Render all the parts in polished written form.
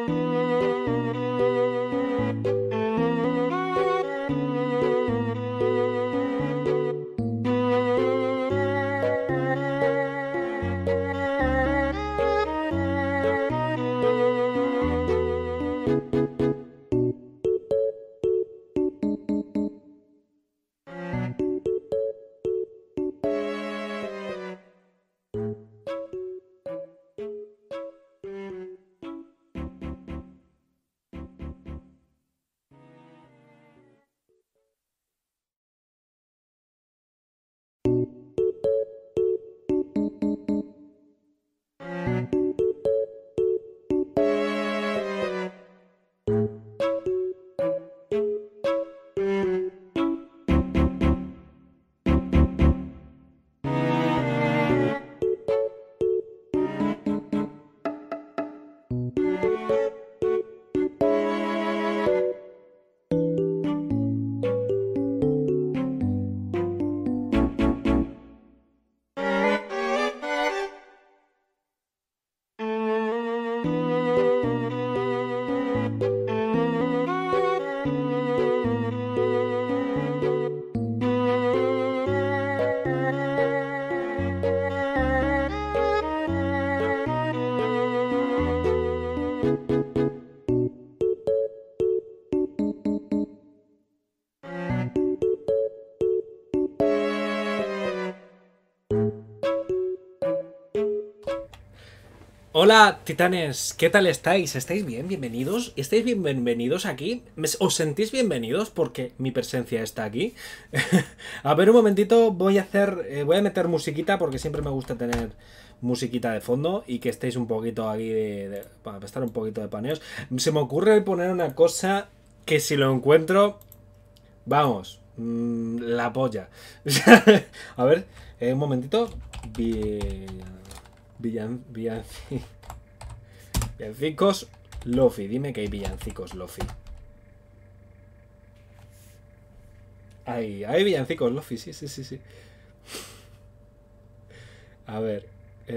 Hola, titanes, ¿qué tal estáis? ¿Estáis bien? ¿Bienvenidos? ¿Estáis bienvenidos aquí? ¿Os sentís bienvenidos porque mi presencia está aquí? A ver, un momentito, voy a meter musiquita porque siempre me gusta tener musiquita de fondo y que estéis un poquito aquí para estar un poquito de paneos. Se me ocurre poner una cosa que si lo encuentro, vamos, la polla. A ver, un momentito. Villancicos Lofi. Dime que hay villancicos Lofi. Hay villancicos Lofi, sí. A ver.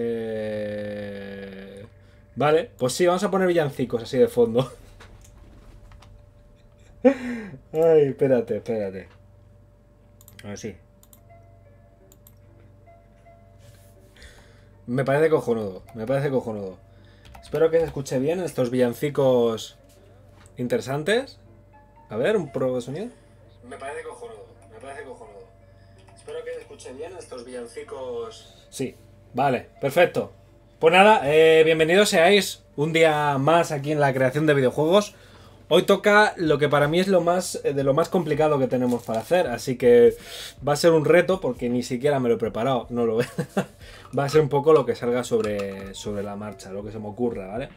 Vale, pues sí, vamos a poner villancicos así de fondo. Ay, espérate. A ver si. Me parece cojonudo. Espero que se escuche bien estos villancicos interesantes. A ver, un prueba de sonido. Me parece cojonudo. Espero que se escuche bien estos villancicos. Sí, vale, perfecto. Pues nada, bienvenidos seáis un día más aquí en la creación de videojuegos. Hoy toca lo que para mí es lo más complicado que tenemos para hacer, así que va a ser un reto porque ni siquiera me lo he preparado, no lo veo. Va a ser un poco lo que salga sobre la marcha, lo que se me ocurra, ¿vale?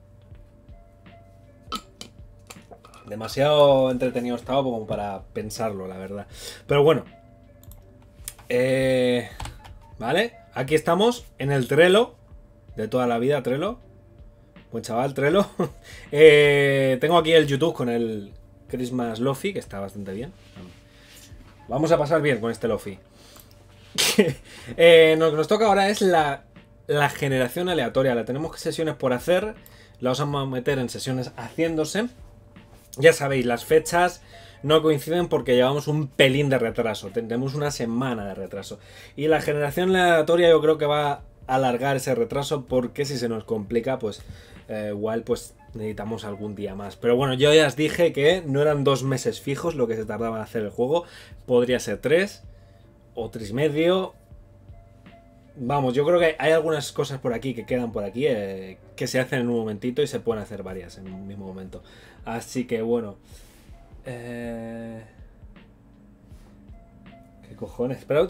Demasiado entretenido estaba como para pensarlo, la verdad. Pero bueno. Vale, aquí estamos en el Trello de toda la vida, Trello. Buen chaval, Trello. Tengo aquí el YouTube con el Christmas Lofi, que está bastante bien. Vamos a pasar bien con este Lofi. Lo que nos toca ahora es la generación aleatoria. La tenemos sesiones por hacer. La vamos a meter en sesiones haciéndose. Ya sabéis, las fechas no coinciden porque llevamos un pelín de retraso. Tenemos una semana de retraso. Y la generación aleatoria yo creo que va a alargar ese retraso porque si se nos complica, pues igual pues necesitamos algún día más. Pero bueno, yo ya os dije que no eran 2 meses fijos lo que se tardaba en hacer el juego. Podría ser 3 o 3 y medio. Vamos, yo creo que hay algunas cosas por aquí que quedan por aquí que se hacen en un momentito y se pueden hacer varias en un mismo momento. Así que bueno. ¿Qué cojones? Espera.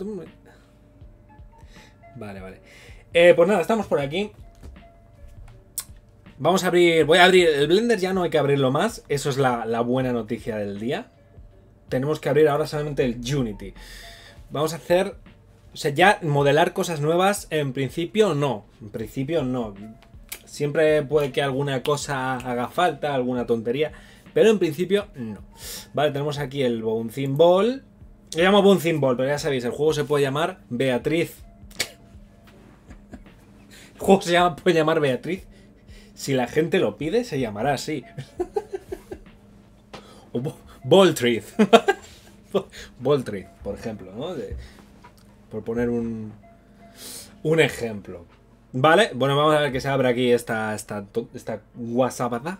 Vale. Pues nada, estamos por aquí. Vamos a abrir. Voy a abrir. El Blender ya no hay que abrirlo más. Eso es la buena noticia del día. Tenemos que abrir ahora solamente el Unity. Vamos a hacer. O sea, ya modelar cosas nuevas, en principio no. Siempre puede que alguna cosa haga falta, alguna tontería, pero en principio no. Vale, tenemos aquí el Bouncing Ball. Lo llamo Bouncing Ball, pero ya sabéis, el juego se puede llamar Beatriz. El juego puede llamar Beatriz Si la gente lo pide, se llamará así. O Boltrith. Boltrith, por ejemplo, ¿no? Por poner un ejemplo. Vale, bueno, vamos a ver que se abre aquí esta guasabada.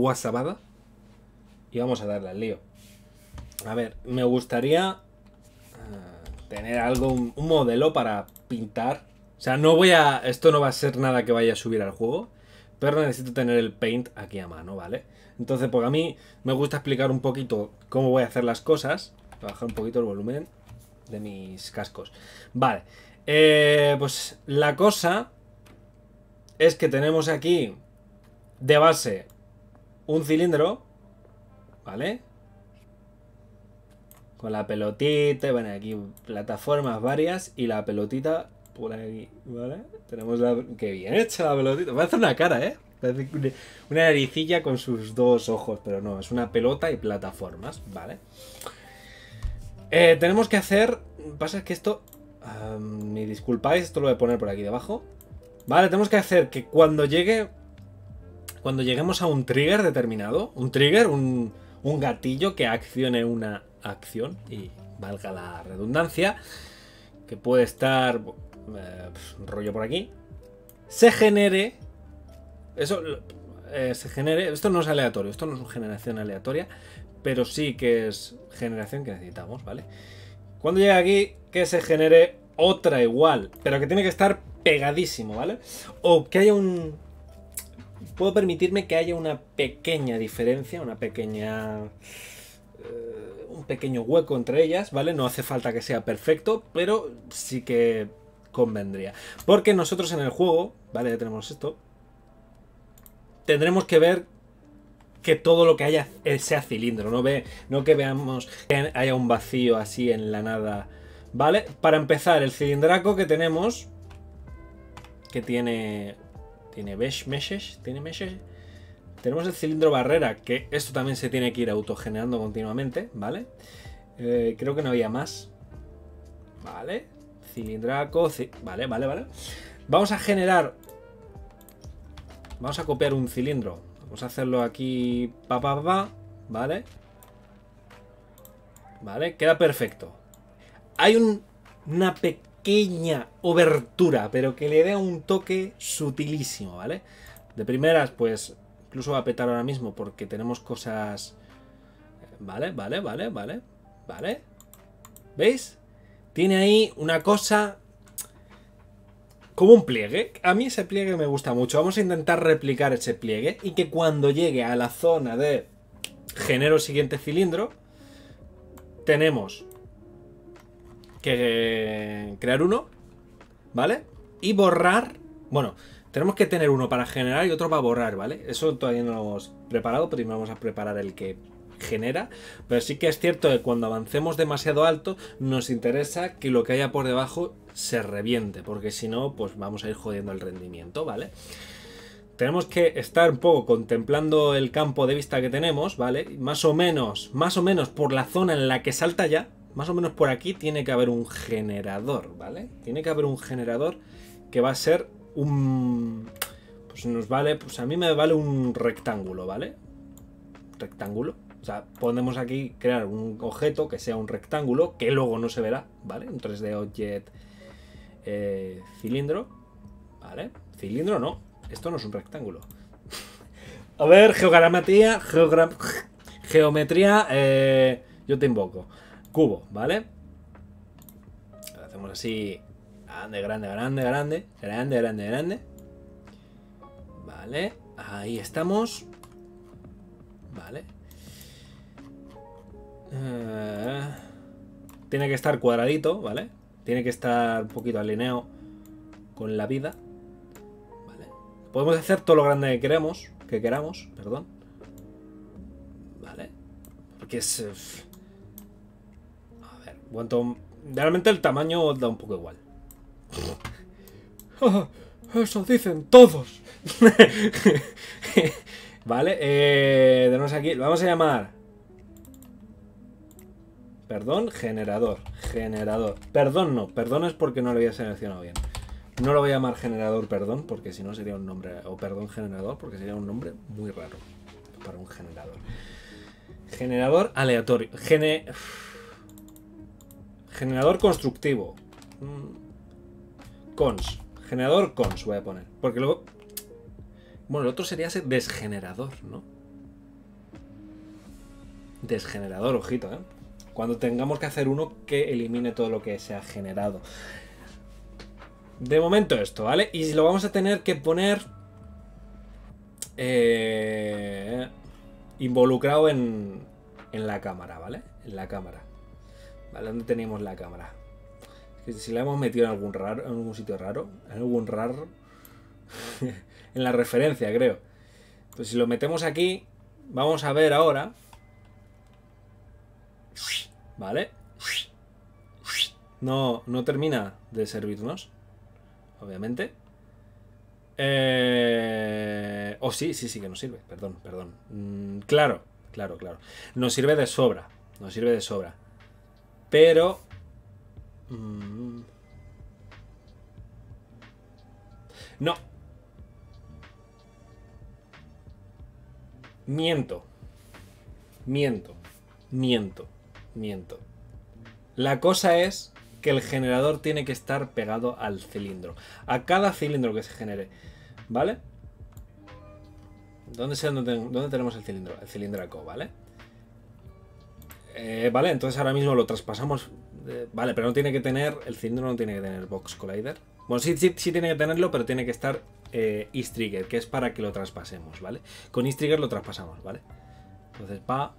Y vamos a darle al lío. A ver, me gustaría tener algo, un modelo para pintar. O sea, no voy a... Esto no va a ser nada que vaya a subir al juego. Pero necesito tener el paint aquí a mano, ¿vale? Entonces, porque a mí me gusta explicar un poquito cómo voy a hacer las cosas. Voy a bajar un poquito el volumen de mis cascos. Vale. Pues la cosa es que tenemos aquí de base un cilindro, ¿vale? Con la pelotita, bueno, aquí plataformas varias y la pelotita por aquí, ¿vale? Tenemos la... Qué bien hecha la pelotita. Me hace una cara, ¿eh? Parece una naricilla con sus dos ojos, pero no, es una pelota y plataformas, ¿vale? Tenemos que hacer... Pasa es que esto... me disculpáis, esto lo voy a poner por aquí debajo. Vale, tenemos que hacer que cuando llegue... Cuando lleguemos a un trigger determinado, un trigger, un gatillo que accione una acción, y valga la redundancia, que puede estar rollo por aquí, se genere... Eso se genere... Esto no es aleatorio, esto no es generación aleatoria, pero sí que es generación que necesitamos, ¿vale? Cuando llegue aquí, que se genere otra igual, pero que tiene que estar pegadísimo, ¿vale? O que haya un... Puedo permitirme que haya una pequeña diferencia, una pequeña... un pequeño hueco entre ellas, ¿vale? No hace falta que sea perfecto, pero sí que convendría. Porque nosotros en el juego, ¿vale? Ya tenemos esto. Tendremos que ver que todo lo que haya sea cilindro, no que veamos que haya un vacío así en la nada, ¿vale? Para empezar, el cilindraco que tenemos, que tiene meshes, tenemos el cilindro barrera, que esto también se tiene que ir autogenerando continuamente, ¿vale? Creo que no había más, ¿vale? Cilindraco, vale. Vamos a generar, vamos a copiar un cilindro. Vamos a hacerlo aquí, ¿vale? Vale, queda perfecto. Hay una pequeña obertura, pero que le da un toque sutilísimo, ¿vale? De primeras, pues, incluso va a petar ahora mismo porque tenemos cosas... Vale. ¿Veis? Tiene ahí una cosa... como un pliegue. A mí ese pliegue me gusta mucho. Vamos a intentar replicar ese pliegue y que cuando llegue a la zona de genero siguiente cilindro, tenemos que crear uno, ¿vale? Y borrar... Bueno, tenemos que tener uno para generar y otro para borrar, ¿vale? Eso todavía no lo hemos preparado, primero vamos a preparar el que genera, pero sí que es cierto que cuando avancemos demasiado alto nos interesa que lo que haya por debajo se reviente, porque si no, pues vamos a ir jodiendo el rendimiento, ¿vale? Tenemos que estar un poco contemplando el campo de vista que tenemos, ¿vale? Más o menos por la zona en la que salta ya, más o menos por aquí tiene que haber un generador, ¿vale? Tiene que haber un generador que va a ser un... Pues nos vale, pues a mí me vale un rectángulo, ¿vale? Rectángulo. O sea, podemos aquí crear un objeto que sea un rectángulo, que luego no se verá, ¿vale? Un 3D Object cilindro, ¿vale? Cilindro no, esto no es un rectángulo. A ver, geometría, yo te invoco. Cubo, ¿vale? Lo hacemos así, grande. Vale, ahí estamos. Vale. Tiene que estar cuadradito, ¿vale? Tiene que estar un poquito alineado con la vida, ¿vale? Podemos hacer todo lo grande que queramos, perdón. Vale. Porque es... A ver, cuanto... Realmente el tamaño da un poco igual. Eso dicen todos. Vale, tenemos aquí... Lo vamos a llamar... Perdón, generador. Perdón no, perdón es porque no lo había seleccionado bien. No lo voy a llamar generador perdón, porque si no sería un nombre, o perdón generador, porque sería un nombre muy raro para un generador. Generador aleatorio. Generador constructivo. Cons. Generador cons voy a poner. Porque luego... Bueno, el otro sería ese desgenerador, ¿no? Desgenerador, ojito, ¿eh? Cuando tengamos que hacer uno que elimine todo lo que se ha generado. De momento esto, ¿vale? Y lo vamos a tener que poner... involucrado en la cámara, ¿vale? En la cámara. ¿Vale? ¿Dónde teníamos la cámara? Es que si la hemos metido en algún raro, en algún sitio raro, en algún raro, en la referencia, creo. Pues si lo metemos aquí, vamos a ver ahora, ¿vale? No termina de servirnos, obviamente. Oh, sí que nos sirve, perdón. Claro. Nos sirve de sobra. Pero... no. Miento. La cosa es que el generador tiene que estar pegado al cilindro. A cada cilindro que se genere. ¿Vale? ¿Dónde tenemos el cilindro? El cilíndrico, ¿vale? Vale, entonces ahora mismo lo traspasamos. Vale, pero no tiene que tener... El cilindro no tiene que tener Box Collider. Bueno, sí tiene que tenerlo, pero tiene que estar East Trigger, que es para que lo traspasemos, ¿vale? Con East Trigger lo traspasamos, ¿vale? Entonces, pa.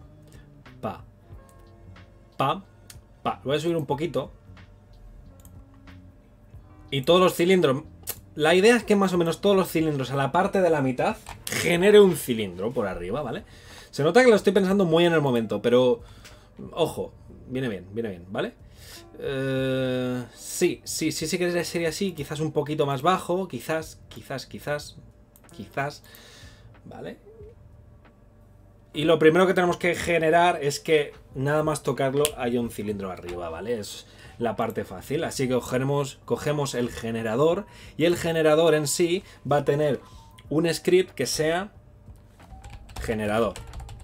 Lo voy a subir un poquito. Y todos los cilindros... La idea es que más o menos todos los cilindros a la parte de la mitad genere un cilindro por arriba, ¿vale? Se nota que lo estoy pensando muy en el momento, pero... Ojo, viene bien, ¿vale? Sí que sería así, quizás un poquito más bajo, quizás, ¿vale? Y lo primero que tenemos que generar es que nada más tocarlo haya un cilindro arriba, ¿vale? Es la parte fácil, así que cogemos el generador y el generador en sí va a tener un script que sea generador.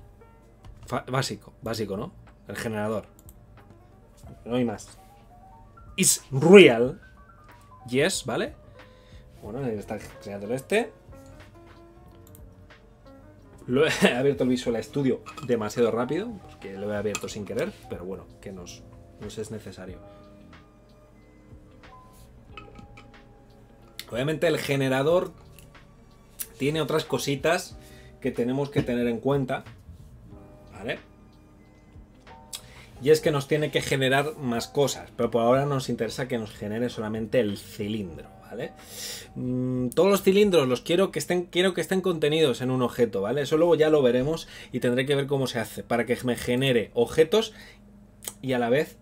Básico, ¿no? El generador. No hay más. Is real. Yes, ¿vale? Bueno, está creando este. Lo he abierto el Visual Studio demasiado rápido, porque lo he abierto sin querer, pero bueno, que nos es necesario. Obviamente el generador tiene otras cositas que tenemos que tener en cuenta, ¿vale? Y es que nos tiene que generar más cosas, pero por ahora nos interesa que nos genere solamente el cilindro, ¿vale? Todos los cilindros quiero que estén contenidos en un objeto, ¿vale? Eso luego ya lo veremos y tendré que ver cómo se hace para que me genere objetos y a la vez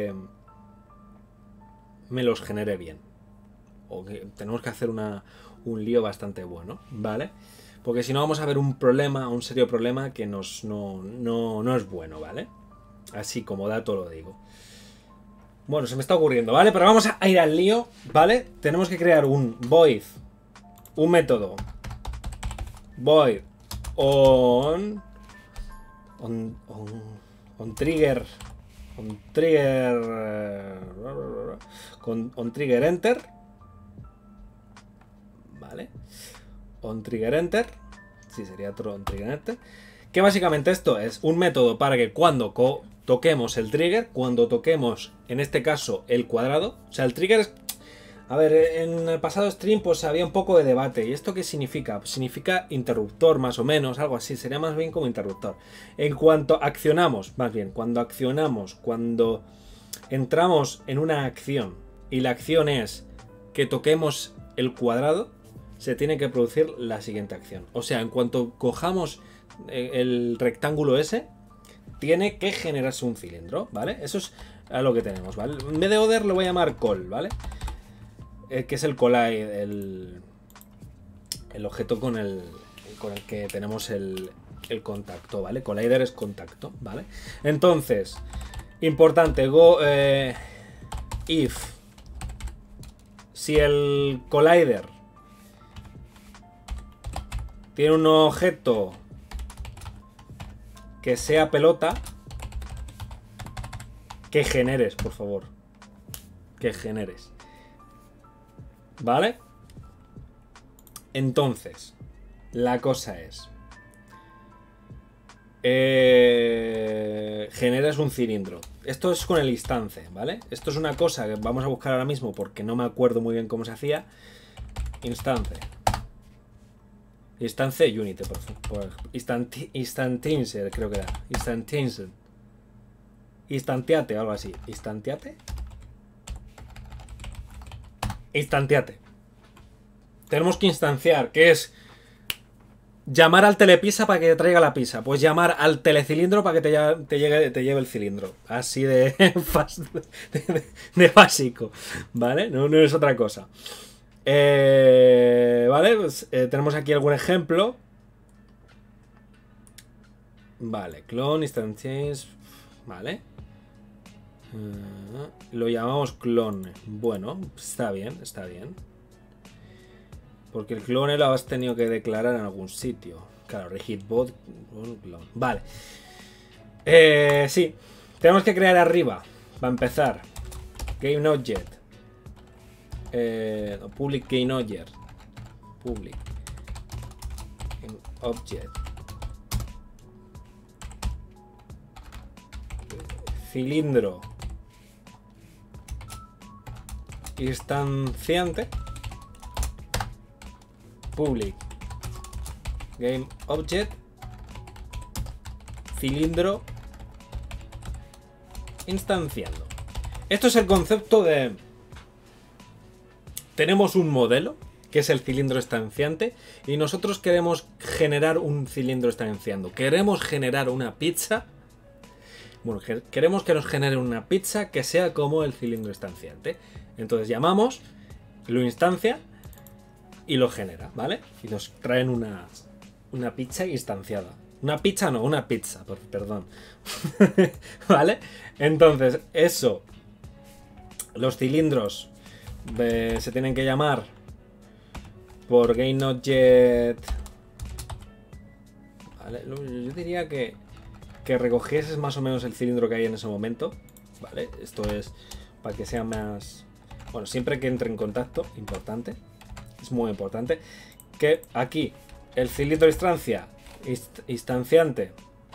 me los genere bien. O que tenemos que hacer un lío bastante bueno, ¿vale? Porque si no vamos a ver un serio problema que no es bueno, ¿vale? Así como dato lo digo. Bueno, se me está ocurriendo, ¿vale? Pero vamos a ir al lío, ¿vale? Tenemos que crear un void, un método void on trigger enter, ¿vale? On trigger enter, sí, sería otro on trigger enter. Que básicamente esto es un método para que cuando toquemos el trigger, cuando toquemos en este caso el cuadrado, o sea, el trigger es... A ver, en el pasado stream pues había un poco de debate. ¿Y esto qué significa? Pues significa interruptor más o menos, algo así, sería más bien como interruptor. En cuanto accionamos, más bien, cuando entramos en una acción y la acción es que toquemos el cuadrado, se tiene que producir la siguiente acción. O sea, en cuanto cojamos el rectángulo ese, tiene que generarse un cilindro, ¿vale? Eso es lo que tenemos, ¿vale? En vez de order lo voy a llamar call, ¿vale? Que es el collide, el objeto con el que tenemos el contacto, ¿vale? Collider es contacto, ¿vale? Entonces, importante, if si el collider tiene un objeto que sea pelota, que generes, por favor. Que generes. ¿Vale? Entonces, la cosa es... generas un cilindro. Esto es con el instance, ¿vale? Esto es una cosa que vamos a buscar ahora mismo porque no me acuerdo muy bien cómo se hacía. Instance. Instance unit, por favor. Instantincer, creo que era. Instantincer. Instanteate o algo así. ¿Instanteate? Instanteate. Tenemos que instanciar, que es llamar al telepizza para que te traiga la pizza. Pues llamar al telecilindro para que te lleve el cilindro. Así de, de básico. ¿Vale? No es otra cosa. Vale, pues tenemos aquí algún ejemplo. Vale, clone, instantaneous. Vale. Lo llamamos clone. Bueno, está bien, está bien. Porque el clone lo has tenido que declarar en algún sitio. Claro, rigidbot, clone. Vale. Sí. Tenemos que crear arriba. Para empezar. GameObject. Public GameObject. Public GameObject. Cilindro. Instanciante. Public GameObject. Cilindro. Instanciando. Esto es el concepto de... Tenemos un modelo, que es el cilindro estanciante, y nosotros queremos generar un cilindro estanciando. Queremos generar una pizza. Bueno, queremos que nos genere una pizza que sea como el cilindro estanciante. Entonces llamamos, lo instancia y lo genera, ¿vale? Y nos traen una pizza instanciada. Una pizza no, una pizza, perdón. ¿Vale? Entonces, eso. Los cilindros se tienen que llamar por GameObject. Vale, yo diría que recogieses más o menos el cilindro que hay en ese momento. Vale, esto es para que sea más... Bueno, siempre que entre en contacto, importante. Es muy importante. Que aquí el cilindro instanciante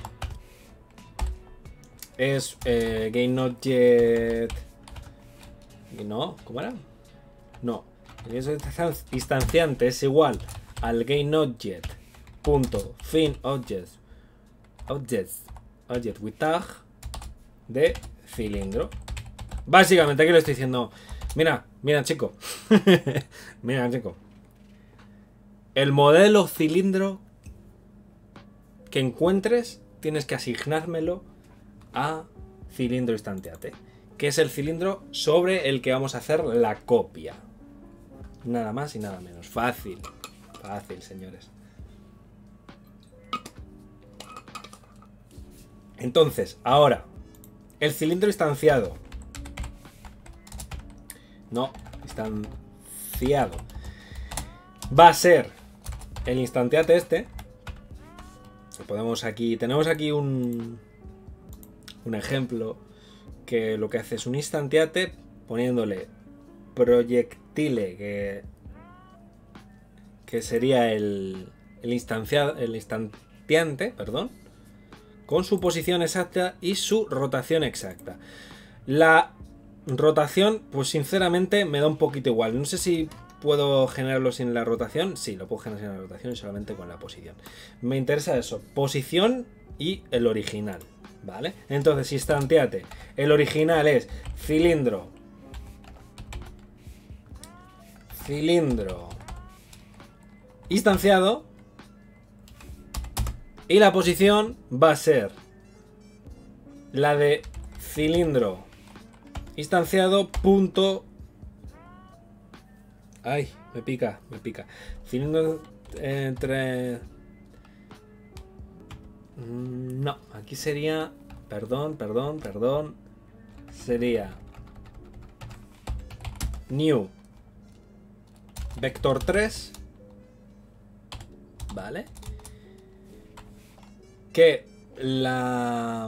es GameObject. No, ¿cómo era? No, el instanciante es igual al GameObject.FinObject with tag de cilindro. Básicamente aquí le estoy diciendo, mira chico. Mira chico. El modelo cilindro que encuentres tienes que asignármelo a cilindro instanteate, que es el cilindro sobre el que vamos a hacer la copia. Nada más y nada menos. Fácil. Fácil, señores. Entonces, ahora, el cilindro instanciado. No, instanciado. Va a ser el instanteate este. Podemos aquí, tenemos aquí un ejemplo que lo que hace es un instanteate poniéndole proyectile, que sería el instanteante, perdón, con su posición exacta y su rotación exacta. La rotación, pues sinceramente me da un poquito igual. No sé si puedo generarlo sin la rotación. Sí, lo puedo generar sin la rotación y solamente con la posición. Me interesa eso, posición y el original, ¿vale? Entonces, instanteate. El original es cilindro instanciado, y la posición va a ser la de cilindro instanciado punto... Ay, me pica. Cilindro entre... No, aquí sería... Perdón. Sería... New vector 3, ¿vale? Que la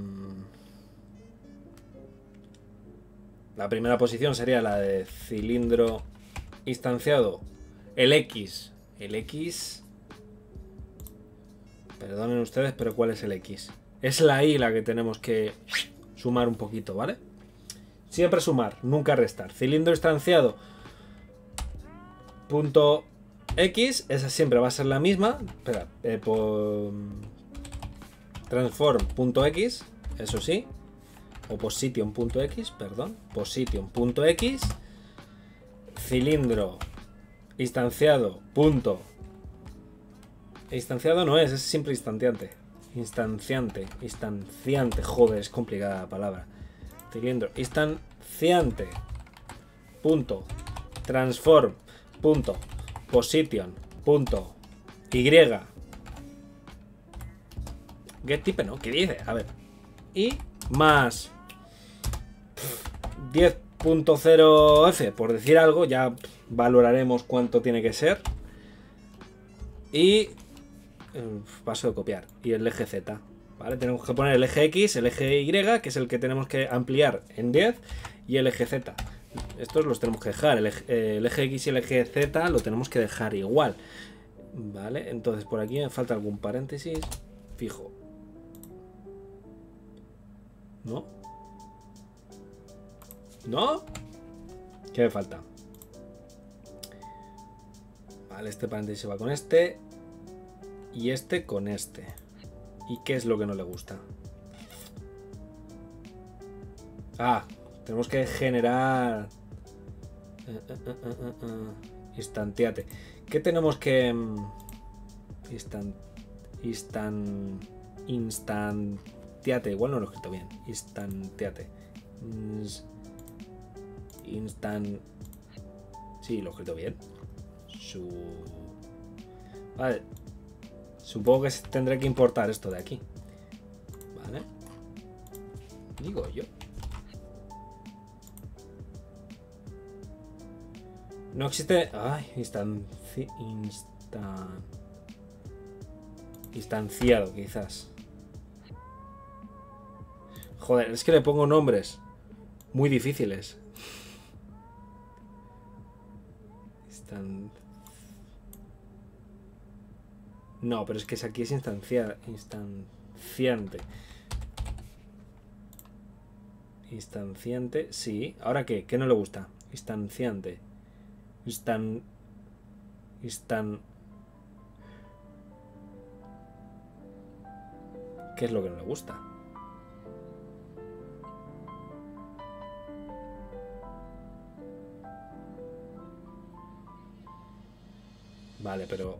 primera posición sería la de cilindro instanciado. El X. Perdonen ustedes, pero ¿cuál es el X? Es la Y la que tenemos que sumar un poquito, ¿vale? Siempre sumar, nunca restar. Cilindro instanciado punto X, esa siempre va a ser la misma. Espera, transform.x, eso sí. O position.x, perdón. Position.x. Cilindro instanciado punto. Instanciado no es simple instanciante. Instanciante, joder, es complicada la palabra. Cilindro instanciante punto transform punto position punto y get type, ¿no? ¿Qué dice? A ver. Y más 10.0f, por decir algo, ya valoraremos cuánto tiene que ser. Y paso de copiar. Y el eje Z, ¿vale? Tenemos que poner el eje X, el eje Y, que es el que tenemos que ampliar en 10, y el eje Z. Estos los tenemos que dejar. El eje X y el eje Z lo tenemos que dejar igual, ¿vale? Entonces por aquí me falta algún paréntesis fijo. ¿No? ¿No? ¿Qué me falta? Vale, este paréntesis va con este. Y este con este. ¿Y qué es lo que no le gusta? Ah, tenemos que generar... Instantiate. ¿Qué tenemos que... Instantiate. Igual no lo he escrito bien. Instantiate. Sí, lo he escrito bien. Vale. Supongo que tendré que importar esto de aquí. Vale. Digo yo. No existe... Ay, instanciado, quizás. Joder, es que le pongo nombres muy difíciles. No, pero es que aquí es instanciante. Instanciante, sí. ¿Ahora qué? ¿Qué no le gusta? Instanciante. ¿Qué es lo que no le gusta? Vale, pero...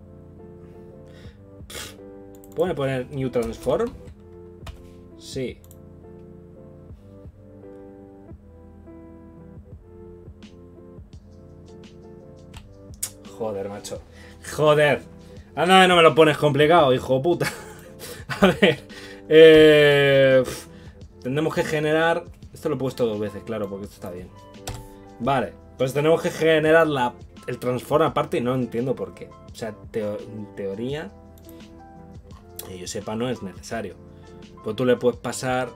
¿Pueden poner New Transform? Sí. Joder, macho. Joder. Anda, no me lo pones complicado, hijo de puta. A ver. Tendremos que generar... Esto lo he puesto 2 veces, claro, porque esto está bien. Vale. Pues tenemos que generar el transform aparte y no entiendo por qué. O sea, en teoría... Que yo sepa, no es necesario. Pues tú le puedes pasar...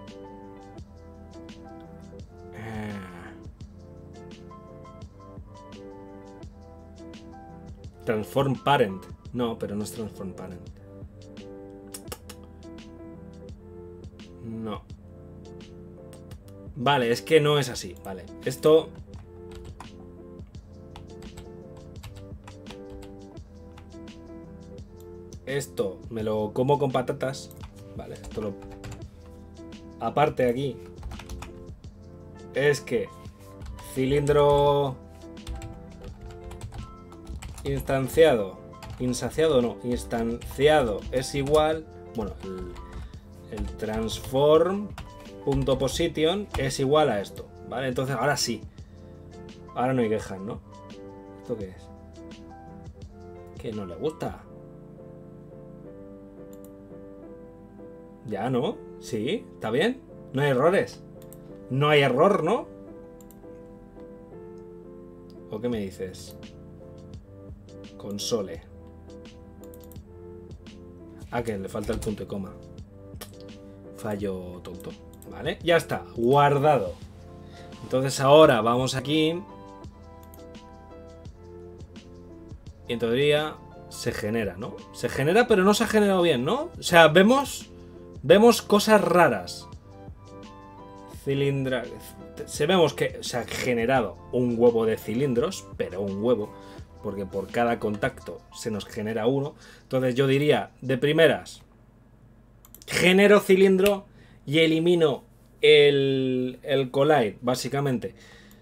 Transform Parent. No, pero no es Transform Parent. No. Vale, es que no es así. Vale, esto... Esto me lo como con patatas. Vale, esto lo... Aparte aquí. Es que... Cilindro... Instanciado. Insaciado no. Instanciado es igual... Bueno, el transform.position es igual a esto. Vale, entonces ahora sí. Ahora no hay quejas, ¿no? ¿Esto qué es? Que no le gusta. Ya, ¿no? Sí, ¿está bien? No hay errores. No hay error, ¿no? ¿O qué me dices? Console. Ah, que le falta el punto y coma. Fallo tonto. Vale, ya está, guardado. Entonces ahora vamos aquí. Y en teoría se genera, ¿no? Se genera, pero no se ha generado bien, ¿no? O sea, vemos cosas raras. Cilindra. Vemos que se ha generado un huevo de cilindros, pero un huevo, porque por cada contacto se nos genera uno. Entonces yo diría, de primeras, genero cilindro y elimino el collide, básicamente.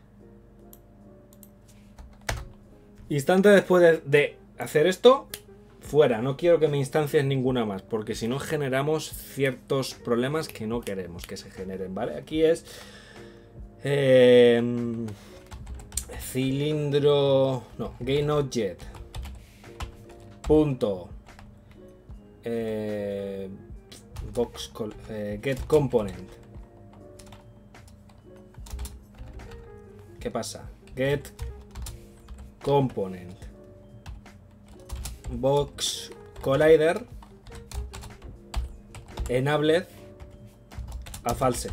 Instante después de hacer esto, fuera. No quiero que me instancies ninguna más, porque si no generamos ciertos problemas que no queremos que se generen, ¿vale? Aquí es cilindro, no, GainObject punto get component. ¿Qué pasa? Get component box collider enabled a false.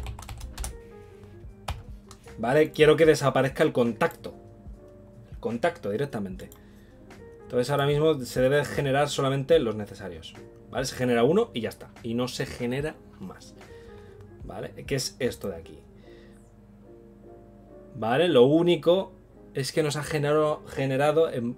Vale, quiero que desaparezca el contacto. El contacto directamente. Entonces ahora mismo se debe generar solamente los necesarios. ¿Vale? Se genera uno y ya está. Y no se genera más. ¿Vale? ¿Qué es esto de aquí? ¿Vale? Lo único es que nos ha generado en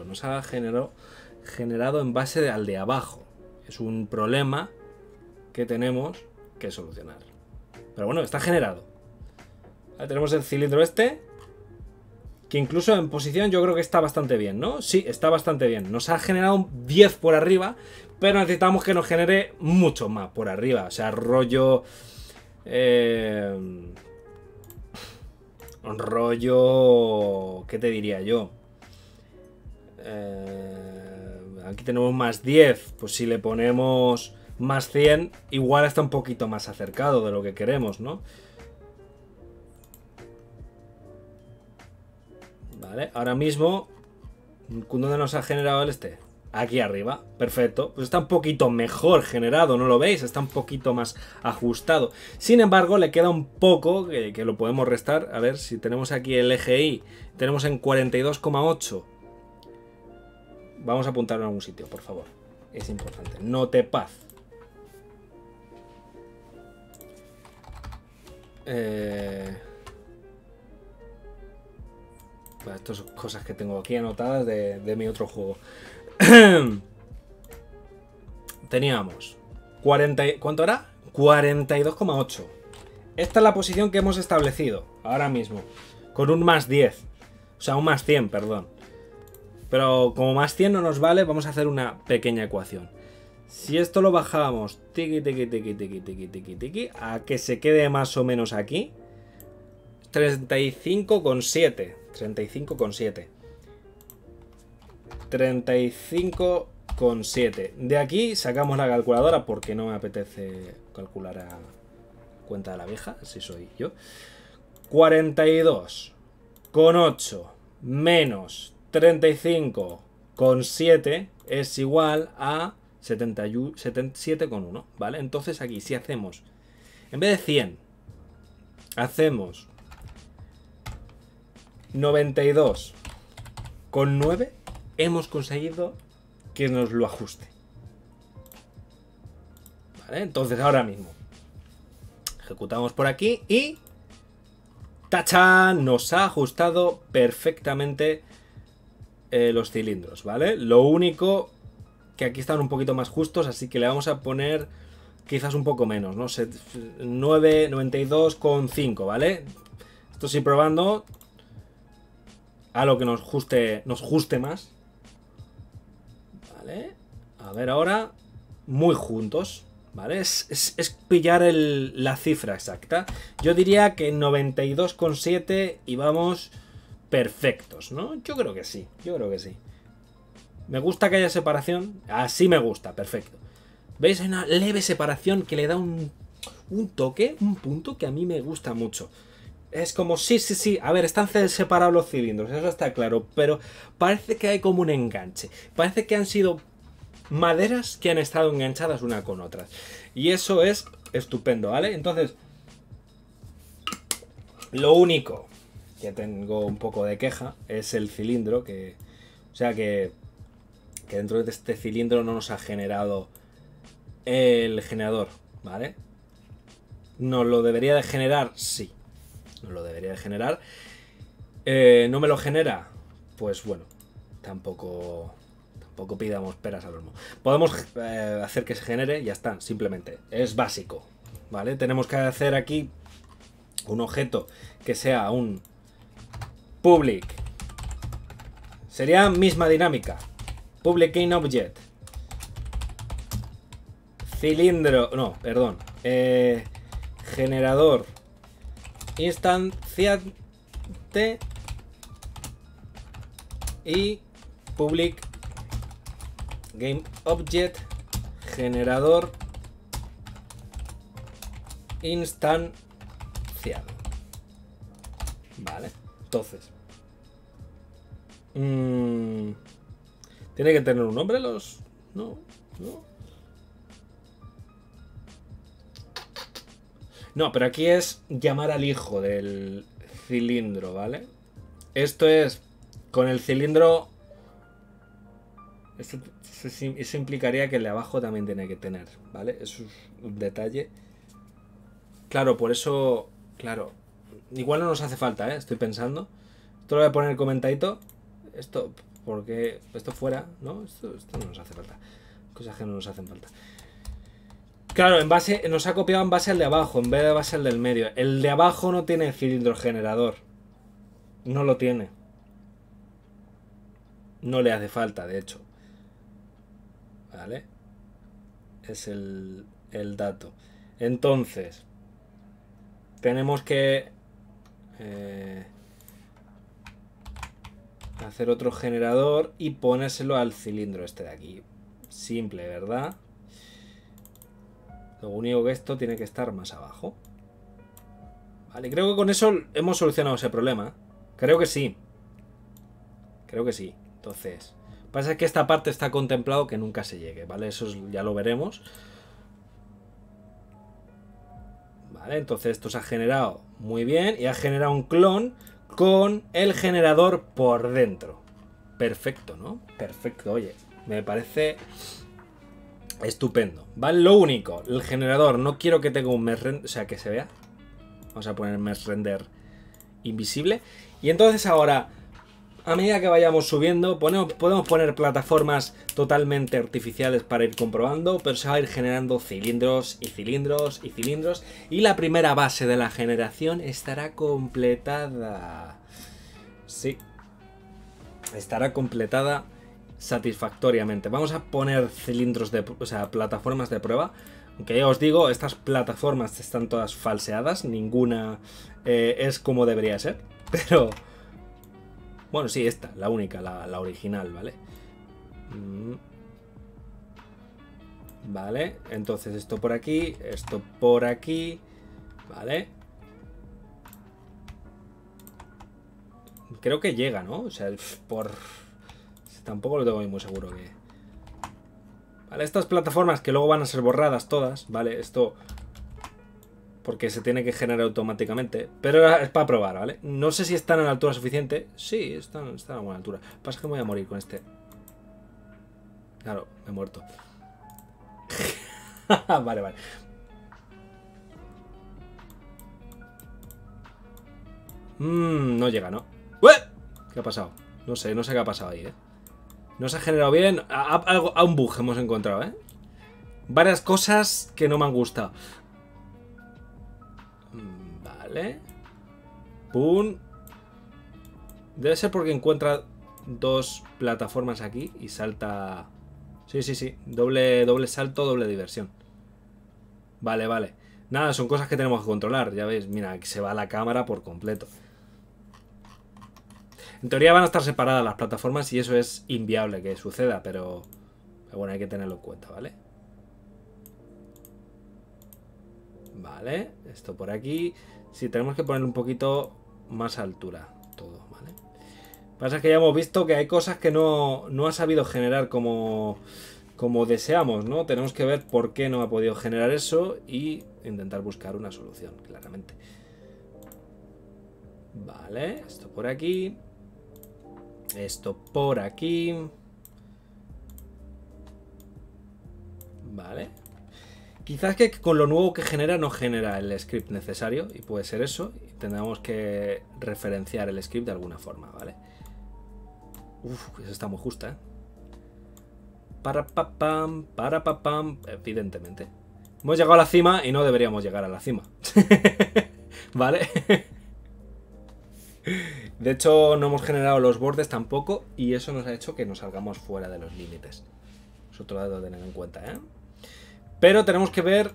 base al de abajo. Es un problema que tenemos que solucionar. Pero bueno, está generado. ¿Vale? Tenemos el cilindro este, que incluso en posición yo creo que está bastante bien, ¿no? Sí, está bastante bien. Nos ha generado un 10 por arriba, pero necesitamos que nos genere mucho más por arriba. O sea, rollo... ¿qué te diría yo? Aquí tenemos más 10. Pues si le ponemos más 100, igual está un poquito más acercado de lo que queremos, ¿no? Vale, ahora mismo, ¿dónde nos ha generado el este? Aquí arriba, perfecto. Pues está un poquito mejor generado, ¿no lo veis? Está un poquito más ajustado. Sin embargo, le queda un poco, que lo podemos restar. A ver, si tenemos aquí el eje Y, tenemos en 42,8. Vamos a apuntarlo en algún sitio, por favor. Es importante. Notepad. Pues estas son cosas que tengo aquí anotadas de mi otro juego. Teníamos 40, ¿cuánto era? 42,8. Esta es la posición que hemos establecido ahora mismo, con un más 10, o sea, un más 100, perdón. Pero como más 100 no nos vale, vamos a hacer una pequeña ecuación. Si esto lo bajamos tiqui, tiqui, tiqui, tiqui, tiqui, tiqui, tiqui, a que se quede más o menos aquí, 35,7. 35,7. 35,7. De aquí sacamos la calculadora porque no me apetece calcular a cuenta de la vieja, si soy yo. 42,8 menos 35,7 es igual a 77,1, ¿vale? Entonces aquí si hacemos, en vez de 100, hacemos 92,9, hemos conseguido que nos lo ajuste. ¿Vale? Entonces ahora mismo ejecutamos por aquí y ¡tachán! Nos ha ajustado perfectamente los cilindros, ¿vale? Lo único que aquí están un poquito más justos, así que le vamos a poner quizás un poco menos, ¿no? 92,5, ¿vale? Esto sí probando a lo que nos guste más. Vale. A ver ahora. Muy juntos. ¿Vale? Es pillar la cifra exacta. Yo diría que 92,7 y vamos perfectos, ¿no? Yo creo que sí. Yo creo que sí. Me gusta que haya separación. Así me gusta. Perfecto. ¿Veis? Hay una leve separación que le da un toque, un punto que a mí me gusta mucho. Es como, sí, sí, sí, a ver, están separados los cilindros, eso está claro, pero parece que hay como un enganche. Parece que han sido maderas que han estado enganchadas una con otras. Y eso es estupendo, ¿vale? Entonces, lo único que tengo un poco de queja es el cilindro, que... O sea que dentro de este cilindro no nos ha generado el generador, ¿vale? ¿Nos lo debería de generar? Sí. Nos lo debería de generar. ¿No me lo genera? Pues bueno, tampoco pidamos peras al olmo. Podemos hacer que se genere, ya está, simplemente. Es básico, ¿vale? Tenemos que hacer aquí un objeto que sea un public. Sería misma dinámica. Public in object. Cilindro, no, perdón. Generador instanciante y public game object generador instanciado. Vale, entonces tiene que tener un nombre los... No. No, pero aquí es llamar al hijo del cilindro, ¿vale? Esto es con el cilindro. Eso implicaría que el de abajo también tiene que tener, ¿vale? Eso es un detalle. Claro, por eso. Claro. Igual no nos hace falta, ¿eh? Estoy pensando. Esto lo voy a poner el comentadito. Esto, porque esto fuera, ¿no? Esto no nos hace falta. Cosas que no nos hacen falta. Claro, en base, nos ha copiado en base al de abajo, en vez de base al del medio. El de abajo no tiene cilindro generador. No lo tiene. No le hace falta, de hecho. ¿Vale? Es el dato. Entonces, tenemos que hacer otro generador y ponérselo al cilindro este de aquí. Simple, ¿verdad? Lo único que esto tiene que estar más abajo. Vale, creo que con eso hemos solucionado ese problema. Creo que sí. Creo que sí. Entonces, pasa que esta parte está contemplado que nunca se llegue, ¿vale? Eso ya lo veremos. Vale, entonces esto se ha generado muy bien y ha generado un clon con el generador por dentro. Perfecto, ¿no? Perfecto, oye, me parece estupendo. Vale, lo único, el generador, no quiero que tenga un mesh render, o sea, que se vea. Vamos a poner mesh render invisible. Y entonces ahora, a medida que vayamos subiendo, podemos poner plataformas totalmente artificiales para ir comprobando, pero se va a ir generando cilindros y cilindros y cilindros. Y la primera base de la generación estará completada. Sí, estará completada satisfactoriamente. Vamos a poner cilindros o sea, plataformas de prueba. Aunque ya os digo, estas plataformas están todas falseadas, ninguna es como debería ser, pero... Bueno, sí, esta, la única, la original, ¿vale? Vale, entonces esto por aquí, ¿vale? Creo que llega, ¿no? O sea, por... Tampoco lo tengo muy seguro que... Vale, estas plataformas que luego van a ser borradas todas, ¿vale? Esto... Porque se tiene que generar automáticamente. Pero es para probar, ¿vale? No sé si están a la altura suficiente. Sí, están a buena altura. Pasa que me voy a morir con este. Claro, me he muerto. Vale. No llega, ¿no? ¡Ué! ¿Qué ha pasado? No sé qué ha pasado ahí, ¿eh? No se ha generado bien. A un bug hemos encontrado, ¿eh? Varias cosas que no me han gustado. Vale. Pum. Debe ser porque encuentra dos plataformas aquí y salta... Sí. Doble salto, doble diversión. Vale. Nada, son cosas que tenemos que controlar. Ya veis, mira, que se va la cámara por completo. En teoría van a estar separadas las plataformas y eso es inviable que suceda, pero bueno, hay que tenerlo en cuenta, ¿vale? Vale, esto por aquí. Sí, tenemos que poner un poquito más altura todo, ¿vale? Pasa que ya hemos visto que hay cosas que no ha sabido generar como deseamos, ¿no? Tenemos que ver por qué no ha podido generar eso y intentar buscar una solución, claramente. Vale, esto por aquí. Esto por aquí. Vale. Quizás que con lo nuevo que genera no genera el script necesario y puede ser eso. Y tendremos que referenciar el script de alguna forma, ¿vale? Uf, eso está muy justa, ¿eh? Para papam, evidentemente. Hemos llegado a la cima y no deberíamos llegar a la cima. ¿Vale? De hecho, no hemos generado los bordes tampoco y eso nos ha hecho que nos salgamos fuera de los límites. Es otro dato a tener en cuenta, ¿eh? Pero tenemos que ver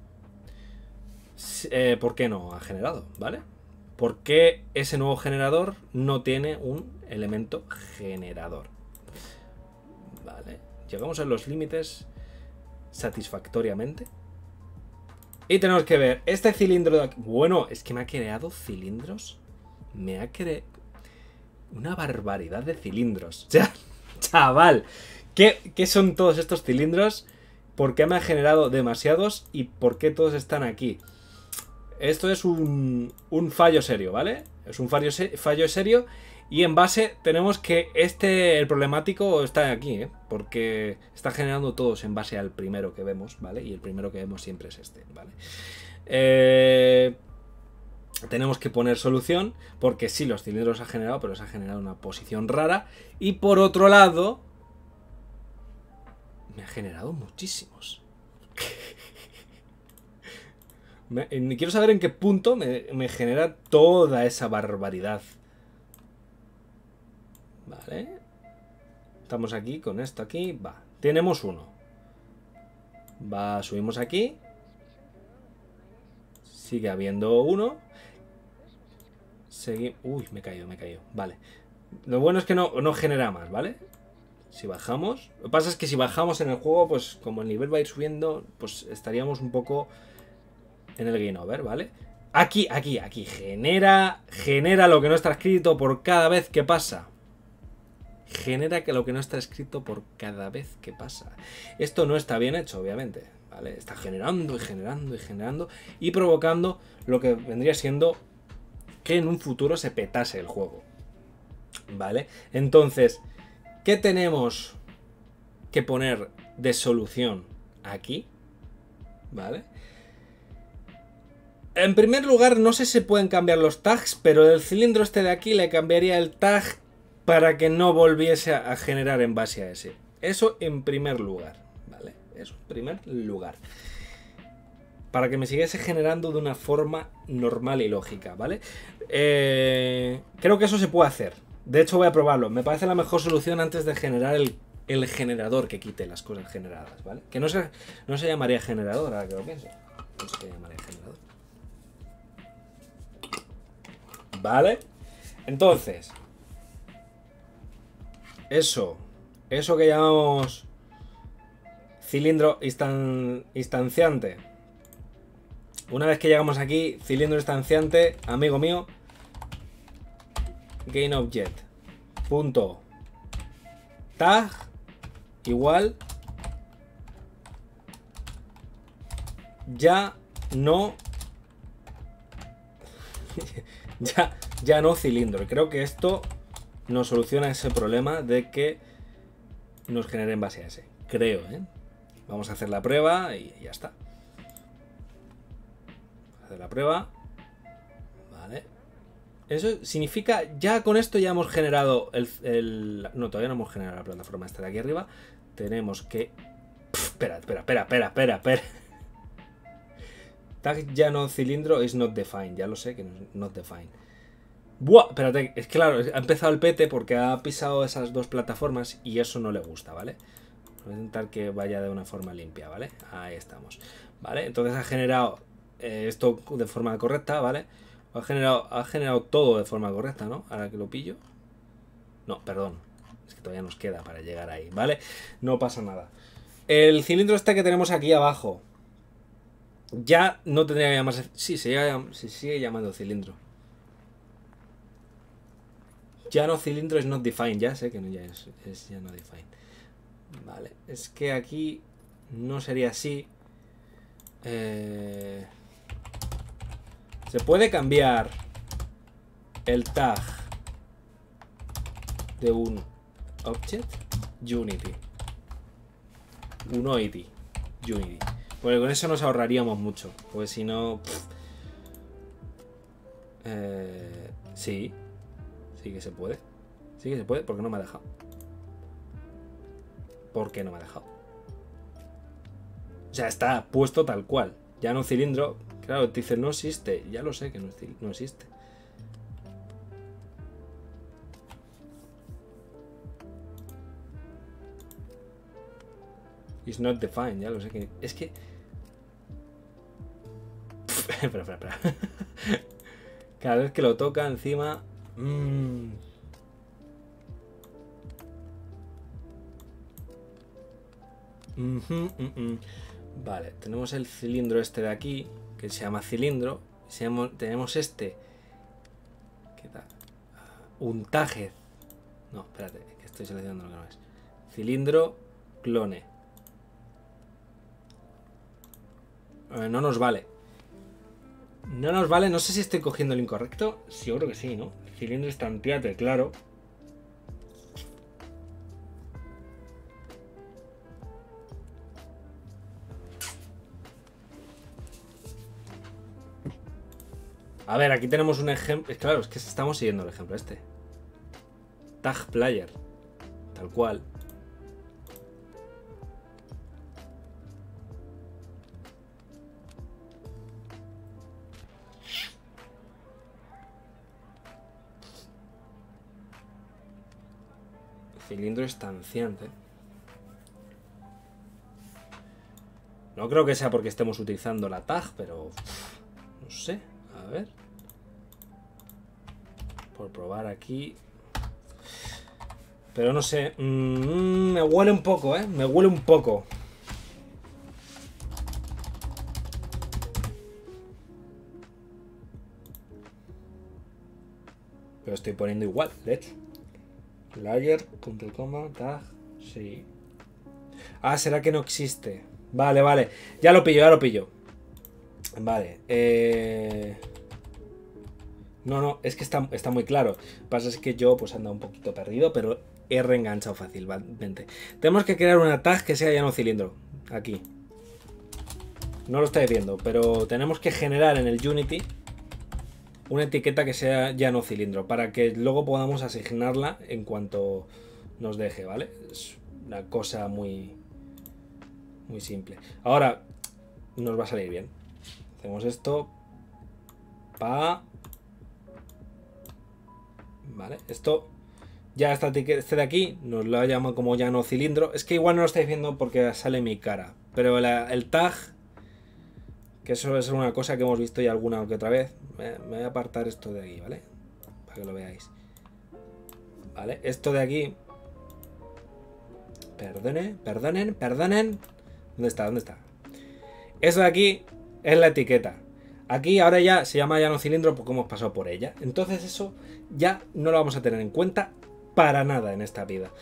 por qué no ha generado, ¿vale? ¿Por qué ese nuevo generador no tiene un elemento generador? Vale. Llegamos a los límites satisfactoriamente. Y tenemos que ver este cilindro de aquí. Bueno, es que me ha creado cilindros. Me ha creado una barbaridad de cilindros. Chaval, ¿qué son todos estos cilindros? ¿Por qué me ha generado demasiados? ¿Y por qué todos están aquí? Esto es un fallo serio, ¿vale? Es un fallo serio. Y en base tenemos que el problemático está aquí, ¿eh? Porque está generando todos en base al primero que vemos, ¿vale? Y el primero que vemos siempre es este, ¿vale? Tenemos que poner solución, porque sí, los cilindros ha generado, pero se ha generado una posición rara. Y por otro lado, me ha generado muchísimos. Quiero saber en qué punto me genera toda esa barbaridad. Vale. Estamos aquí con esto aquí. Va. Tenemos uno. Va, subimos aquí. Sigue habiendo uno. Uy, me he caído. Vale. Lo bueno es que no genera más, ¿vale? Si bajamos. Lo que pasa es que si bajamos en el juego, pues como el nivel va a ir subiendo, pues estaríamos un poco en el game over, ¿vale? Aquí. Genera lo que no está escrito por cada vez que pasa. Genera que lo que no está escrito por cada vez que pasa. Esto no está bien hecho, obviamente, ¿vale? Está generando y provocando lo que vendría siendo que en un futuro se petase el juego, ¿vale? Entonces, ¿qué tenemos que poner de solución aquí? ¿Vale? En primer lugar, no sé si pueden cambiar los tags, pero el cilindro este de aquí le cambiaría el tag para que no volviese a generar en base a ese. Eso en primer lugar, ¿vale? Eso en primer lugar. Para que me siguiese generando de una forma normal y lógica, ¿vale? Creo que eso se puede hacer. De hecho, voy a probarlo. Me parece la mejor solución antes de generar el generador que quite las cosas generadas, ¿vale? Que no se llamaría generador, ahora que lo pienso. No se llamaría generador. ¿Vale? Entonces, eso que llamamos cilindro instanciante. Una vez que llegamos aquí, cilindro instanciante, amigo mío, GainObject punto tag igual ya no ya no cilindro. Creo que esto nos soluciona ese problema de que nos genere en base a ese. Creo, ¿eh? Vamos a hacer la prueba y ya está. Hacer la prueba. Vale. Eso significa, ya con esto ya hemos generado no, todavía no hemos generado la plataforma esta de aquí arriba. Tenemos que... Espera. Tag ya no cilindro is not defined. Ya lo sé que no es not defined. Buah, espérate, es claro, ha empezado el pete porque ha pisado esas dos plataformas y eso no le gusta, ¿vale? Voy a intentar que vaya de una forma limpia, ¿vale? Ahí estamos, ¿vale? Entonces ha generado esto de forma correcta, ¿vale? Ha generado todo de forma correcta, ¿no? Ahora que lo pillo. No, perdón. Es que todavía nos queda para llegar ahí, ¿vale? No pasa nada. El cilindro este que tenemos aquí abajo. ya no tendría que llamarse... Sí, se sigue llamando cilindro. Ya no cilindro es not defined. Ya sé que no ya es ya no defined. Vale, es que aquí no sería así. Se puede cambiar el tag de un object Unity. Unity. Porque con eso nos ahorraríamos mucho. Porque si no... sí. Sí que se puede. Sí que se puede. ¿Por qué no me ha dejado? ¿Por qué no me ha dejado? O sea, está puesto tal cual. Ya no cilindro. Claro, te dice no existe. Ya lo sé que no existe. It's not defined, ya lo sé que... Es que... espera. Cada vez que lo toca encima... Vale, tenemos el cilindro este de aquí, que se llama cilindro. Tenemos este... ¿Qué tal? Un taje. No, espérate, que estoy seleccionando lo que no es. Cilindro, clone. No nos vale. No nos vale, no sé si estoy cogiendo el incorrecto. Sí, yo creo que sí, ¿no? Cilindro estanteate, claro. A ver, aquí tenemos un ejemplo. Claro, es que estamos siguiendo el ejemplo este. Tag player. Tal cual. Cilindro estanciante. No creo que sea porque estemos utilizando la tag, pero... no sé. A ver. Por probar aquí. Pero no sé. Me huele un poco, ¿eh? Me huele un poco. Pero estoy poniendo igual. Let's. Layer, punto y coma, tag. Sí. Ah, ¿será que no existe? Vale. Ya lo pillo. Vale. No, es que está muy claro. Lo que pasa es que yo pues ando un poquito perdido, pero he reenganchado fácilmente. Tenemos que crear una tag que sea ya no cilindro. Aquí. No lo estáis viendo, pero tenemos que generar en el Unity una etiqueta que sea ya no cilindro, para que luego podamos asignarla en cuanto nos deje, ¿vale? Es una cosa muy simple. Ahora nos va a salir bien. Hacemos esto. Vale, esto ya esta etiqueta este de aquí nos lo llama como ya no cilindro. Es que igual no lo estáis viendo porque sale mi cara, pero el tag, que eso es una cosa que hemos visto ya alguna que otra vez. Me voy a apartar esto de aquí, ¿vale? Para que lo veáis. Vale, esto de aquí. Perdonen. ¿Dónde está? Eso de aquí es la etiqueta. Aquí ahora ya se llama ya no cilindro porque hemos pasado por ella. Entonces eso ya no lo vamos a tener en cuenta para nada en esta vida.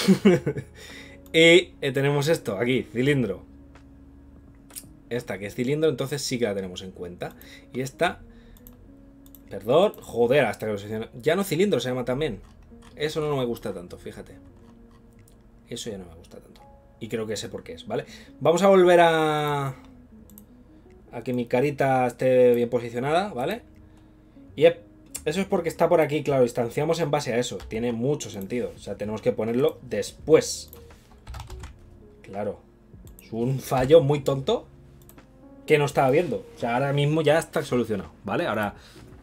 Y tenemos esto aquí, cilindro. Esta que es cilindro, entonces sí que la tenemos en cuenta. Y esta... Perdón, joder, hasta que lo selecciona. Ya no cilindro se llama también. Eso no me gusta tanto, fíjate. Eso ya no me gusta tanto. Y creo que sé por qué es, ¿vale? Vamos a volver a que mi carita esté bien posicionada, ¿vale? Y eso es porque está por aquí, claro, distanciamos en base a eso. Tiene mucho sentido. O sea, tenemos que ponerlo después. Claro. Es un fallo muy tonto que no estaba viendo. O sea, ahora mismo ya está solucionado, ¿vale? Ahora...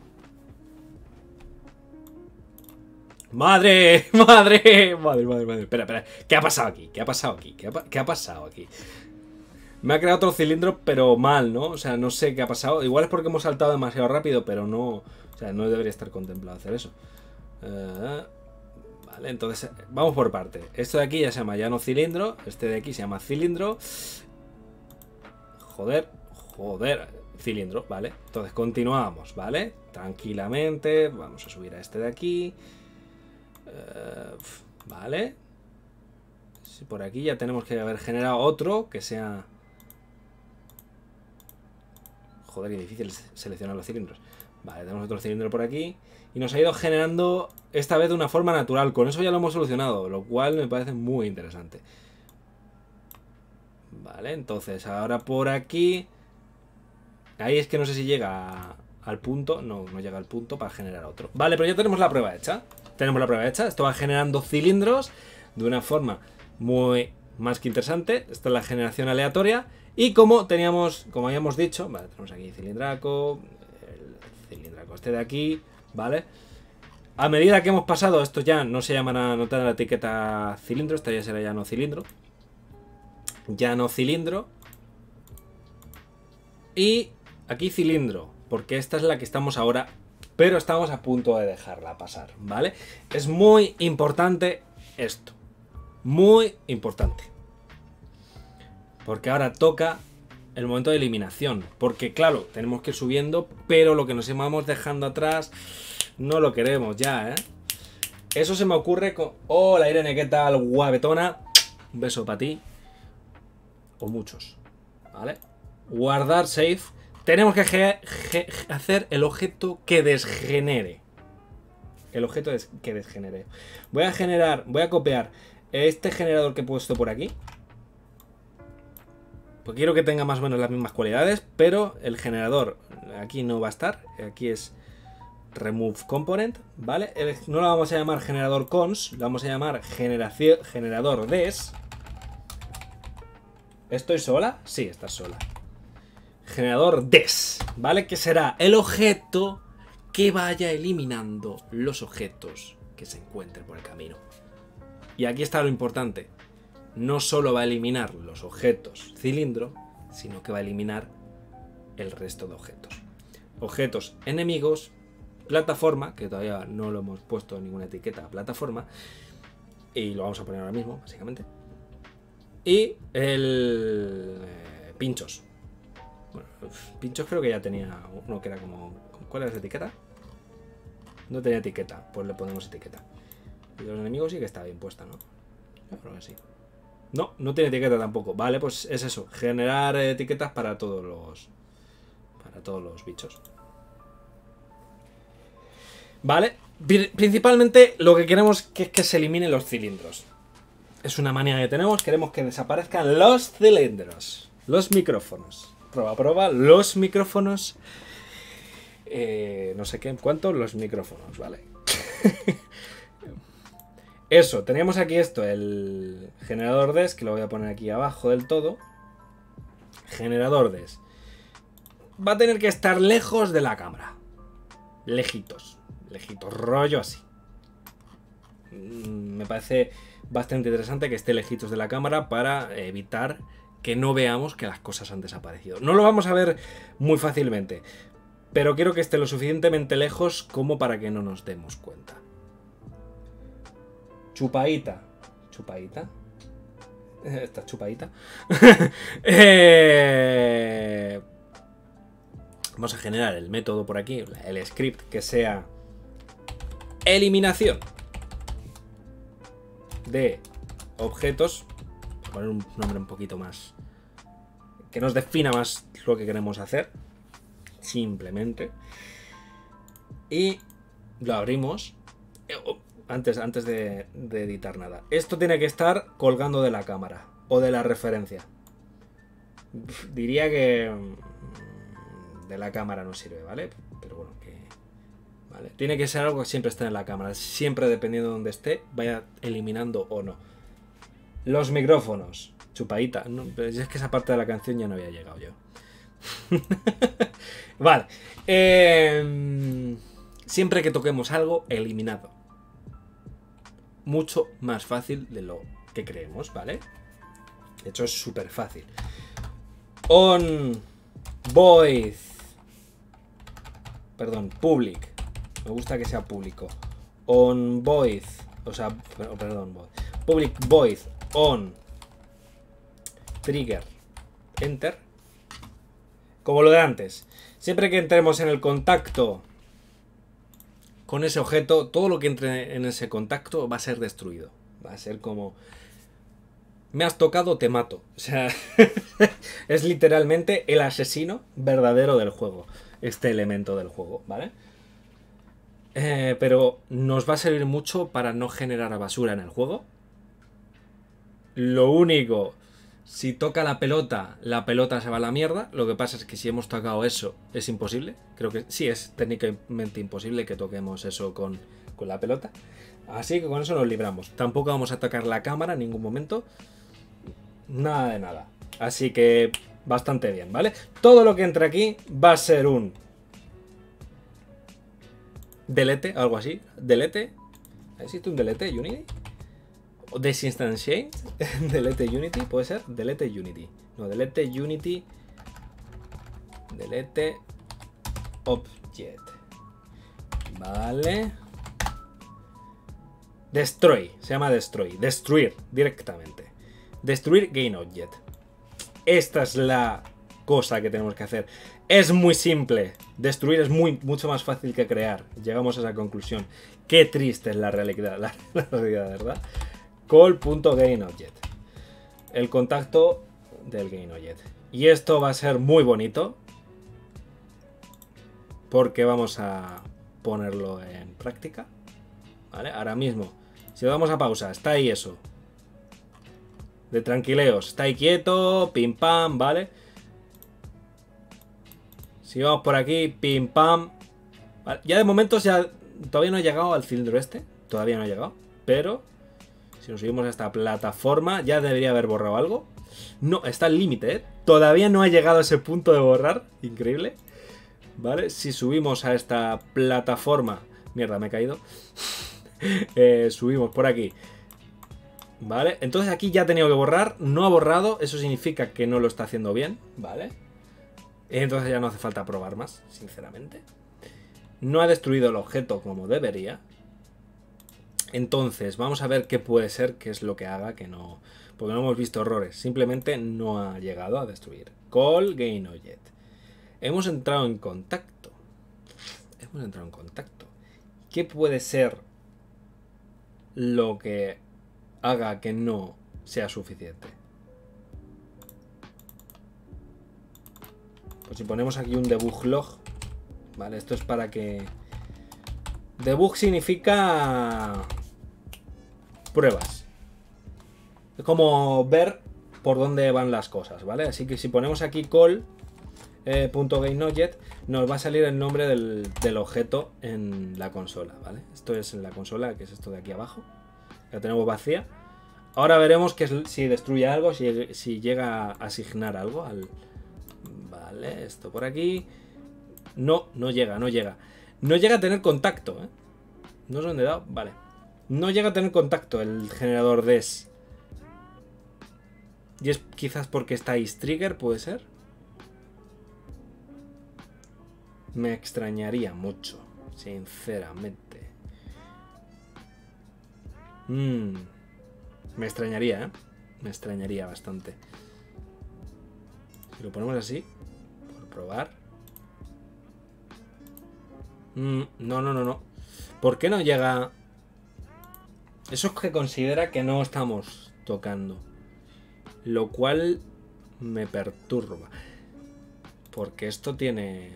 ¡Madre! Espera. ¿Qué ha pasado aquí? ¿Qué ha pasado aquí? Me ha creado otro cilindro, pero mal, ¿no? O sea, no sé qué ha pasado. Igual es porque hemos saltado demasiado rápido, pero no... O sea, no debería estar contemplado hacer eso. Vale, entonces vamos por parte. Esto de aquí ya se llama ya no cilindro. Este de aquí se llama cilindro. Joder. Joder, cilindro, ¿vale? Entonces continuamos, ¿vale? Tranquilamente, vamos a subir a este de aquí. Vale. Si por aquí ya tenemos que haber generado otro que sea... Joder, qué difícil seleccionar los cilindros. Vale, tenemos otro cilindro por aquí. Y nos ha ido generando esta vez de una forma natural. Con eso ya lo hemos solucionado, lo cual me parece muy interesante. Vale, entonces ahora por aquí... Ahí es que no sé si llega al punto. No, no llega al punto para generar otro. Vale, pero ya tenemos la prueba hecha. Tenemos la prueba hecha. Esto va generando cilindros de una forma muy más que interesante. Esta es la generación aleatoria. Y como habíamos dicho, vale, tenemos aquí cilindraco, el cilindraco este de aquí, ¿vale? A medida que hemos pasado, esto ya no se llamará, no tendrá la etiqueta cilindro, esta ya será ya no cilindro. Ya no cilindro. Y aquí cilindro, porque esta es la que estamos ahora, pero estamos a punto de dejarla pasar, ¿vale? Es muy importante esto. Muy importante. Porque ahora toca el momento de eliminación. Porque claro, tenemos que ir subiendo, pero lo que nos vamos dejando atrás no lo queremos ya, ¿eh? Eso se me ocurre con... Hola Irene, ¿qué tal? Guapetona. Un beso para ti. O muchos. ¿Vale? Guardar save. Tenemos que hacer el objeto que desgenere. El objeto que desgenere. Voy a copiar este generador que he puesto por aquí. Pues quiero que tenga más o menos las mismas cualidades, pero el generador aquí no va a estar. Aquí es remove component, ¿vale? No lo vamos a llamar generador cons, lo vamos a llamar generador des. ¿Estoy sola? Sí, estás sola. Generador des, ¿vale? Que será el objeto que vaya eliminando los objetos que se encuentren por el camino. Y aquí está lo importante. No solo va a eliminar los objetos cilindro, sino que va a eliminar el resto de objetos. Objetos enemigos, plataforma, que todavía no lo hemos puesto ninguna etiqueta a plataforma, y lo vamos a poner ahora mismo, básicamente. Y el pinchos. Bueno, pinchos creo que ya tenía uno que era como... ¿Cuál era esa etiqueta? No tenía etiqueta, pues le ponemos etiqueta. Y los enemigos sí que está bien puesta, ¿no? Yo creo que sí. No, no tiene etiqueta tampoco. Vale, pues es eso. Generar etiquetas para todos los bichos. Vale. Principalmente lo que queremos es que se eliminen los cilindros. Es una manía que tenemos. Queremos que desaparezcan los cilindros. Los micrófonos. Prueba. Los micrófonos. No sé qué. ¿Cuánto? Los micrófonos, vale. Eso, teníamos aquí esto, el generador des, que lo voy a poner aquí abajo del todo. Generador des. Va a tener que estar lejos de la cámara. Lejitos, rollo así. Me parece bastante interesante que esté lejitos de la cámara para evitar que no veamos que las cosas han desaparecido. No lo vamos a ver muy fácilmente, pero quiero que esté lo suficientemente lejos como para que no nos demos cuenta. Chupaíta. Esta chupaíta. Vamos a generar el método por aquí, el script que sea eliminación de objetos. Vamos a poner un nombre un poquito más que nos defina más lo que queremos hacer. Simplemente. Y lo abrimos. Antes de editar nada. Esto tiene que estar colgando de la cámara o de la referencia. Diría que de la cámara no sirve, ¿vale? Pero bueno, ¿vale? Tiene que ser algo que siempre esté en la cámara. Siempre dependiendo de donde esté, vaya eliminando o no. Los micrófonos. Chupaíta. No, es que esa parte de la canción ya no había llegado yo. Vale. Siempre que toquemos algo, eliminado. Mucho más fácil de lo que creemos, ¿vale? De hecho es súper fácil. Public. Me gusta que sea público. On void. O sea, perdón. Public void on trigger enter. como lo de antes. Siempre que entremos en el contacto con ese objeto, todo lo que entre en ese contacto va a ser destruido. Va a ser como... me has tocado, te mato. O sea, es literalmente el asesino verdadero del juego. Este elemento del juego, ¿vale? Pero nos va a servir mucho para no generar basura en el juego. Lo único, si toca la pelota se va a la mierda. Lo que pasa es que si hemos tocado eso, es imposible. Creo que sí, es técnicamente imposible que toquemos eso con la pelota. Así que con eso nos libramos. Tampoco vamos a tocar la cámara en ningún momento. Nada de nada. Así que bastante bien, ¿vale? Todo lo que entre aquí va a ser un delete, algo así. Delete. ¿Existe un delete Unity? ¿O desinstantiate? Delete Unity, puede ser. Delete Unity. No, delete Unity. Delete Object. Vale. Destroy. Se llama Destroy. Destruir directamente. Destruir GainObject. Esta es la cosa que tenemos que hacer. Es muy simple. Destruir es mucho más fácil que crear. Llegamos a esa conclusión. Qué triste es la realidad, la realidad, ¿verdad? Call.GainObject. El contacto del GainObject. Y esto va a ser muy bonito. Porque vamos a ponerlo en práctica. ¿Vale? Ahora mismo, si le damos a pausa, está ahí eso. De tranquileos, está ahí quieto, pim pam, ¿vale? Si vamos por aquí, pim pam. Vale. Ya de momento todavía no he llegado al cilindro este. Todavía no he llegado. Pero si nos subimos a esta plataforma, ya debería haber borrado algo. No, está al límite, ¿eh? Todavía no ha llegado a ese punto de borrar. Increíble. ¿Vale? Si subimos a esta plataforma... Mierda, me he caído. Subimos por aquí. ¿Vale? Entonces aquí ya ha tenido que borrar. No ha borrado. Eso significa que no lo está haciendo bien. ¿Vale? Entonces ya no hace falta probar más, sinceramente. No ha destruido el objeto como debería. Entonces vamos a ver qué puede ser, qué es lo que haga que no... Porque no hemos visto errores. Simplemente no ha llegado a destruir. Call GainObject. Hemos entrado en contacto. Hemos entrado en contacto. ¿Qué puede ser lo que haga que no sea suficiente? Pues si ponemos aquí un debug log, ¿vale? Esto es para que... Debug significa pruebas. Es como ver por dónde van las cosas, ¿vale? Así que si ponemos aquí call .GainObject, nos va a salir el nombre del objeto en la consola, ¿vale? Esto es en la consola, que es esto de aquí abajo. La tenemos vacía. Ahora veremos si destruye algo, si llega a asignar algo al... Vale, esto por aquí. No llega. No llega a tener contacto, ¿eh? No sé dónde he dado. Vale. No llega a tener contacto el generador des. Y es quizás porque está IceTrigger, puede ser. Me extrañaría mucho, sinceramente. Me extrañaría, ¿eh? Me extrañaría bastante. Si lo ponemos así, por probar. No. ¿Por qué no llega? Eso es que considera que no estamos tocando. Lo cual me perturba. Porque esto tiene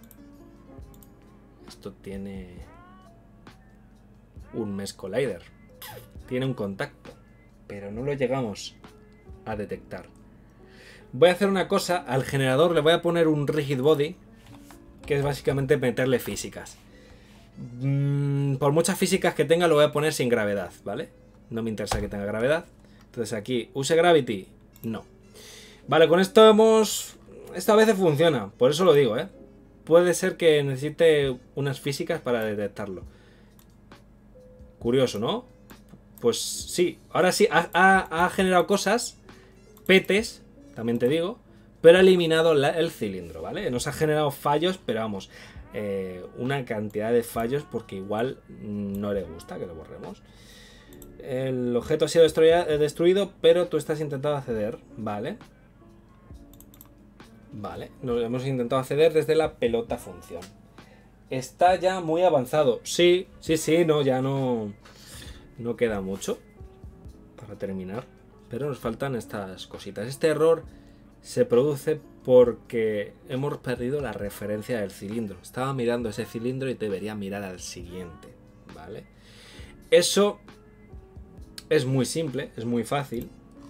un mesh collider. Tiene un contacto. Pero no lo llegamos a detectar. Voy a hacer una cosa. Al generador le voy a poner un rigid body, que es básicamente meterle físicas. Por muchas físicas que tenga, lo voy a poner sin gravedad, ¿vale? No me interesa que tenga gravedad. Entonces aquí, use gravity. No. Vale, con esto esta vez funciona. Por eso lo digo, ¿eh? Puede ser que necesite unas físicas para detectarlo. Curioso, ¿no? Pues sí. Ahora sí, ha generado cosas. Petes, también te digo. Pero ha eliminado el cilindro, ¿vale? Nos ha generado fallos, pero vamos... una cantidad de fallos porque igual no le gusta que lo borremos. El objeto ha sido destruido, pero tú estás intentando acceder, ¿vale? Vale, nos hemos intentado acceder desde la pelota función. Está ya muy avanzado. Sí, no, ya no queda mucho para terminar. Pero nos faltan estas cositas. Este error se produce porque hemos perdido la referencia del cilindro. Estaba mirando ese cilindro y debería mirar al siguiente, ¿vale? Eso es muy simple, es muy fácil.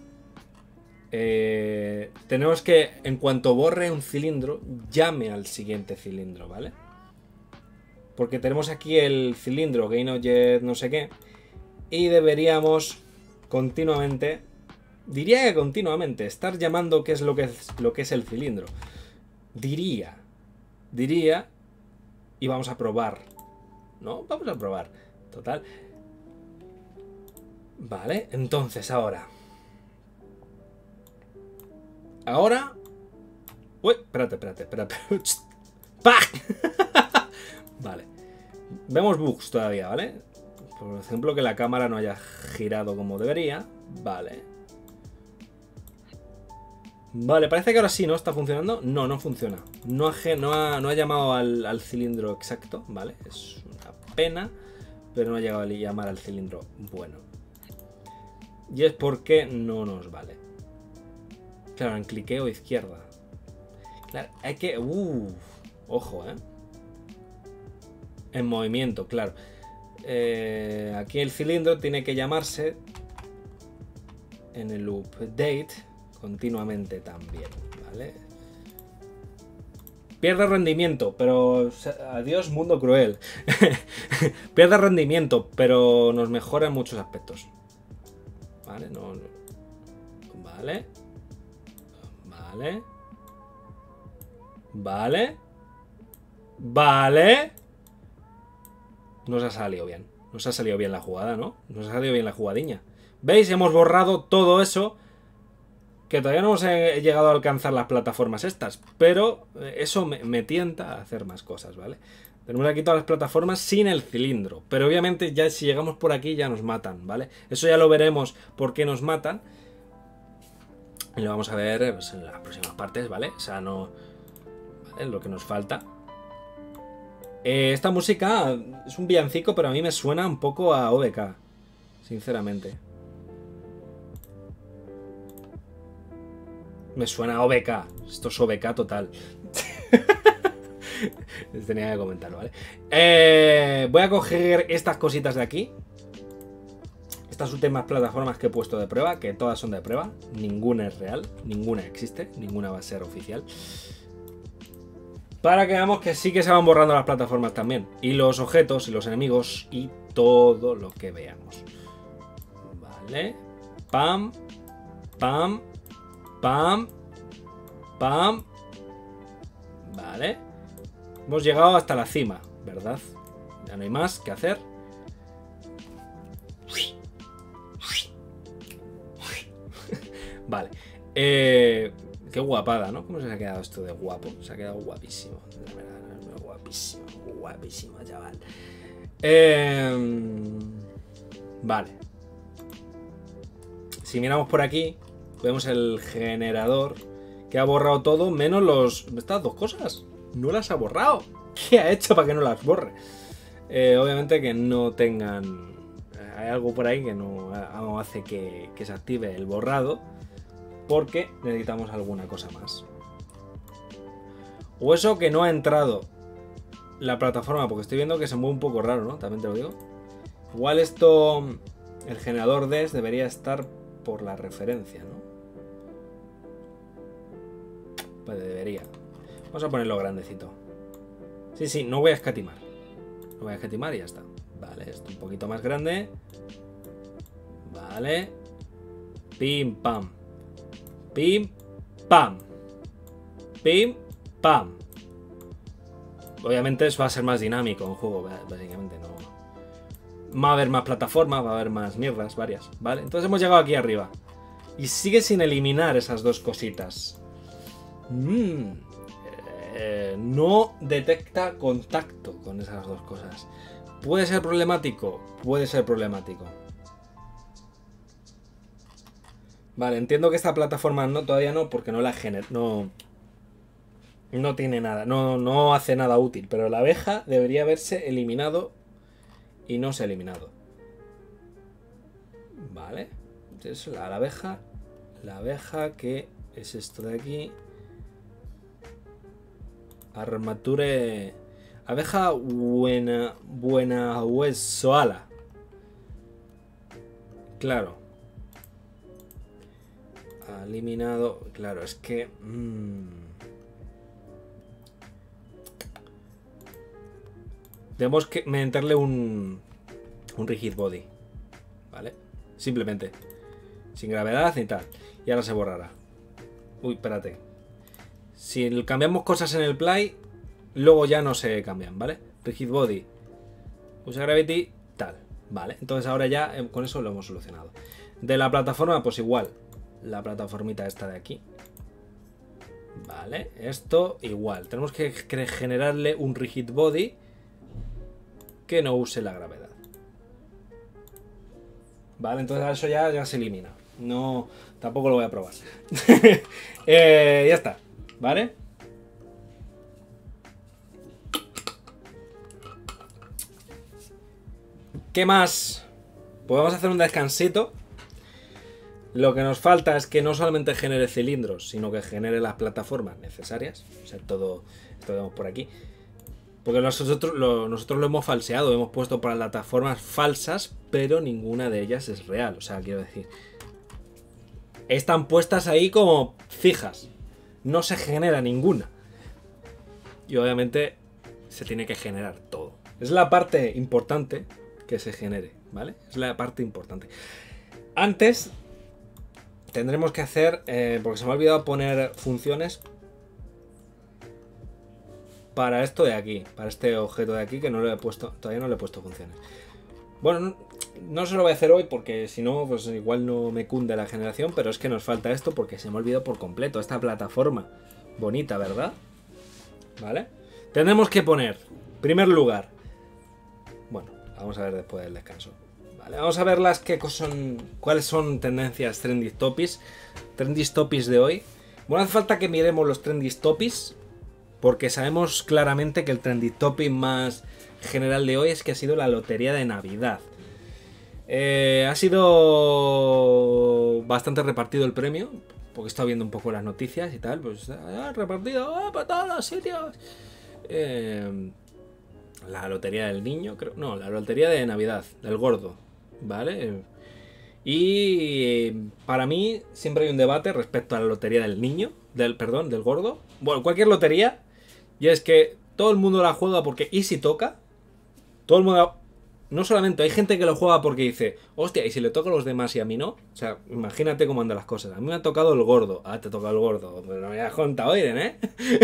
Tenemos que, en cuanto borre un cilindro, llame al siguiente cilindro, ¿vale? Porque tenemos aquí el cilindro GainObject no sé qué. Y deberíamos continuamente, diría que continuamente, estar llamando qué es lo que es el cilindro. Diría. Y vamos a probar. ¿No? Vamos a probar. Total. Vale, entonces ahora. Uy, espérate. ¡Pah! Vale. Vemos bugs todavía, ¿vale? Por ejemplo, que la cámara no haya girado como debería. Vale. Vale, parece que ahora sí, ¿no? ¿Está funcionando? No, no funciona. No ha llamado al cilindro exacto, ¿vale? Es una pena, pero no ha llegado a llamar al cilindro bueno. Y es porque no nos vale. Claro, en cliqueo izquierda. Claro, hay que... ojo, ¿eh? En movimiento, claro. Aquí el cilindro tiene que llamarse en el update continuamente también, ¿vale? Pierde rendimiento, pero... Adiós, mundo cruel. Pierde rendimiento, pero nos mejora en muchos aspectos. Vale, no. Vale. Nos ha salido bien. Nos ha salido bien la jugada, ¿no? Nos ha salido bien la jugadiña. ¿Veis? Hemos borrado todo eso. Que todavía no hemos llegado a alcanzar las plataformas estas. Pero eso me tienta a hacer más cosas, ¿vale? Tenemos aquí todas las plataformas sin el cilindro. Pero obviamente ya si llegamos por aquí ya nos matan, ¿vale? Eso ya lo veremos por qué nos matan. Y lo vamos a ver pues, en las próximas partes, ¿vale? O sea, no... ¿vale? Lo que nos falta. Esta música es un villancico, pero a mí me suena un poco a OBK. Sinceramente. Me suena a OBK. Esto es OBK total. Tenía que comentarlo, ¿vale? Voy a coger estas cositas de aquí. Estas últimas plataformas que he puesto de prueba, que todas son de prueba, ninguna es real, ninguna existe, ninguna va a ser oficial. Para que veamos que sí que se van borrando las plataformas también. Y los objetos y los enemigos y todo lo que veamos. Vale. Pam. Vale. Hemos llegado hasta la cima, ¿verdad? Ya no hay más que hacer. Vale. Qué guapada, ¿no? ¿Cómo se ha quedado esto de guapo? Se ha quedado guapísimo. La verdad, guapísimo, chaval. Vale. Si miramos por aquí, vemos el generador que ha borrado todo, menos estas dos cosas. No las ha borrado. ¿Qué ha hecho para que no las borre? Obviamente que no tengan... hay algo por ahí que no hace que se active el borrado. Porque necesitamos alguna cosa más. O eso que no ha entrado la plataforma, porque estoy viendo que se mueve un poco raro, ¿no? También te lo digo. Igual esto, el generador DES debería estar por la referencia, ¿no? Pues debería. Vamos a ponerlo grandecito. Sí, no voy a escatimar. No voy a escatimar y ya está. Vale, esto un poquito más grande. Vale. Pim, pam. Pim, pam. Pim, pam. Obviamente eso va a ser más dinámico en juego, básicamente no. Va a haber más plataformas, va a haber más mierdas, varias, ¿vale? Entonces hemos llegado aquí arriba. Y sigue sin eliminar esas dos cositas. No detecta contacto con esas dos cosas. ¿Puede ser problemático? Puede ser problemático. Vale, entiendo que esta plataforma todavía no, porque no la No tiene nada, no hace nada útil, pero la abeja debería haberse eliminado y no se ha eliminado. Vale. Entonces la abeja que es esto de aquí. Armature. Abeja buena huesoala. Claro. Ha eliminado. Claro, es que. Tenemos que meterle un rigid body. ¿Vale? Simplemente. Sin gravedad ni tal. Y ahora se borrará. Uy, espérate. Si cambiamos cosas en el play, luego ya no se cambian, ¿vale? Rigid body. Usa gravity, tal. Vale, entonces ahora ya con eso lo hemos solucionado. De la plataforma, pues igual. La plataformita esta de aquí. Vale, esto igual. Tenemos que generarle un rigid body que no use la gravedad. Vale, entonces eso ya se elimina. No, tampoco lo voy a probar. Ya está, ¿vale? ¿Qué más? Pues vamos a hacer un descansito. Lo que nos falta es que no solamente genere cilindros, sino que genere las plataformas necesarias. O sea, todo esto que vemos por aquí. Porque nosotros lo hemos falseado, hemos puesto plataformas falsas, pero ninguna de ellas es real. O sea, quiero decir, están puestas ahí como fijas. No se genera ninguna. Y obviamente se tiene que generar todo. Es la parte importante que se genere, ¿vale? Es la parte importante. Antes tendremos que hacer, porque se me ha olvidado poner funciones para esto de aquí, para este objeto de aquí que no le he puesto, todavía no le he puesto funciones. Bueno, no se lo voy a hacer hoy porque si no, pues igual no me cunde la generación, pero es que nos falta esto porque se me ha olvidado por completo esta plataforma bonita, ¿verdad? ¿Vale? Tenemos que poner, primer lugar, bueno, vamos a ver después del descanso. Vale, vamos a ver cuáles son tendencias trendy topics de hoy. Bueno, hace falta que miremos los trendy topics porque sabemos claramente que el trendy topic más general de hoy es que ha sido la lotería de Navidad. Ha sido bastante repartido el premio, porque he estado viendo un poco las noticias y tal, pues repartido para todos los sitios. La lotería del niño, creo. No, la lotería de Navidad, del gordo, ¿vale? Y para mí siempre hay un debate respecto a la lotería del niño, del gordo. Bueno, cualquier lotería. Y es que todo el mundo la juega porque ¿y si toca? Todo el mundo... No solamente hay gente que lo juega porque dice, hostia, ¿y si le toca a los demás y a mí no? O sea, imagínate cómo andan las cosas. A mí me ha tocado el gordo. Ah, te toca el gordo. Pero no me has contado, Irene,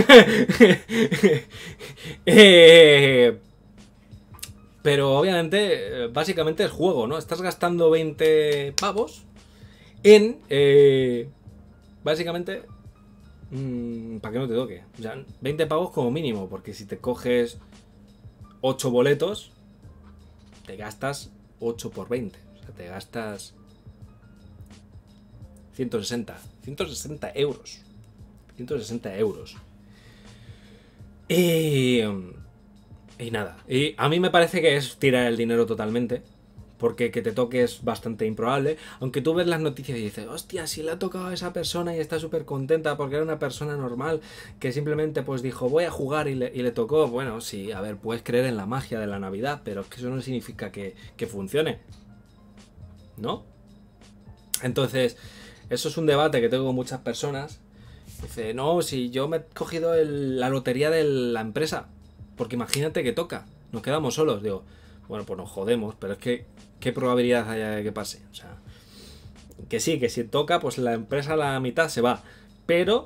¿eh? Pero obviamente, básicamente es juego, ¿no? Estás gastando 20 pavos en... básicamente... para que no te toque. O sea, 20 pavos como mínimo, porque si te coges 8 boletos, te gastas 8 por 20. O sea, te gastas 160 euros. 160 euros. Y nada. Y a mí me parece que es tirar el dinero totalmente. Porque que te toque es bastante improbable. Aunque tú ves las noticias y dices, hostia, si le ha tocado a esa persona y está súper contenta porque era una persona normal que simplemente pues dijo, voy a jugar y le tocó. Bueno, sí, a ver, puedes creer en la magia de la Navidad, pero es que eso no significa que funcione, ¿no? Entonces, eso es un debate que tengo con muchas personas. Dice, no, si yo me he cogido la lotería de la empresa, porque imagínate que toca, nos quedamos solos. Digo, bueno, pues nos jodemos, pero es que ¿qué probabilidad hay de que pase? O sea, que sí, que si toca, pues la empresa a la mitad se va. Pero...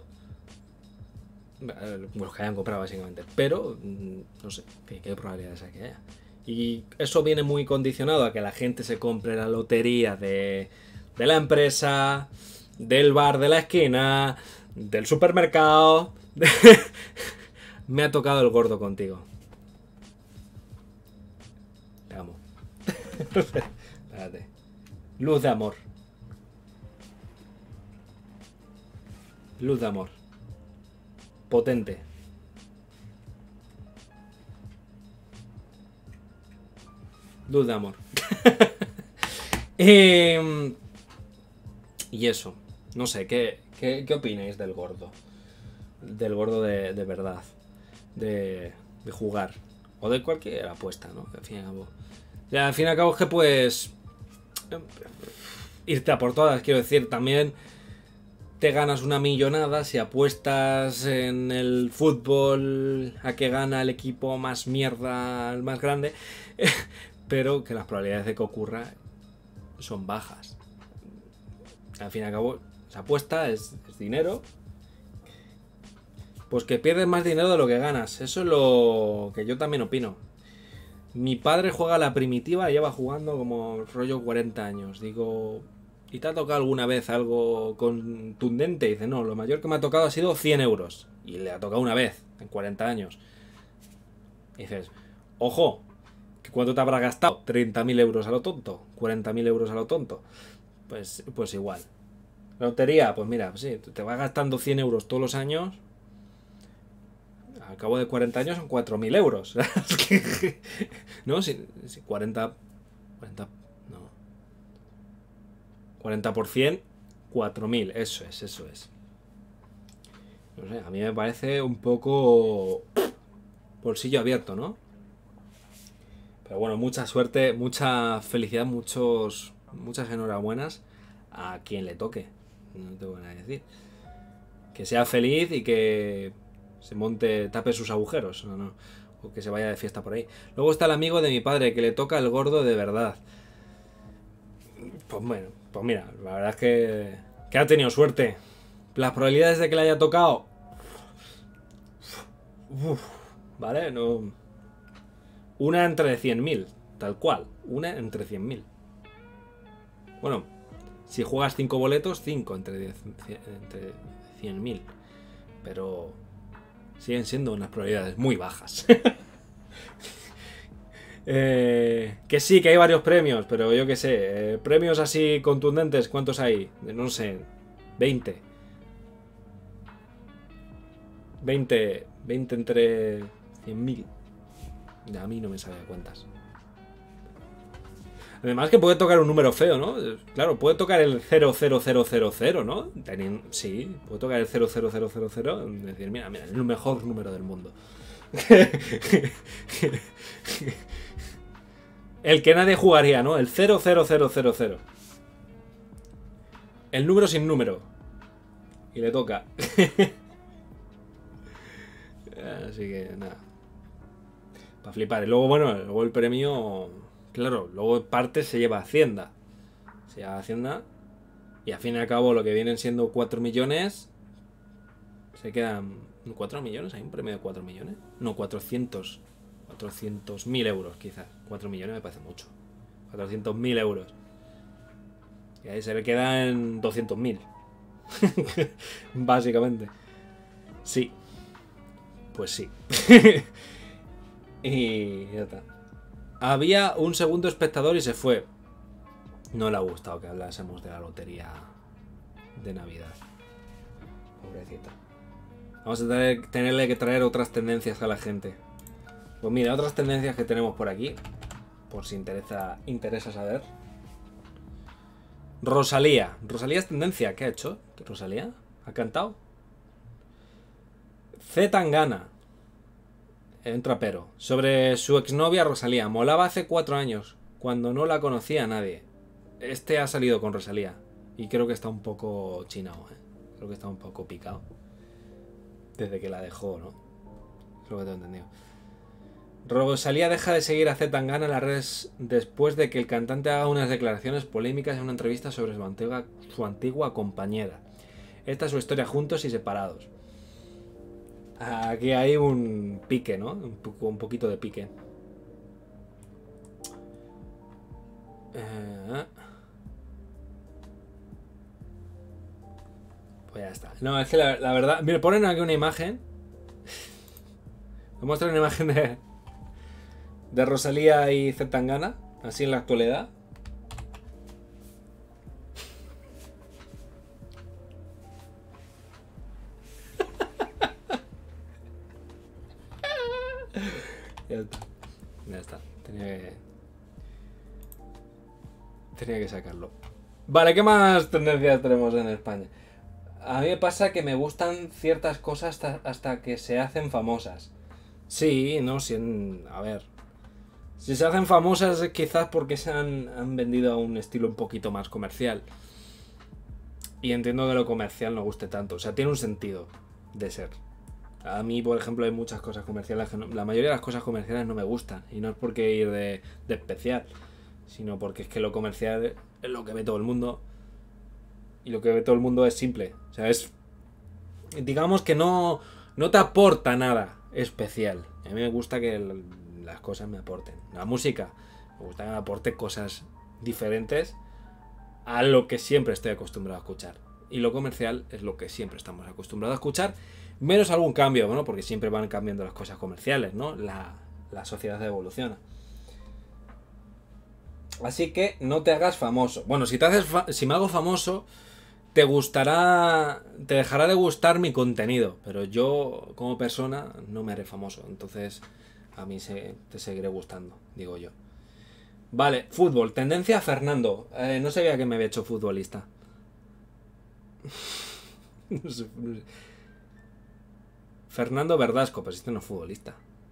los que hayan comprado, básicamente. Pero, no sé, ¿qué probabilidades hay que haya? Y eso viene muy condicionado a que la gente se compre la lotería de la empresa, del bar de la esquina, del supermercado. Me ha tocado el gordo contigo. Te amo. Espérate. Luz de amor. Luz de amor. Potente. Luz de amor. Y eso. No sé, ¿qué opináis del gordo? Del gordo de verdad. De jugar. O de cualquier apuesta, ¿no? Al fin y al cabo. Ya, al fin y al cabo es que pues... irte a por todas, quiero decir, también te ganas una millonada si apuestas en el fútbol a que gana el equipo más mierda, el más grande, pero que las probabilidades de que ocurra son bajas. Al fin y al cabo, esa apuesta es dinero. Pues que pierdes más dinero de lo que ganas. Eso es lo que yo también opino. Mi padre juega a la primitiva, lleva jugando como rollo 40 años. Digo, ¿y te ha tocado alguna vez algo contundente? Y dice, no, lo mayor que me ha tocado ha sido 100 euros. Y le ha tocado una vez, en 40 años. Y dices, ojo, ¿que cuánto te habrá gastado? 30.000 euros a lo tonto, 40.000 euros a lo tonto. Pues igual. Lotería, pues mira, sí, te vas gastando 100 euros todos los años. Al cabo de 40 años son 4.000 euros. No, si 40... No. 40%, 4.000. Eso es. No sé, a mí me parece un poco... bolsillo abierto, ¿no? Pero bueno, mucha suerte, mucha felicidad, muchas enhorabuenas a quien le toque. No tengo nada que decir. Que sea feliz y que se monte, tape sus agujeros, no, o que se vaya de fiesta por ahí. Luego está el amigo de mi padre, que le toca el gordo de verdad. Pues bueno, pues mira, la verdad es que ha tenido suerte. Las probabilidades de que le haya tocado... ¿vale? No... Una entre 100.000, tal cual. Una entre 100.000. Bueno, si juegas 5 boletos, 5 entre 100.000. Pero siguen siendo unas probabilidades muy bajas. Que sí, que hay varios premios, pero yo qué sé. Premios así contundentes, ¿cuántos hay? No sé, 20. 20 entre 100.000. A mí no me sale de cuentas. Además que puede tocar un número feo, ¿no? Claro, puede tocar el 00000, ¿no? Sí, puede tocar el 00000. Decir, mira, es el mejor número del mundo. El que nadie jugaría, ¿no? El 00000. El número sin número. Y le toca. Así que nada. Para flipar. Y luego, bueno, luego el premio... Claro, luego parte se lleva a Hacienda. Se lleva a Hacienda. Y al fin y al cabo lo que vienen siendo 4 millones... Se quedan... ¿4 millones? ¿Hay un premio de 4 millones? No, 400.000 euros quizás. 4 millones me parece mucho. 400.000 euros. Y ahí se le quedan 200.000. Básicamente. Sí. Pues sí. Y ya está. Había un segundo espectador y se fue. No le ha gustado que hablásemos de la lotería de Navidad. Pobrecita. Vamos a tenerle que traer otras tendencias a la gente. Pues mira, otras tendencias que tenemos por aquí. Por si interesa saber. Rosalía. Rosalía es tendencia. ¿Qué ha hecho? ¿Rosalía? ¿Ha cantado? C. Tangana. Un trapero. Sobre su exnovia Rosalía. Molaba hace 4 años. Cuando no la conocía a nadie. Este ha salido con Rosalía. Y creo que está un poco chinado, ¿eh? Creo que está un poco picado. Desde que la dejó, ¿no? Es lo que tengo entendido. Rosalía deja de seguir a C. Tangana en las redes después de que el cantante haga unas declaraciones polémicas en una entrevista sobre su antigua compañera. Esta es su historia juntos y separados. Aquí hay un pique, ¿no? Un poquito de pique. Pues ya está. No, es que la verdad... Mira, ponen aquí una imagen. Me muestran una imagen de Rosalía y C. Tangana, así en la actualidad. Ya está. Ya está. Tenía que... Tenía que sacarlo. Vale, ¿qué más tendencias tenemos en España? A mí me pasa que me gustan ciertas cosas hasta que se hacen famosas. Sí, no, a ver. Si se hacen famosas es quizás porque han vendido a un estilo un poquito más comercial. Y entiendo que lo comercial no guste tanto. O sea, tiene un sentido de ser. A mí, por ejemplo, hay muchas cosas comerciales que la mayoría de las cosas comerciales no me gustan. Y no es porque ir de especial, sino porque es que lo comercial es lo que ve todo el mundo. Y lo que ve todo el mundo es simple. O sea, es... Digamos que no te aporta nada especial. A mí me gusta que las cosas me aporten. La música, me gusta que me aporte cosas diferentes a lo que siempre estoy acostumbrado a escuchar. Y lo comercial es lo que siempre estamos acostumbrados a escuchar. Menos algún cambio, ¿no? Porque siempre van cambiando las cosas comerciales, ¿no? La sociedad evoluciona. Así que no te hagas famoso. Bueno, si me hago famoso, te dejará de gustar mi contenido, pero yo como persona no me haré famoso, entonces a mí te seguiré gustando, digo yo. Vale, fútbol, tendencia a Fernando. No sabía que me había hecho futbolista. No sé. Fernando Verdasco, pues este no es futbolista.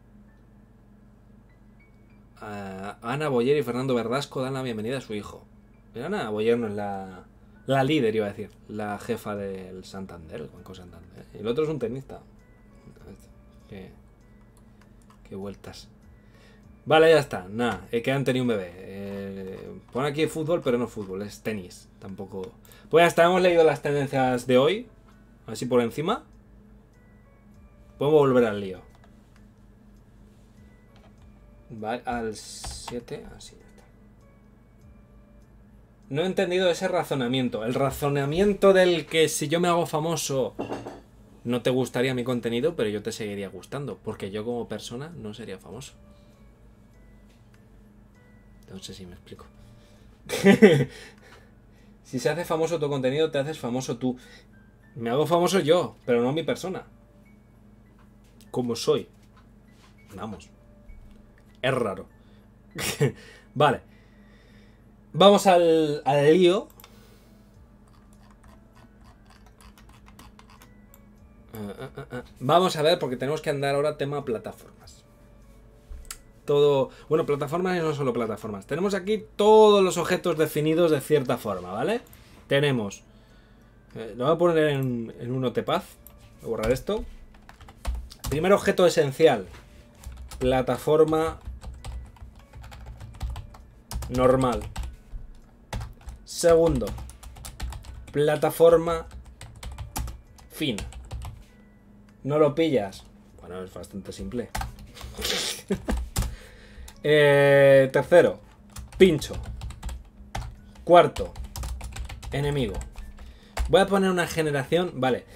Ana Boyer y Fernando Verdasco dan la bienvenida a su hijo. Pero Ana Boyer no es la líder, iba a decir. La jefa del Santander, el Banco Santander. Y el otro es un tenista. Qué vueltas. Vale, ya está. Nada, que han tenido un bebé. Pon aquí fútbol, pero no fútbol, es tenis. Tampoco. Pues ya está, hemos leído las tendencias de hoy. Así por encima. Podemos volver al lío. Vale, al 7. Así ya está. No he entendido ese razonamiento. El razonamiento del que si yo me hago famoso no te gustaría mi contenido, pero yo te seguiría gustando. Porque yo como persona no sería famoso. No sé si me explico. Si se hace famoso tu contenido, te haces famoso tú. Me hago famoso yo, pero no mi persona. Como soy. Vamos. Es raro. Vale. Vamos al lío. Vamos a ver, porque tenemos que andar ahora tema plataformas. Todo... Bueno, plataformas y no solo plataformas. Tenemos aquí todos los objetos definidos de cierta forma, ¿vale? Tenemos... lo voy a poner en un notepad. Voy a borrar esto. Primer objeto esencial. Plataforma normal. Segundo, plataforma fina. ¿No lo pillas? Bueno, es bastante simple. Tercero, pincho. Cuarto, enemigo. Voy a poner una generación. Vale.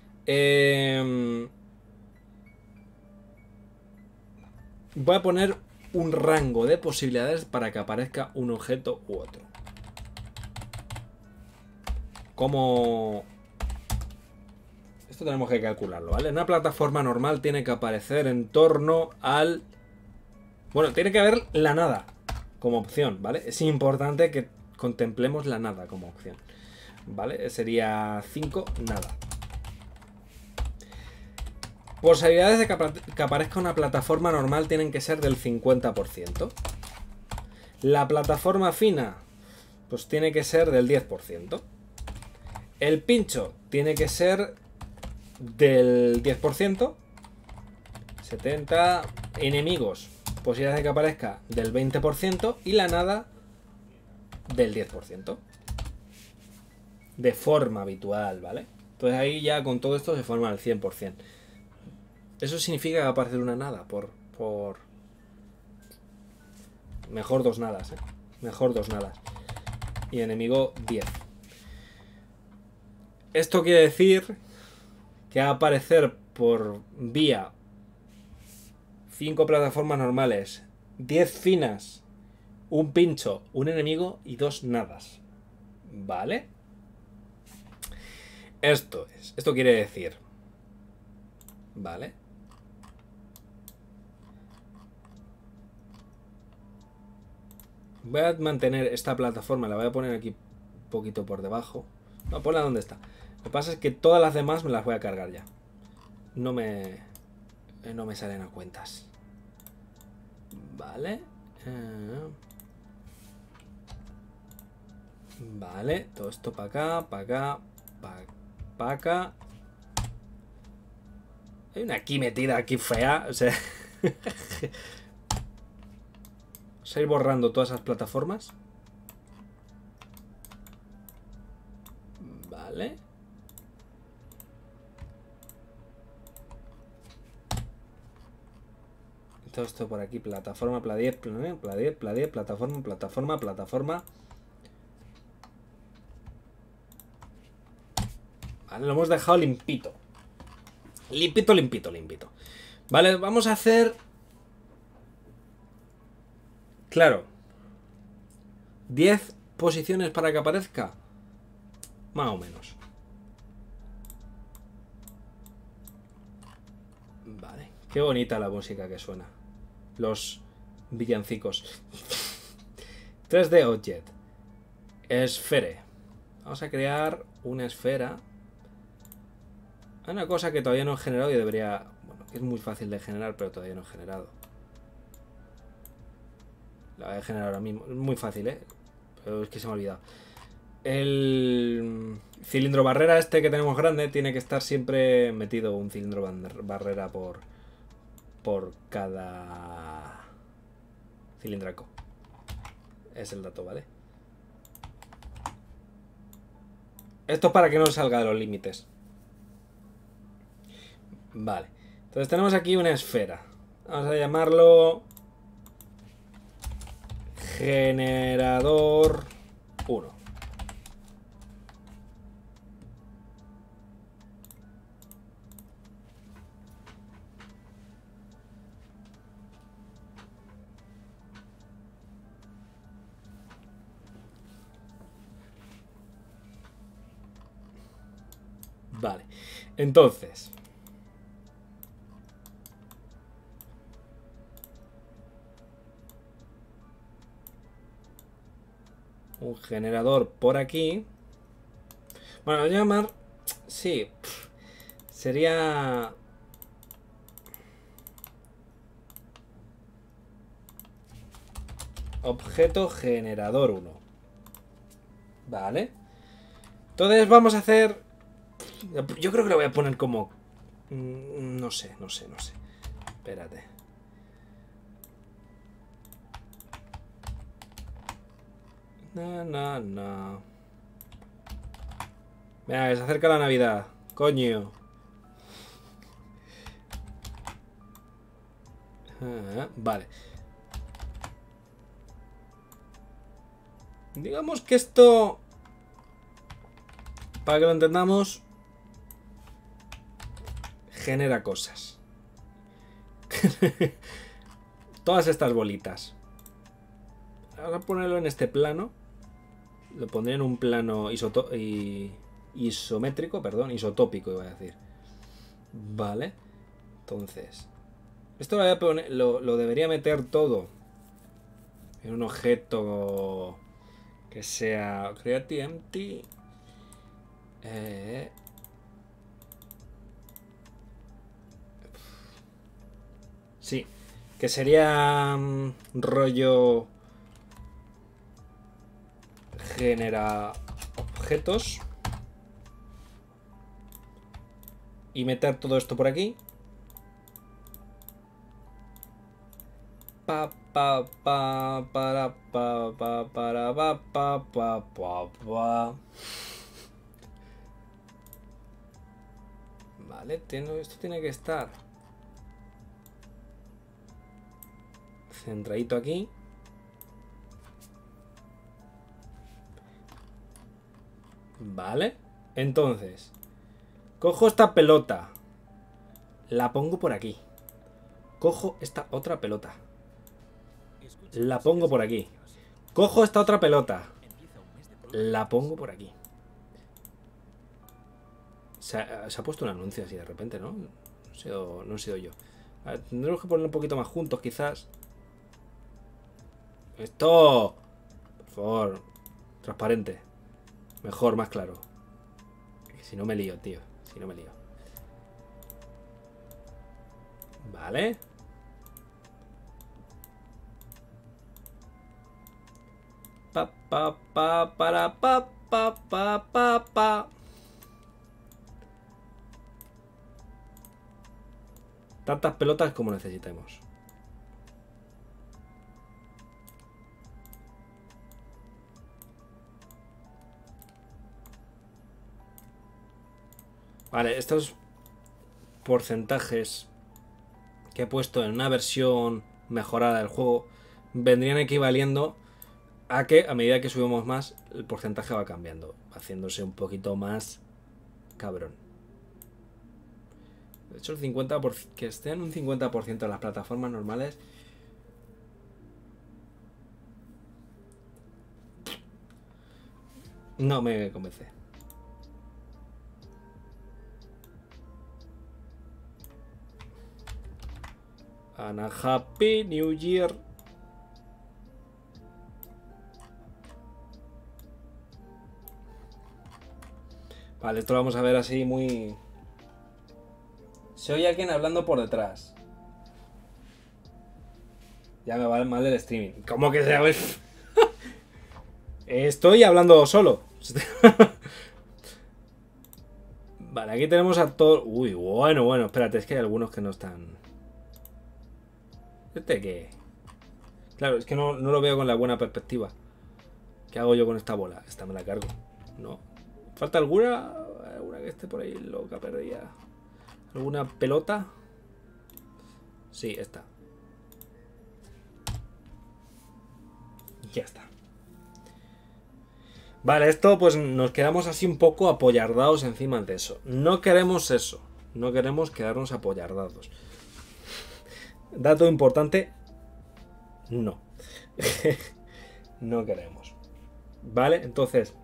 Voy a poner un rango de posibilidades para que aparezca un objeto u otro. Como... Esto tenemos que calcularlo, ¿vale? Una plataforma normal tiene que aparecer en torno al... Bueno, tiene que haber la nada como opción, ¿vale? Es importante que contemplemos la nada como opción, ¿vale? Sería 5, nada. Posibilidades de que aparezca una plataforma normal tienen que ser del 50%. La plataforma fina, pues tiene que ser del 10%. El pincho tiene que ser del 10%. 70. Enemigos, posibilidades de que aparezca del 20%. Y la nada del 10%. De forma habitual, ¿vale? Entonces ahí ya con todo esto se forma el 100%. Eso significa que va a aparecer una nada por... Mejor dos nadas, ¿eh? Mejor dos nadas. Y enemigo 10. Esto quiere decir que va a aparecer por vía 5 plataformas normales, 10 finas, un pincho, un enemigo y 2 nadas. ¿Vale? Esto quiere decir... ¿Vale? Voy a mantener esta plataforma, la voy a poner aquí un poquito por debajo. No, ponla donde está. Lo que pasa es que todas las demás me las voy a cargar ya. No me salen a cuentas. Vale. Vale, todo esto para acá, para acá, para acá. Hay una aquí metida, aquí fea. O sea, vamos a ir borrando todas esas plataformas. Vale. Todo esto por aquí, plataforma, pla 10, plataforma, plataforma, plataforma. Vale, lo hemos dejado limpito. Limpito, limpito, limpito. Vale, vamos a hacer... Claro. 10 posiciones para que aparezca. Más o menos. Vale. Qué bonita la música que suena. Los villancicos. 3D Object. Esfere. Vamos a crear una esfera. Hay una cosa que todavía no he generado y debería... Bueno, que es muy fácil de generar, pero todavía no he generado. La voy a generar ahora mismo. Es muy fácil, ¿eh? Pero es que se me ha olvidado. El cilindro barrera este que tenemos grande tiene que estar siempre metido un cilindro barrera por cada cilindraco. Es el dato, ¿vale? Esto es para que no salga de los límites. Vale. Entonces tenemos aquí una esfera. Vamos a llamarlo generador 1. Vale. Entonces... un generador por aquí. Bueno, voy a llamar... Sí. Sería... objeto generador 1. Vale. Entonces vamos a hacer... Yo creo que lo voy a poner como... No sé. Espérate. No. Venga, se acerca la Navidad. Coño. Vale. Digamos que esto... Para que lo entendamos... genera cosas. Todas estas bolitas. Vamos a ponerlo en este plano. Lo pondré en un plano isométrico, perdón, isotópico iba a decir. Vale. Entonces, esto lo voy a poner, lo debería meter todo en un objeto que sea create empty. Sí, que sería rollo genera objetos y meter todo esto por aquí. Vale, esto tiene que estar centradito aquí. Vale, entonces cojo esta pelota, la pongo por aquí. Cojo esta otra pelota, la pongo por aquí. Cojo esta otra pelota, la pongo por aquí. Se ha puesto un anuncio así de repente, ¿no? No he sido yo. A ver, tendremos que ponerlo un poquito más juntos, quizás. ¡Esto! favor. Transparente. Mejor, más claro. Si no me lío, tío. Si no me lío. Vale. Pa, pa, pa, para, pa, pa, pa, pa, pa. Tantas pelotas como necesitemos. Vale, estos porcentajes que he puesto en una versión mejorada del juego vendrían equivaliendo a que a medida que subimos más el porcentaje va cambiando, haciéndose un poquito más cabrón. De hecho, el 50%, que esté en un 50% en las plataformas normales no me convence. And a happy new year. Vale, esto lo vamos a ver así muy... Se oye alguien hablando por detrás. Ya me va mal el streaming. ¿Cómo que se oye? Estoy hablando solo. Vale, aquí tenemos a todos... Uy, bueno, espérate, es que hay algunos que no están... ¿Este qué? Claro, es que no lo veo con la buena perspectiva. ¿Qué hago yo con esta bola? Esta me la cargo. No. ¿Falta alguna? ¿Alguna que esté por ahí loca, perdida? ¿Alguna pelota? Sí, esta. Ya está. Vale, esto pues nos quedamos así un poco apoyardados encima de eso. No queremos eso. No queremos quedarnos apoyardados. Dato importante. No. No queremos. Vale, entonces...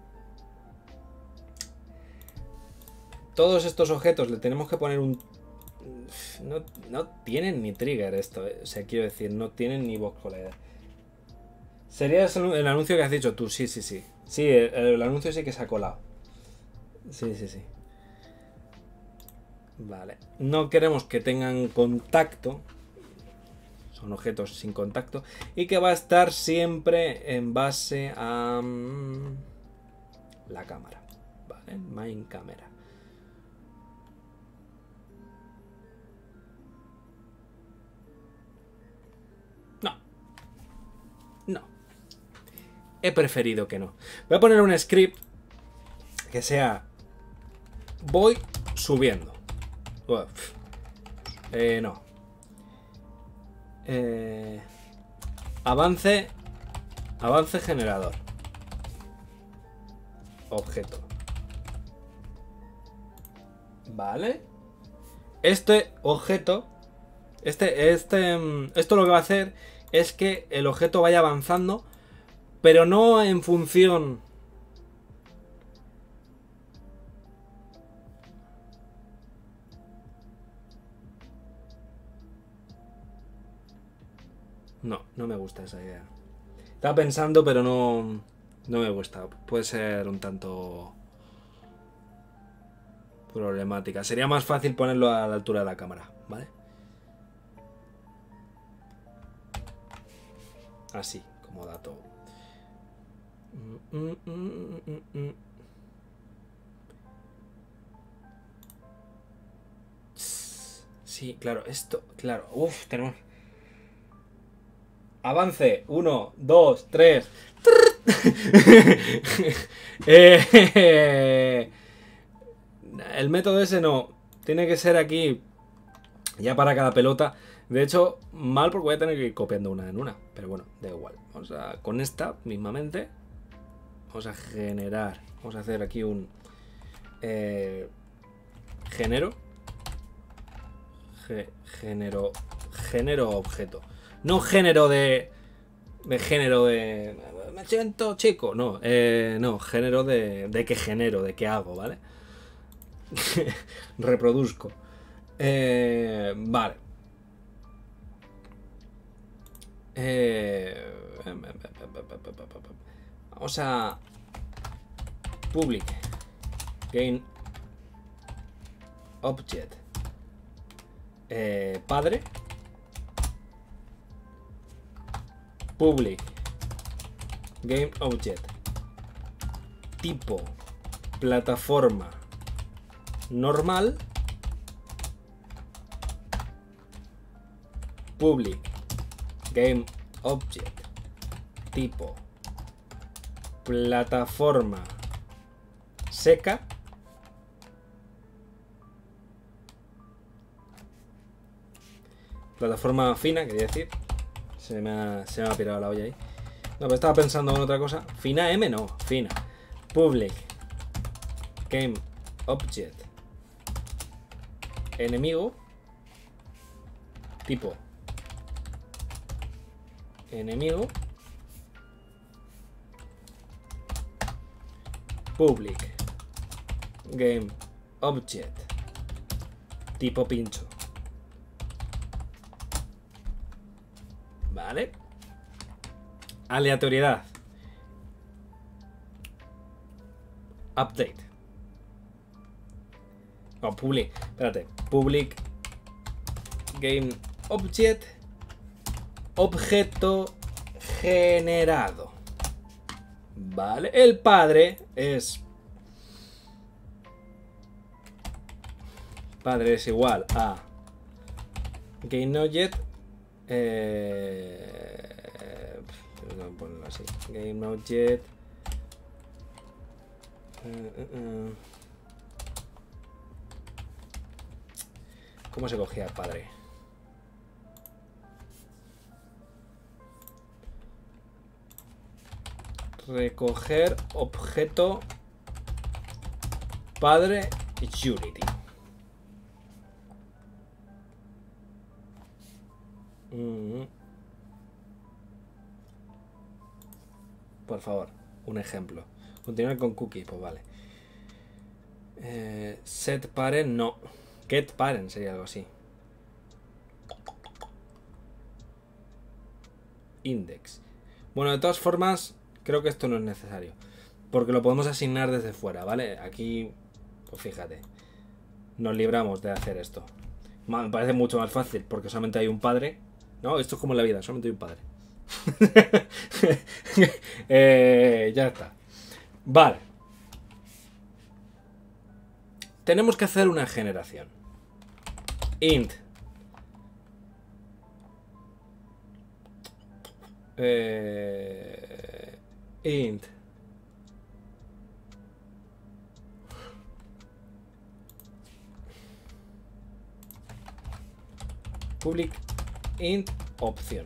Todos estos objetos le tenemos que poner un... No tienen ni trigger esto, o sea, quiero decir, no tienen ni vox collider. Sería el anuncio que has dicho tú, sí. Sí, el anuncio sí que se ha colado. Sí. Vale. No queremos que tengan contacto. Son objetos sin contacto. Y que va a estar siempre en base a... la cámara. Vale, main camera. No. He preferido que no. Voy a poner un script que sea... Voy subiendo. No. Avance generador. Objeto. Vale. Este objeto... Esto lo que va a hacer es que el objeto vaya avanzando, pero no en función... No me gusta esa idea. Estaba pensando, pero no me gusta. Puede ser un tanto problemática. Sería más fácil ponerlo a la altura de la cámara, ¿vale? Así, como dato. Sí, claro, esto, claro. Uf, tenemos... Avance, 1, 2, 3. El método ese no. Tiene que ser aquí ya para cada pelota. De hecho, mal porque voy a tener que ir copiando una en una. Pero bueno, da igual. Vamos a, con esta mismamente, vamos a generar. Vamos a hacer aquí un género objeto. No género de género de... Me siento chico. No, no, género de que genero, de que hago, ¿vale? Reproduzco. Vale. Vamos a public game object padre, public game object tipo plataforma normal, public game object tipo plataforma seca, plataforma fina, quería decir. Se me ha pirado la olla ahí. No, pero estaba pensando en otra cosa. Fina M, no, fina. Public game object enemigo tipo enemigo, public game object tipo pincho. Vale. Aleatoriedad. Update. No, public. Espérate. Public game object objeto generado. Vale. El padre es igual a game object vamos a ponerlo así. Game object ¿cómo se cogía el padre? Recoger objeto padre Unity. Por favor, un ejemplo. Continuar con cookie, pues vale. Set parent, no. Get parent sería algo así. Index. Bueno, de todas formas, creo que esto no es necesario. Porque lo podemos asignar desde fuera, ¿vale? Aquí, pues fíjate. Nos libramos de hacer esto. Me parece mucho más fácil porque solamente hay un padre. No, esto es como en la vida, solamente hay un padre. Ya está. Vale. Tenemos que hacer una generación. Int. Int. Public int opción.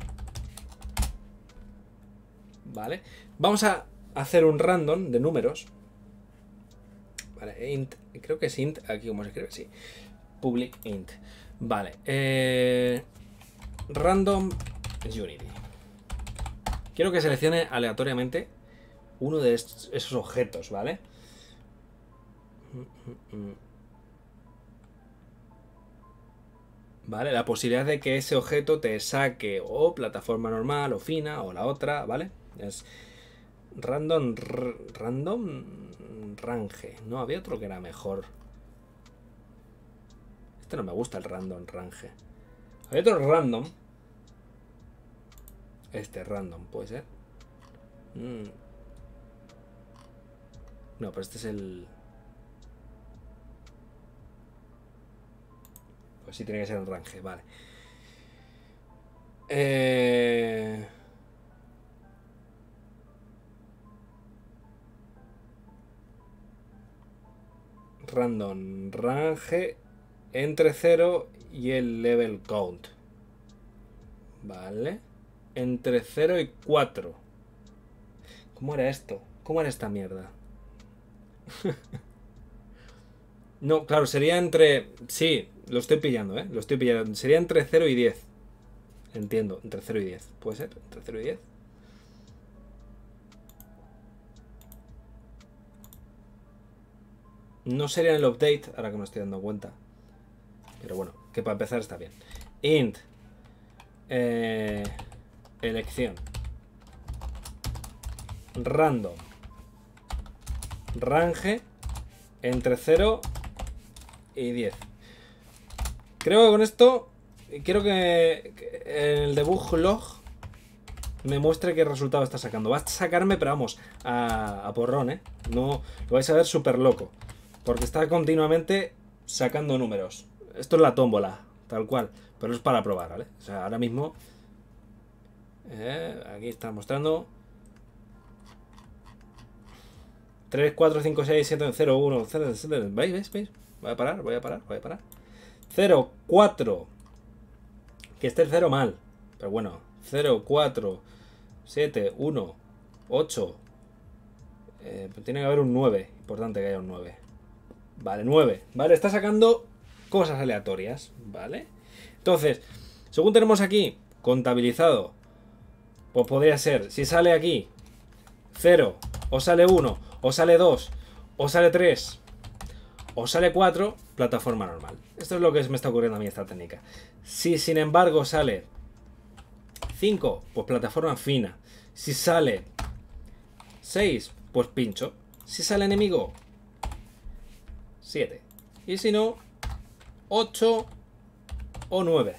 Vale. Vamos a hacer un random de números. Vale, int. Creo que es int. Aquí como se escribe, sí. Public int. Vale. Random Unity. Quiero que seleccione aleatoriamente uno de esos objetos, ¿vale? ¿Vale? La posibilidad de que ese objeto te saque o plataforma normal o fina o la otra, ¿vale? Es random range. No, había otro que era mejor. Este no me gusta, el random range. Había otro random. Este random, puede ser. No, pero este es el... Pues sí, tiene que ser el range, vale. Random range entre 0 y el level count. Vale. Entre 0 y 4. ¿Cómo era esto? ¿Cómo era esta mierda? No, claro, sería entre... Sí, lo estoy pillando, ¿eh? Lo estoy pillando. Sería entre 0 y 10. Entiendo, entre 0 y 10. ¿Puede ser? ¿Entre 0 y 10? No sería en el update, ahora que me estoy dando cuenta. Pero bueno, que para empezar está bien. Int. Elección. random range entre 0 y 10. Creo que con esto quiero que en el debug log me muestre qué resultado está sacando. Va a sacarme, pero vamos, a porrón, ¿eh? No, lo vais a ver súper loco. Porque está continuamente sacando números. Esto es la tómbola, tal cual. Pero es para probar, ¿vale? O sea, ahora mismo... aquí está mostrando... 3, 4, 5, 6, 7, 0, 1, 0, 0, ¿veis? Voy a parar. 0, 4. Que esté el 0 mal. Pero bueno, 0, 4, 7, 1, 8. Tiene que haber un 9. Importante que haya un 9. Vale, 9. Vale, está sacando cosas aleatorias. Vale. Entonces, según tenemos aquí contabilizado, pues podría ser, si sale aquí 0, o sale 1, o sale 2, o sale 3, o sale 4, plataforma normal. Esto es lo que me está ocurriendo a mí esta técnica. Si sin embargo sale 5, pues plataforma fina. Si sale 6, pues pincho. Si sale enemigo, 7. Y si no, 8 o 9.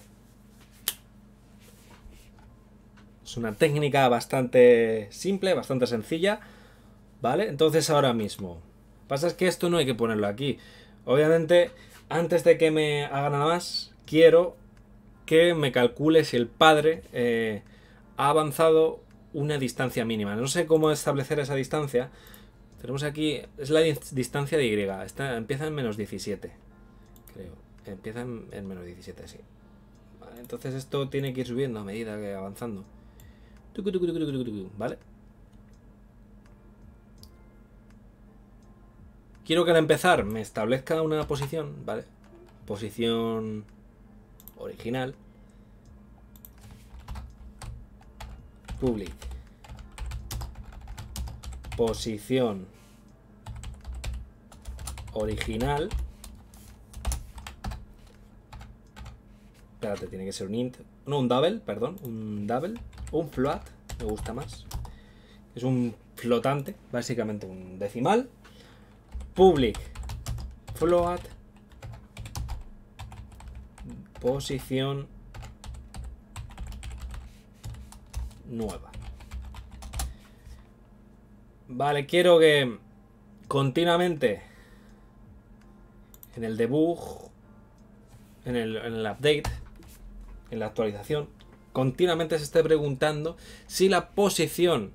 Es una técnica bastante simple, bastante sencilla. ¿Vale? Entonces ahora mismo. Pasa es que esto no hay que ponerlo aquí. Obviamente, antes de que me haga nada más, quiero que me calcule si el padre ha avanzado una distancia mínima. No sé cómo establecer esa distancia. Tenemos aquí, es la distancia de Y. Empieza en menos 17, creo. Empieza en menos 17, sí. Vale, entonces esto tiene que ir subiendo a medida que avanzando. ¿Vale? Quiero que al empezar me establezca una posición, ¿vale? Posición original. Public. Posición original. Espérate, tiene que ser un int. No, un double, perdón. Un double. Un float. Me gusta más. Es un flotante. Básicamente un decimal. Public. Float. Posición nueva. Vale, quiero que continuamente en el debug, en el update, en la actualización, continuamente se esté preguntando si la posición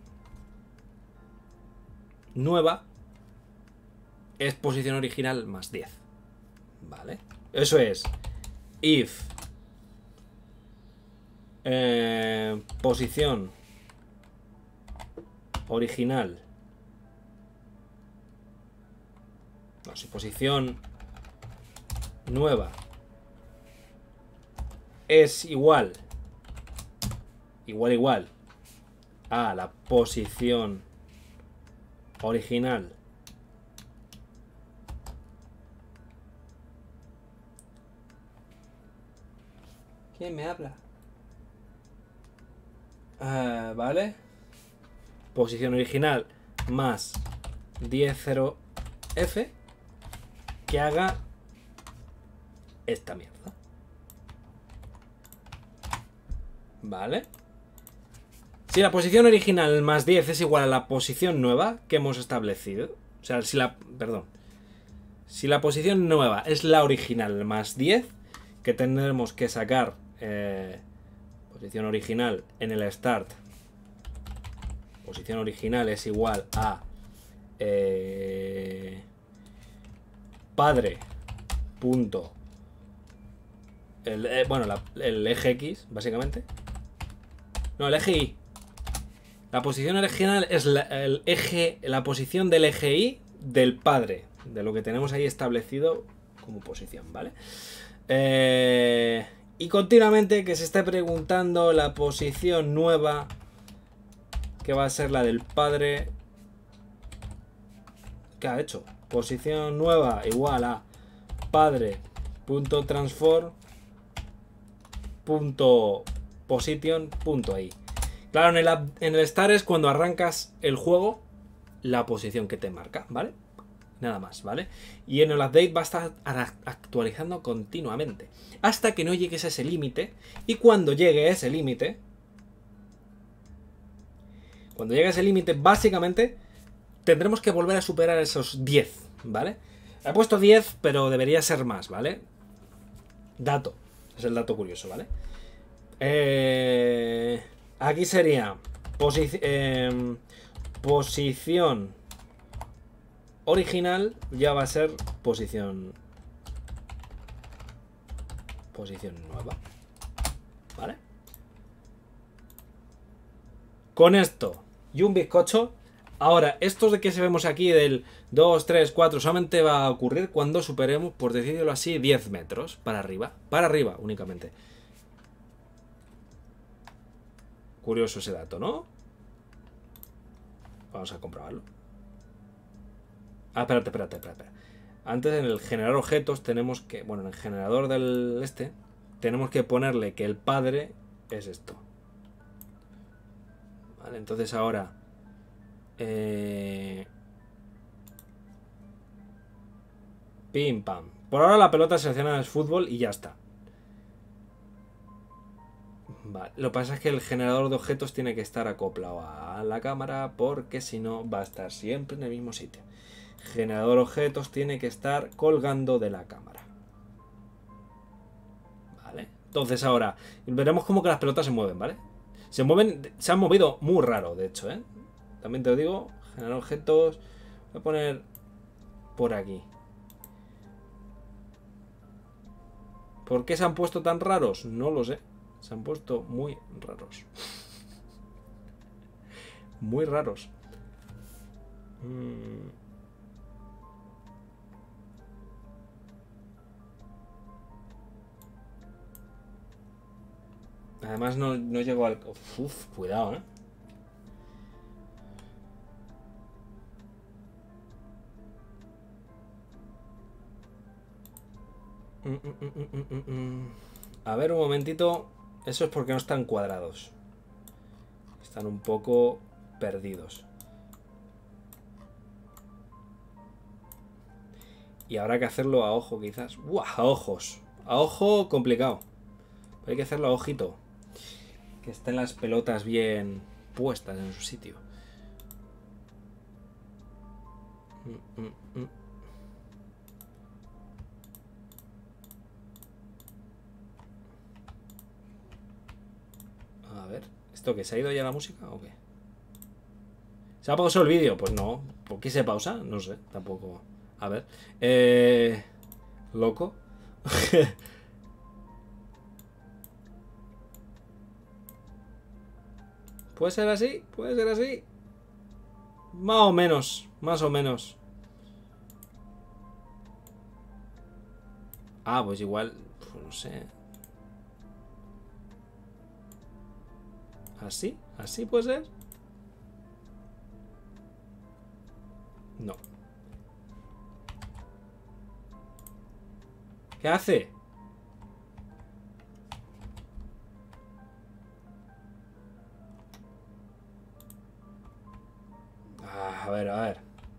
nueva es posición original más 10. Vale. Eso es if posición original. No, si posición nueva es igual a la posición original ¿quién me habla? Vale, posición original más 10,0f que haga esta mierda. Vale. Si la posición original más 10 es igual a la posición nueva que hemos establecido, o sea, si la posición nueva es la original más 10, que tendremos que sacar posición original en el start. Posición original es igual a padre punto el eje X, básicamente. No, el eje Y. La posición original es la posición del eje Y del padre, de lo que tenemos ahí establecido como posición, ¿vale? Y continuamente que se esté preguntando la posición nueva, que va a ser la del padre. ¿Qué ha hecho? Posición nueva igual a padre.transform.position.ahí. Claro, en el Start es cuando arrancas el juego, la posición que te marca, ¿vale? Nada más, ¿vale? Y en el update va a estar actualizando continuamente. Hasta que no llegues a ese límite. Y cuando llegue a ese límite... Cuando llegue a ese límite, básicamente, tendremos que volver a superar esos 10, ¿vale? He puesto 10, pero debería ser más, ¿vale? Dato. Es el dato curioso, ¿vale? Aquí sería posición original, ya va a ser posición nueva, ¿vale? Con esto y un bizcocho. Ahora, esto de que se vemos aquí del 2, 3, 4 solamente va a ocurrir cuando superemos, por decirlo así, 10 metros para arriba. Para arriba únicamente. Curioso ese dato, ¿no? Vamos a comprobarlo. Ah, espérate. Antes en el generar objetos tenemos que... Bueno, en el generador del tenemos que ponerle que el padre es esto. Vale, entonces ahora... Pim, pam. Por ahora la pelota selecciona es fútbol y ya está. Vale. Lo que pasa es que el generador de objetos tiene que estar acoplado a la cámara porque si no va a estar siempre en el mismo sitio. Generador de objetos tiene que estar colgando de la cámara. Vale. Entonces ahora veremos cómo que las pelotas se mueven, ¿vale? Se mueven, se han movido muy raro, de hecho, ¿eh? También te lo digo, generar objetos. Voy a poner por aquí. ¿Por qué se han puesto tan raros? No lo sé. Se han puesto muy raros. Muy raros. Además no llego al... Uf, cuidado, ¿eh? A ver, un momentito. Eso es porque no están cuadrados. Están un poco perdidos. Y habrá que hacerlo a ojo, quizás. ¡Buah! A ojos. A ojo complicado. Hay que hacerlo a ojito. Que estén las pelotas bien puestas en su sitio. A ver, ¿esto que se ha ido ya la música o qué? ¿Se ha pausado el vídeo? Pues no. ¿Por qué se pausa? No sé, tampoco. A ver. Loco. ¿Puede ser así? ¿Puede ser así? Más o menos. Más o menos. Ah, pues igual. Pues no sé. ¿Así? ¿Así puede ser? No. ¿Qué hace? A ver, a ver.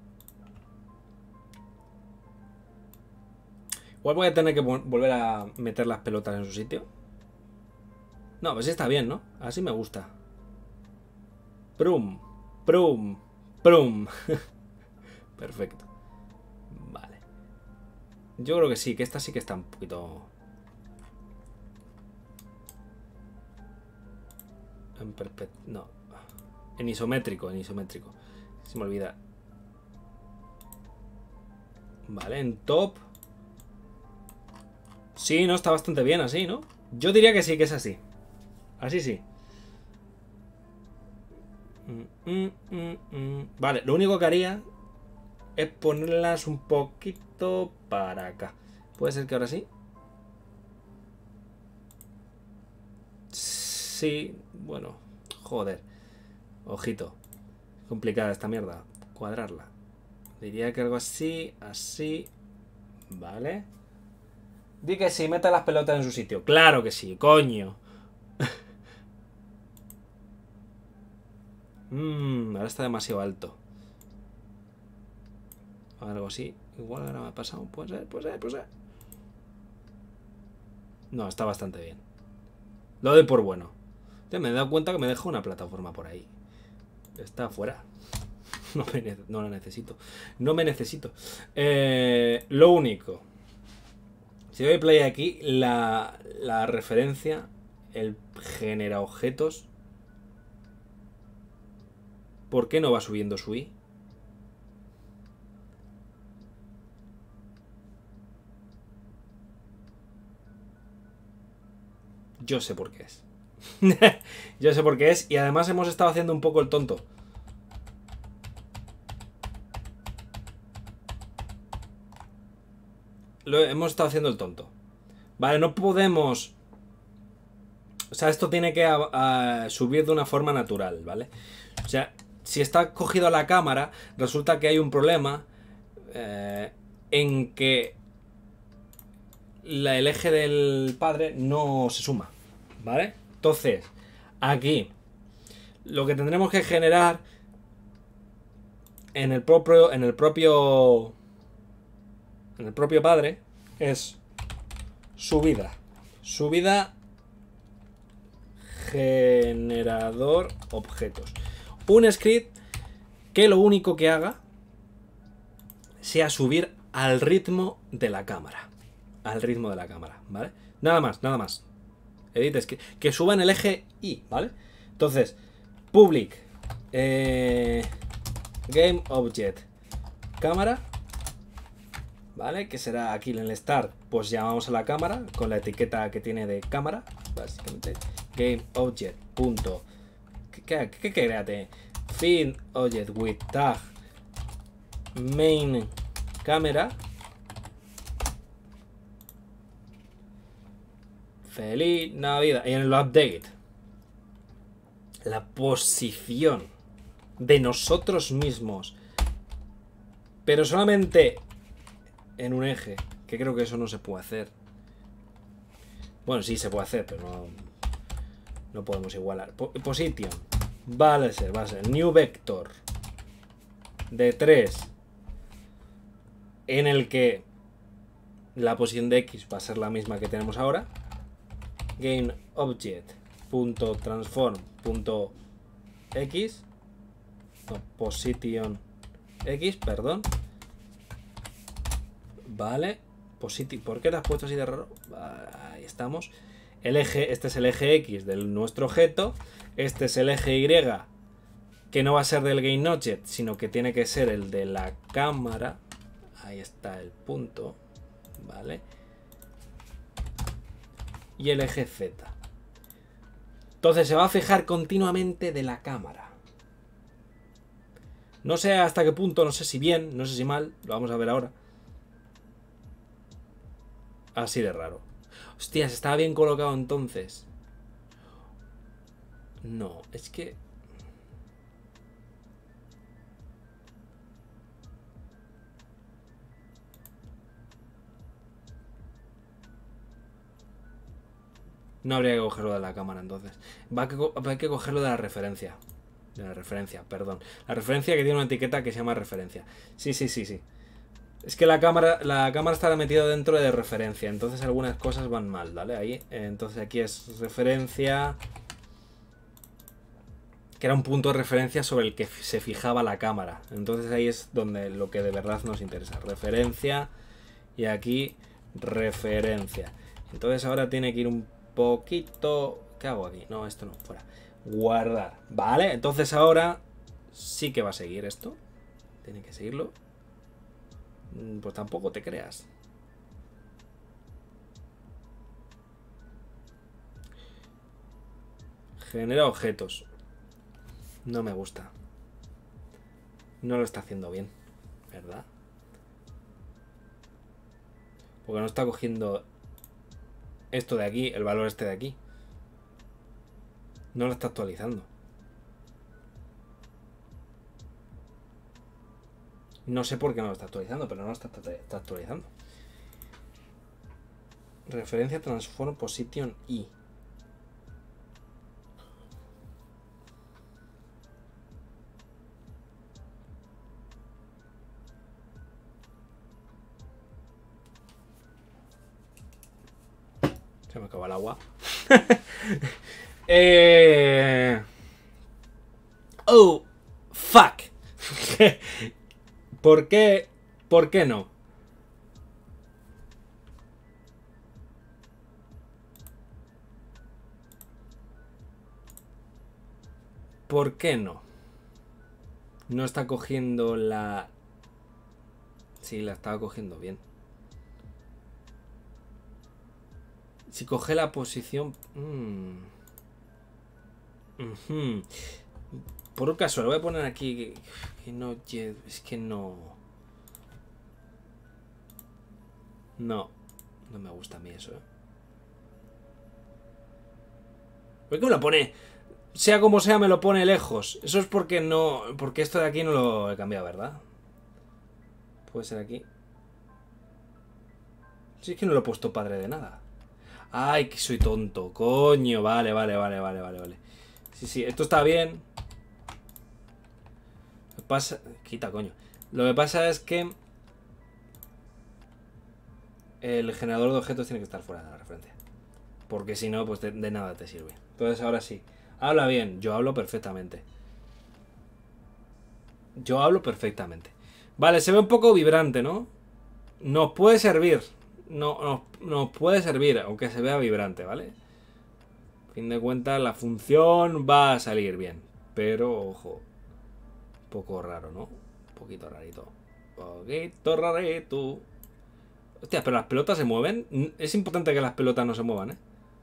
Igual voy a tener que volver a meter las pelotas en su sitio. No, pues sí está bien, ¿no? Así me gusta. Prum, prum, prum. Perfecto. Vale. Yo creo que sí, que esta sí que está un poquito... No. En isométrico, en isométrico. Se me olvida. Vale, en top. Sí, no, está bastante bien así, ¿no? Yo diría que sí, que es así. Así sí. Vale, lo único que haría es ponerlas un poquito para acá. ¿Puede ser que ahora sí? Sí, bueno, joder. Ojito. Complicada esta mierda. Cuadrarla. Diría que algo así, así. Vale. Di que sí, mete las pelotas en su sitio. Claro que sí, coño. Ahora está demasiado alto. Algo así. Igual ahora me ha pasado. Puede ser. No, está bastante bien. Lo doy por bueno. Ya me he dado cuenta que me dejo una plataforma por ahí. Está afuera. No la necesito. No me necesito. Lo único. Si doy play aquí, la referencia, el genera objetos. ¿Por qué no va subiendo su i? Yo sé por qué es. Yo sé por qué es. Y además hemos estado haciendo un poco el tonto. Hemos estado haciendo el tonto. Vale, no podemos... O sea, esto tiene que subir de una forma natural, ¿vale? O sea, si está cogido a la cámara, resulta que hay un problema en que el eje del padre no se suma, ¿vale? Entonces, aquí lo que tendremos que generar en el propio padre es subida generador objetos, un script que lo único que haga sea subir al ritmo de la cámara, ¿vale? Nada más. Edit script, que suba en el eje Y, ¿vale? Entonces, public game object cámara, ¿vale? Que será aquí en el start, pues llamamos a la cámara con la etiqueta que tiene de cámara, básicamente. Game object punto ¿qué créate? Fin object with tag main cámara. Feliz Navidad. Y en el update, la posición de nosotros mismos, pero solamente en un eje, que creo que eso no se puede hacer. Bueno, sí se puede hacer, pero no podemos igualar. Position va a ser new vector de 3, en el que la posición de X va a ser la misma que tenemos ahora. Game object punto transform punto X, no, position X, perdón. Vale, ¿por qué te has puesto así de raro? Ahí estamos. El eje, este es el eje X de nuestro objeto. Este es el eje Y, que no va a ser del game object, sino que tiene que ser el de la cámara. Ahí está el punto, vale. Y el eje Z. Entonces se va a fijar continuamente de la cámara. No sé hasta qué punto, no sé si bien, no sé si mal, lo vamos a ver ahora. Así de raro. Hostias, estaba bien colocado entonces. No, es que... No habría que cogerlo de la cámara entonces. Hay que cogerlo de la referencia. Perdón. La referencia que tiene una etiqueta que se llama referencia. Sí. Es que la cámara está metida dentro de referencia, entonces algunas cosas van mal, ¿vale? Ahí, entonces aquí es referencia, que era un punto de referencia sobre el que se fijaba la cámara. Entonces ahí es donde lo que de verdad nos interesa. Referencia y aquí referencia. Entonces ahora tiene que ir un poquito... ¿Qué hago aquí? No, esto no, fuera. Guardar. Vale, entonces ahora sí que va a seguir esto. Tiene que seguirlo. Pues tampoco te creas. Genera objetos. No me gusta. No lo está haciendo bien, ¿verdad? Porque no está cogiendo esto de aquí, el valor este de aquí. No lo está actualizando. No sé por qué no lo está actualizando, pero no lo está actualizando. Referencia transform position I. me acaba el agua. Oh, fuck. ¿Por qué? ¿Por qué no? ¿Por qué no? No está cogiendo la... Sí, la estaba cogiendo bien. Si coge la posición... Por un caso, lo voy a poner aquí. Que no... Es que no... No. No me gusta a mí eso, ¿Por qué me lo pone? Sea como sea, me lo pone lejos. Eso es porque no... Porque esto de aquí no lo he cambiado, ¿verdad? Puede ser aquí. Si es que no lo he puesto padre de nada. Ay, que soy tonto. Coño, vale. Sí, esto está bien. Lo que pasa... Quita, coño. Lo que pasa es que... El generador de objetos tiene que estar fuera de la referencia. Porque si no, pues de nada te sirve. Entonces ahora sí. Habla bien. Yo hablo perfectamente. Vale, se ve un poco vibrante, ¿no? Nos puede servir. Nos puede servir, aunque se vea vibrante, ¿vale? A fin de cuentas, la función va a salir bien. Pero, ojo. Un poco raro, ¿no? Un poquito rarito. Poquito rarito. Hostia, pero las pelotas se mueven. Es importante que las pelotas no se muevan, ¿eh?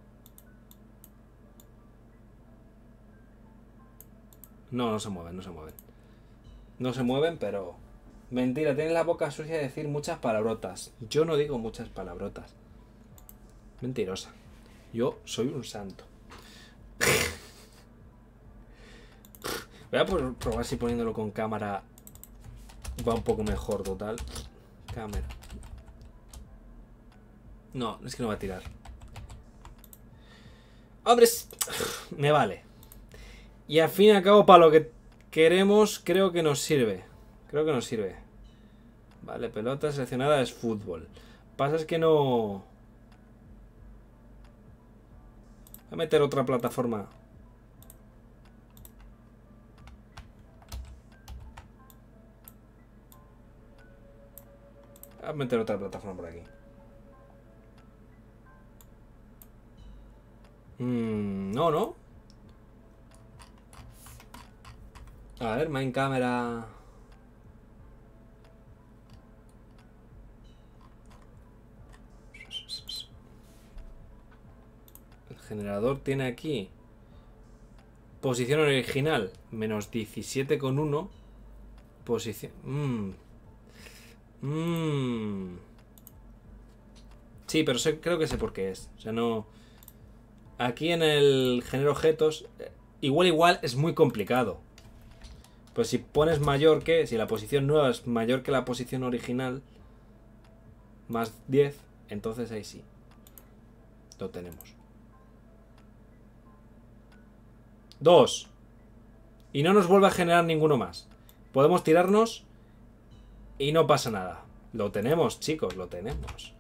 No, no se mueven. No se mueven, pero... Mentira, tienes la boca sucia de decir muchas palabrotas. Yo no digo muchas palabrotas. Mentirosa. Yo soy un santo. Voy a probar si poniéndolo con cámara va un poco mejor, total. Cámara. No, es que no va a tirar. Hombre, me vale. Y al fin y al cabo, para lo que queremos, creo que nos sirve. Vale, pelota seleccionada es fútbol. Pasa es que no... Voy a meter otra plataforma. Voy a meter otra plataforma por aquí. No. A ver, main cámara. El generador tiene aquí posición original menos 17,1. Posición. Sí, pero creo que sé por qué es. O sea, no. Aquí en el género objetos, igual es muy complicado. Pues si pones mayor que, si la posición nueva es mayor que la posición original, más 10, entonces ahí sí. Lo tenemos. 2. Y no nos vuelve a generar ninguno más. Podemos tirarnos y no pasa nada. Lo tenemos, chicos, lo tenemos.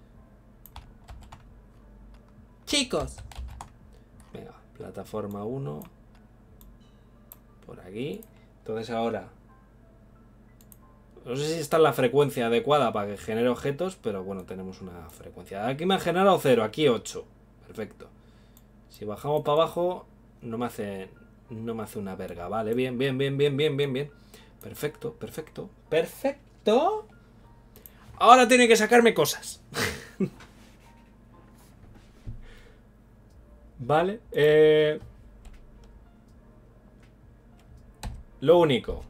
Chicos. Venga, plataforma 1. Por aquí. Entonces ahora... No sé si está en la frecuencia adecuada para que genere objetos, pero bueno, tenemos una frecuencia. Aquí me ha generado 0, aquí 8. Perfecto. Si bajamos para abajo, no me hace una verga. Vale, bien. Perfecto. Ahora tiene que sacarme cosas. Vale. Lo único.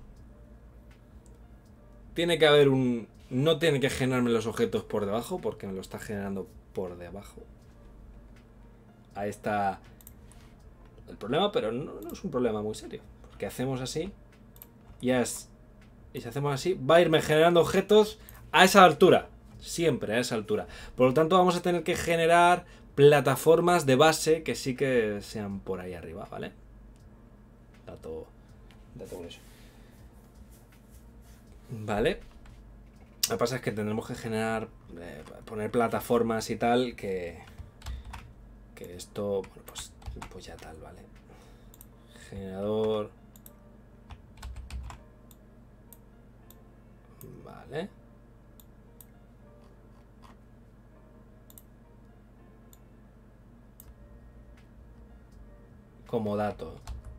Tiene que haber un... No tiene que generarme los objetos por debajo, porque me lo está generando por debajo. Ahí está el problema, pero no es un problema muy serio. Porque hacemos así. Y si hacemos así, va a irme generando objetos a esa altura. Siempre a esa altura. Por lo tanto, vamos a tener que generar plataformas de base que sí que sean por ahí arriba, ¿vale? Dato curioso. Vale. Lo que pasa es que tendremos que generar, poner plataformas y tal que que esto, bueno, pues ya tal, ¿vale? Generador. Vale. Como dato.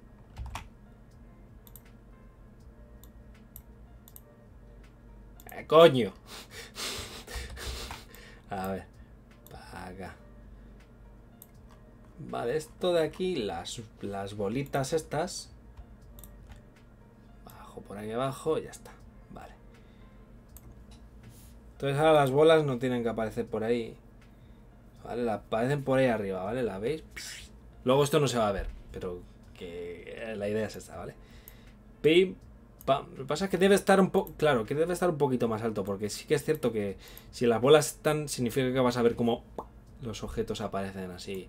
¡Coño! A ver. Para acá. Vale, esto de aquí, las bolitas estas. Bajo por ahí abajo, ya está. Vale. Entonces ahora las bolas no tienen que aparecer por ahí. Vale, aparecen por ahí arriba, ¿vale? ¿La veis? Luego esto no se va a ver, pero que la idea es esta, ¿vale? Pim, pam. Lo que pasa es que debe estar un poco... Claro, que debe estar un poquito más alto, porque sí que es cierto que si las bolas están, significa que vas a ver cómo los objetos aparecen así.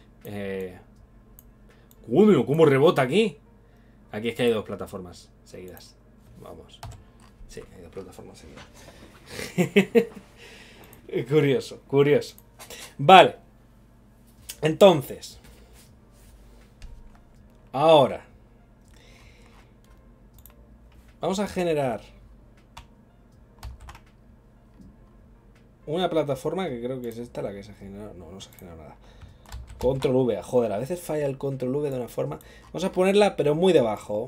¿Cómo rebota aquí? Aquí es que hay dos plataformas seguidas. Vamos. Sí, hay dos plataformas seguidas. Curioso, curioso. Vale. Entonces. Ahora. Vamos a generar una plataforma que creo que es esta la que se ha generado. No, no se ha generado nada. Control V, joder, a veces falla el control V de una forma. Vamos a ponerla, pero muy debajo.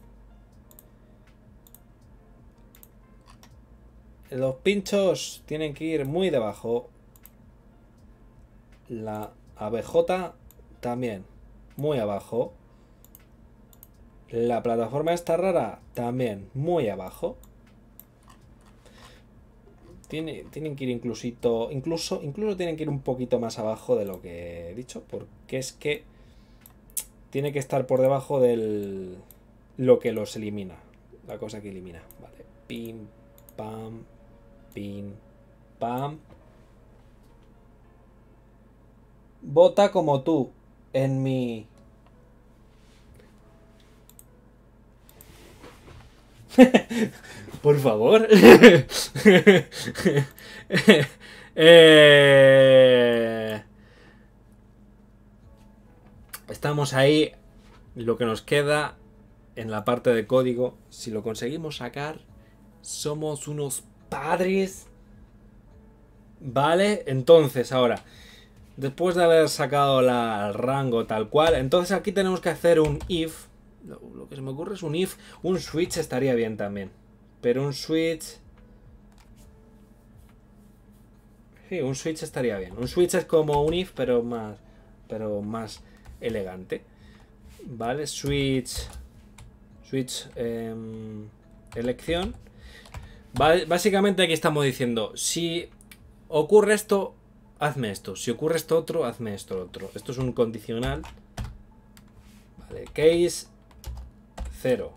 Los pinchos tienen que ir muy debajo. La ABJ también, muy abajo. La plataforma esta rara también, muy abajo. Tienen que ir incluso tienen que ir un poquito más abajo de lo que he dicho, porque es que tiene que estar por debajo del lo que los elimina, la cosa que elimina, vale. Pim, pam, pim, pam. Vota como tú en mi... Por favor. Estamos ahí. Lo que nos queda en la parte de código, si lo conseguimos sacar, somos unos padres. Vale, entonces ahora, después de haber sacado el rango tal cual, entonces aquí tenemos que hacer un if. Lo que se me ocurre es un if. Un switch estaría bien también. Pero un switch... Sí, un switch estaría bien. Un switch es como un if, pero más elegante. Vale, switch... elección. Vale, básicamente aquí estamos diciendo, si ocurre esto, hazme esto. Si ocurre esto otro, hazme esto otro. Esto es un condicional. Vale, case 0.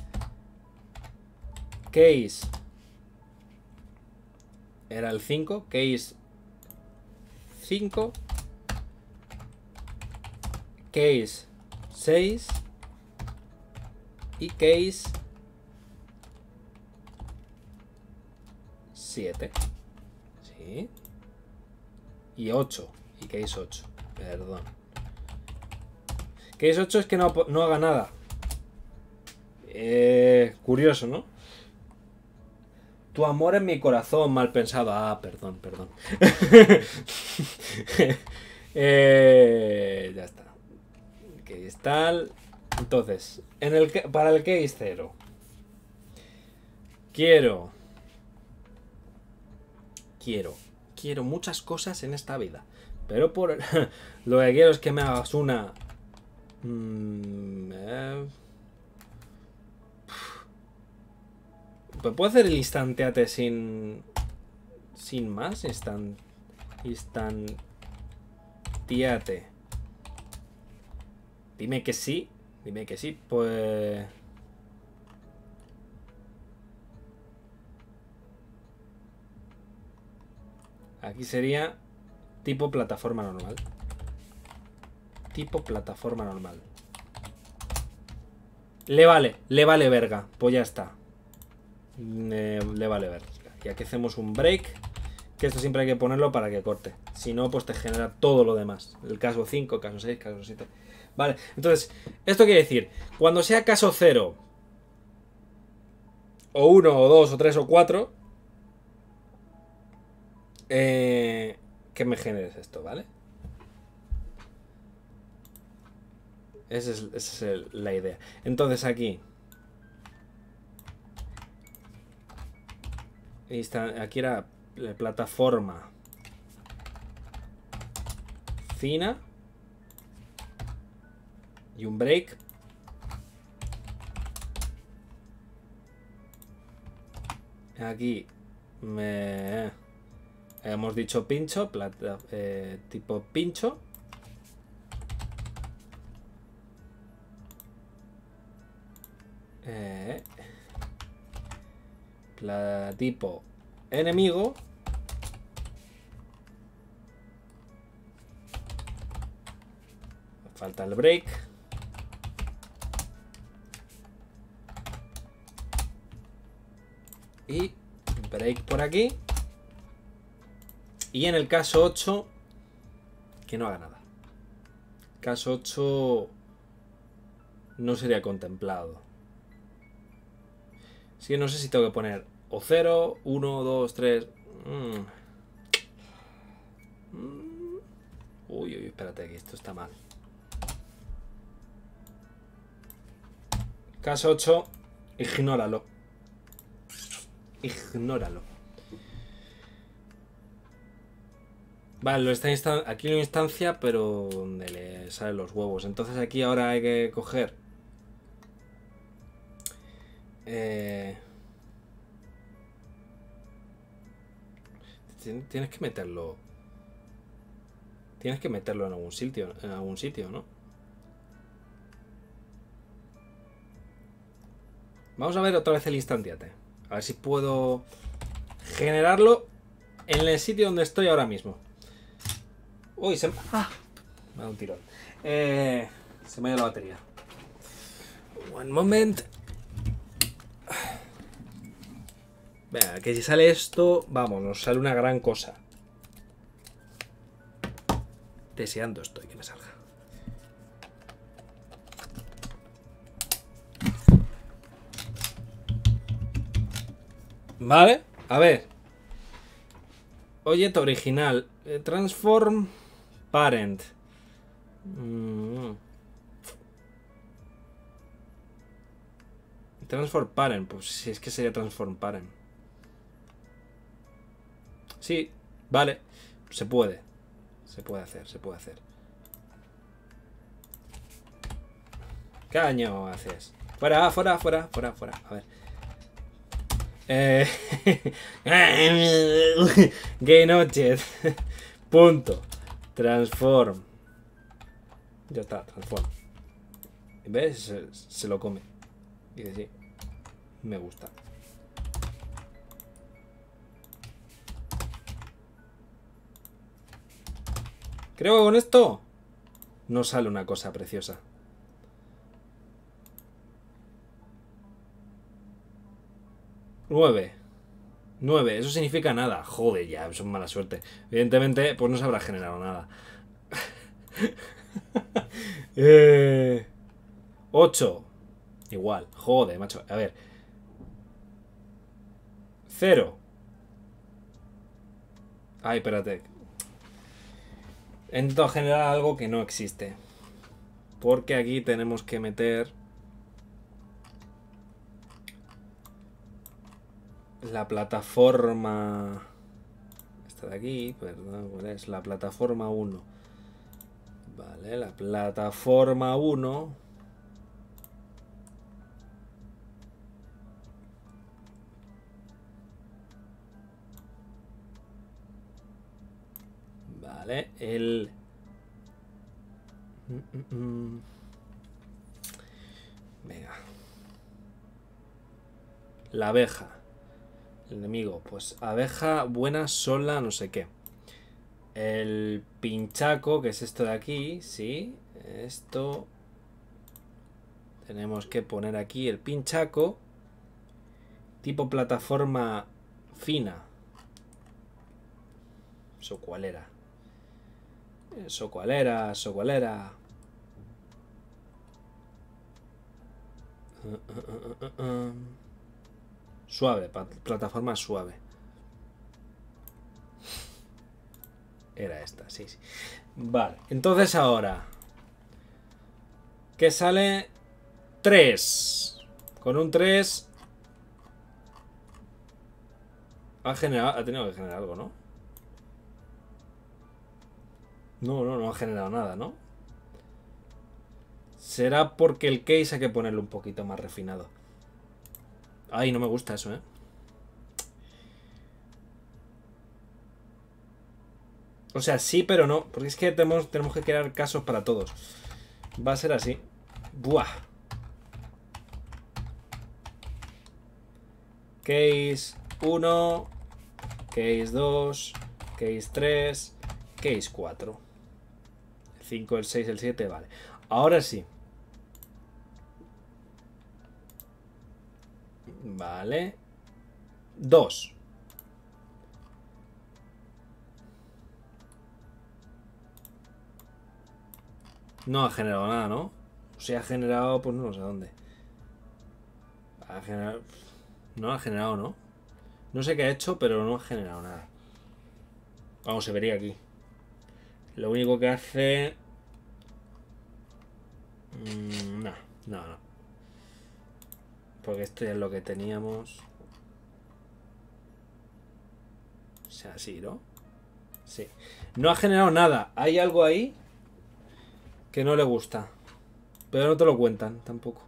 Case era el 5. Case 5. Case 6. Y case 7. Sí. Y 8. Y case 8. Perdón. Case 8 es que no haga nada. Curioso, ¿no? Tu amor en mi corazón, mal pensado. Ah, perdón. Ya está. Case tal. Entonces, para el case 0. Quiero muchas cosas en esta vida. Pero por lo que quiero es que me hagas una... Pues puedo hacer el instanteate sin más. Instanteate. Dime que sí. Pues... Aquí sería tipo plataforma normal. Le vale verga. Pues ya está. Le vale verga. Y aquí hacemos un break. Que esto siempre hay que ponerlo para que corte. Si no, pues te genera todo lo demás. El caso 5, caso 6, caso 7. Vale, entonces, esto quiere decir, cuando sea caso 0, o 1, o 2, o 3, o 4, que me generes esto, ¿vale? Esa es la idea. Entonces aquí... Aquí era la plataforma fina y un break. Aquí hemos dicho pincho, tipo pincho. Tipo enemigo. Falta el break. Y break por aquí. Y en el caso 8, que no haga nada. Caso 8 no sería contemplado. Así que no sé si tengo que poner o 0, 1, 2, 3. Uy, espérate, que esto está mal. Caso 8, ignóralo. Ignóralo. Vale, aquí lo instancia, pero donde le salen los huevos. Entonces aquí ahora hay que coger... Tienes que meterlo... Tienes que meterlo en algún sitio, ¿no? Vamos a ver otra vez el instantiate. A ver si puedo generarlo en el sitio donde estoy ahora mismo. Uy, me ha dado un tirón. Se me ha ido la batería. One moment. Venga, que si sale esto, vamos, nos sale una gran cosa. Deseando estoy que me salga. Vale, a ver. Objeto original. Transform parent. Transform parent. Pues si es que sería transform parent. Sí, vale. Se puede. Se puede hacer, se puede hacer. ¿Qué año haces? Fuera, fuera, fuera, fuera, fuera. A ver. Game object. Punto. Transform. Ya está, transform. ¿Ves? Se lo come. Dice sí. Me gusta. Creo que con esto nos sale una cosa preciosa. 9. 9, eso significa nada. Joder, ya, eso es mala suerte. Evidentemente, pues no se habrá generado nada. 8. Igual, joder, macho. A ver. 0. Ay, espérate. He intentado generar algo que no existe. Porque aquí tenemos que meter la plataforma... Esta de aquí, perdón, ¿cuál es? La plataforma 1. Vale, la plataforma 1. Vale, el... Venga. La abeja. El enemigo, pues abeja buena, sola, no sé qué. El pinchaco, que es esto de aquí, sí. Esto. Tenemos que poner aquí el pinchaco. Tipo plataforma fina. ¿Eso cuál era? ¿Eso cuál era? ¿Eso cuál era? Suave, plataforma suave. Era esta, sí, sí. Vale, entonces ahora, ¿qué sale? 3. Con un 3 ha tenido que generar algo, ¿no? No ha generado nada, ¿no? Será porque el case hay que ponerlo un poquito más refinado. Ay, no me gusta eso, ¿eh? O sea, sí, pero no. Porque es que tenemos que crear casos para todos. Va a ser así. Buah. Case 1. Case 2. Case 3. Case 4. El 5, el 6, el 7, vale. Ahora sí. Vale. 2. No ha generado nada, ¿no? Si ha generado, pues no sé dónde. Ha generado... No ha generado, ¿no? No sé qué ha hecho, pero no ha generado nada. Vamos, se vería aquí. Lo único que hace... No. Porque esto ya es lo que teníamos. O sea, sí, ¿no? Sí. No ha generado nada. Hay algo ahí que no le gusta. Pero no te lo cuentan tampoco.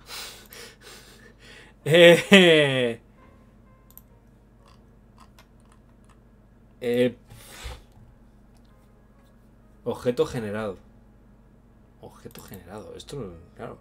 Objeto generado. Objeto generado. Esto, claro.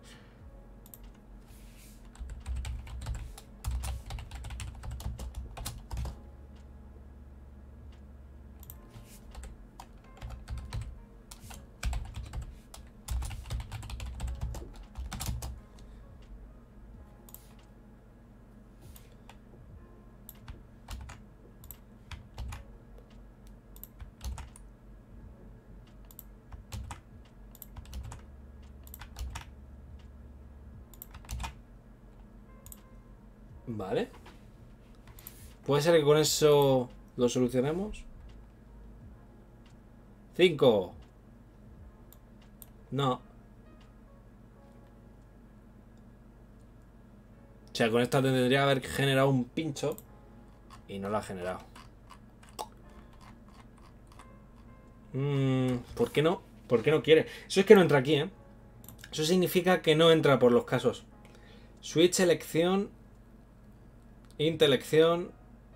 Vale. ¿Puede ser que con eso lo solucionemos? 5. No. O sea, con esta tendría que haber generado un pincho. Y no lo ha generado. ¿Por qué no? ¿Por qué no quiere? Eso es que no entra aquí, ¿eh? Eso significa que no entra por los casos. Switch elección. Int elección.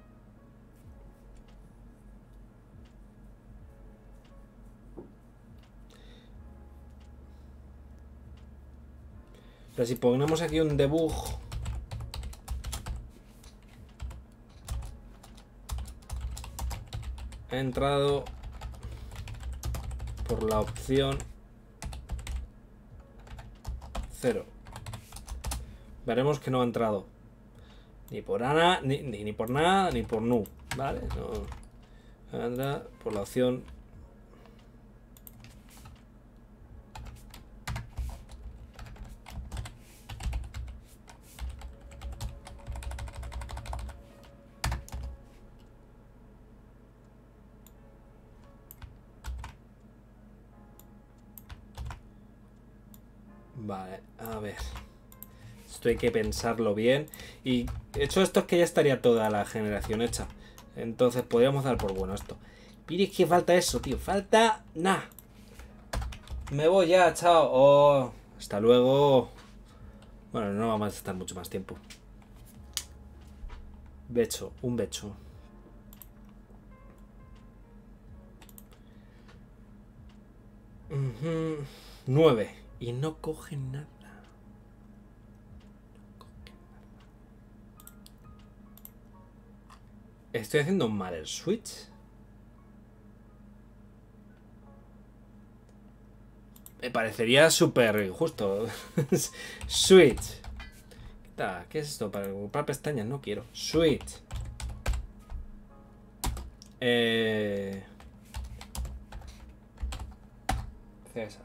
Pero si ponemos aquí un debug. Ha entrado por la opción 0. Veremos que no ha entrado. Ni por Ana, ni por nada, ni por nu. ¿Vale? No. Entra por la opción. Vale, a ver. Esto hay que pensarlo bien. Y hecho esto es que ya estaría toda la generación hecha. Entonces podríamos dar por bueno esto. Pero es que falta eso, tío. Falta nada. Me voy ya, chao. Oh, hasta luego. Bueno, no vamos a estar mucho más tiempo. Becho, un becho. Uh-huh. 9. Y no coge nada. ¿Estoy haciendo mal el switch? Me parecería súper injusto. Switch. ¿Qué es esto? Para ocupar pestañas no quiero. Switch. César.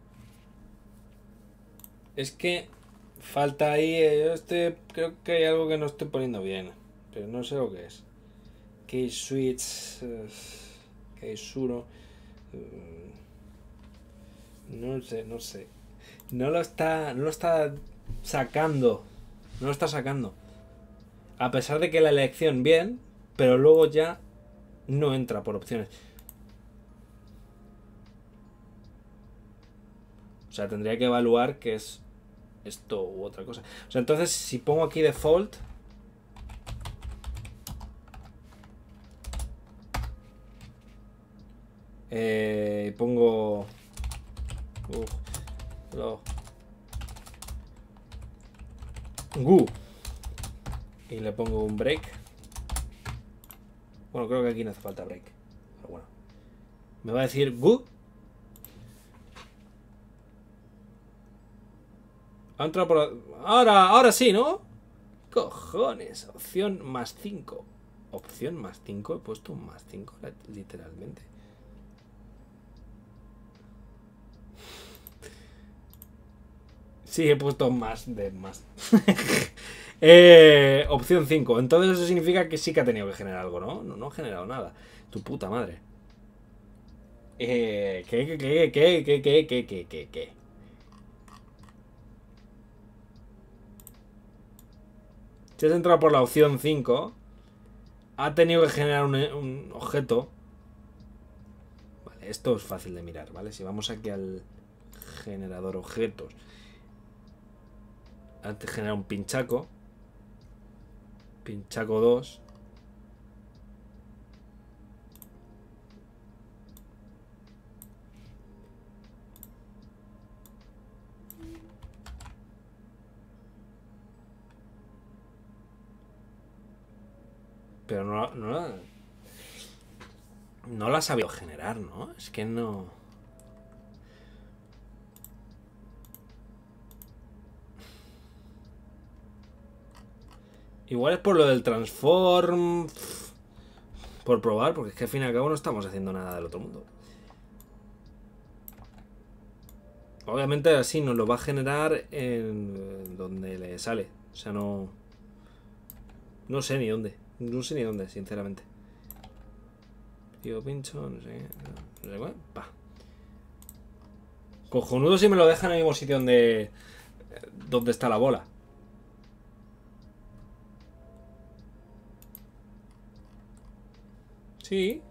Es que falta ahí. Creo que hay algo que no estoy poniendo bien. Pero no sé lo que es. K-Switch. K-Suro. No sé. No lo está sacando. No lo está sacando. A pesar de que la elección bien, pero luego ya no entra por opciones. O sea, tendría que evaluar qué es esto u otra cosa. O sea, entonces si pongo aquí default, pongo Gu y le pongo un break. Bueno, creo que aquí no hace falta break, pero bueno, me va a decir Gu. Ha entrado por... Ahora sí, ¿no? Cojones, opción más 5. Opción más 5, he puesto un más 5 literalmente. Sí, he puesto más de más. Opción 5. Entonces eso significa que sí que ha tenido que generar algo, ¿no? No ha generado nada. Tu puta madre. ¿Qué? Si has entrado por la opción 5, ha tenido que generar un objeto. Vale, esto es fácil de mirar, ¿vale? Si vamos aquí al generador objetos, antes genera un pinchaco. Pinchaco 2. Pero no la ha sabido generar, ¿no? Es que no... Igual es por lo del transform. Por probar, porque es que al fin y al cabo no estamos haciendo nada del otro mundo. Obviamente así nos lo va a generar en donde le sale. O sea, no... No sé ni dónde. No sé ni dónde, sinceramente. Tío pincho, no sé. No sé cuál. Pa. Cojonudo si me lo dejan en el mismo sitio donde está la bola. Sí.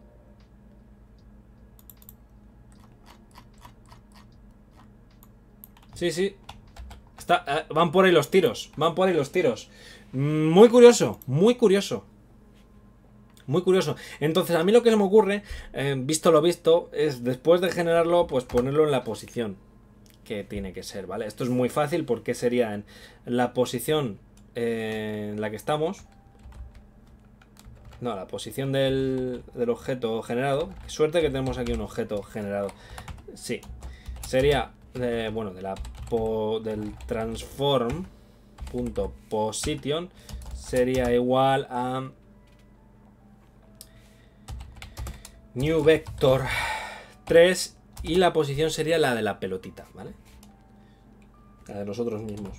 Sí. Van por ahí los tiros. Van por ahí los tiros. Muy curioso. Muy curioso. Muy curioso. Entonces, a mí lo que se me ocurre, visto lo visto, es después de generarlo, pues ponerlo en la posición que tiene que ser, ¿vale? Esto es muy fácil porque sería en la posición en la que estamos. No, la posición del objeto generado. Suerte que tenemos aquí un objeto generado. Sí. Sería, bueno, del transform.position sería igual a new vector 3 y la posición sería la de la pelotita, ¿vale? La de nosotros mismos.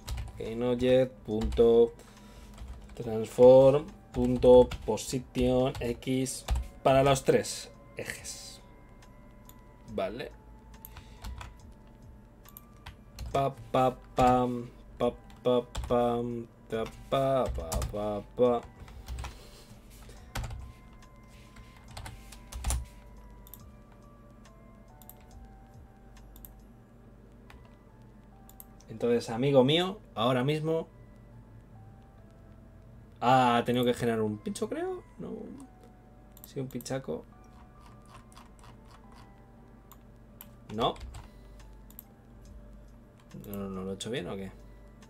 Object.transform.position x para los 3 ejes. Vale. Pa pa pam pa pa pam pa pa pa pa. Entonces, amigo mío, ahora mismo ha tenido que generar un pincho, creo. No. Sí, un pinchaco. No. ¿No lo he hecho bien o qué?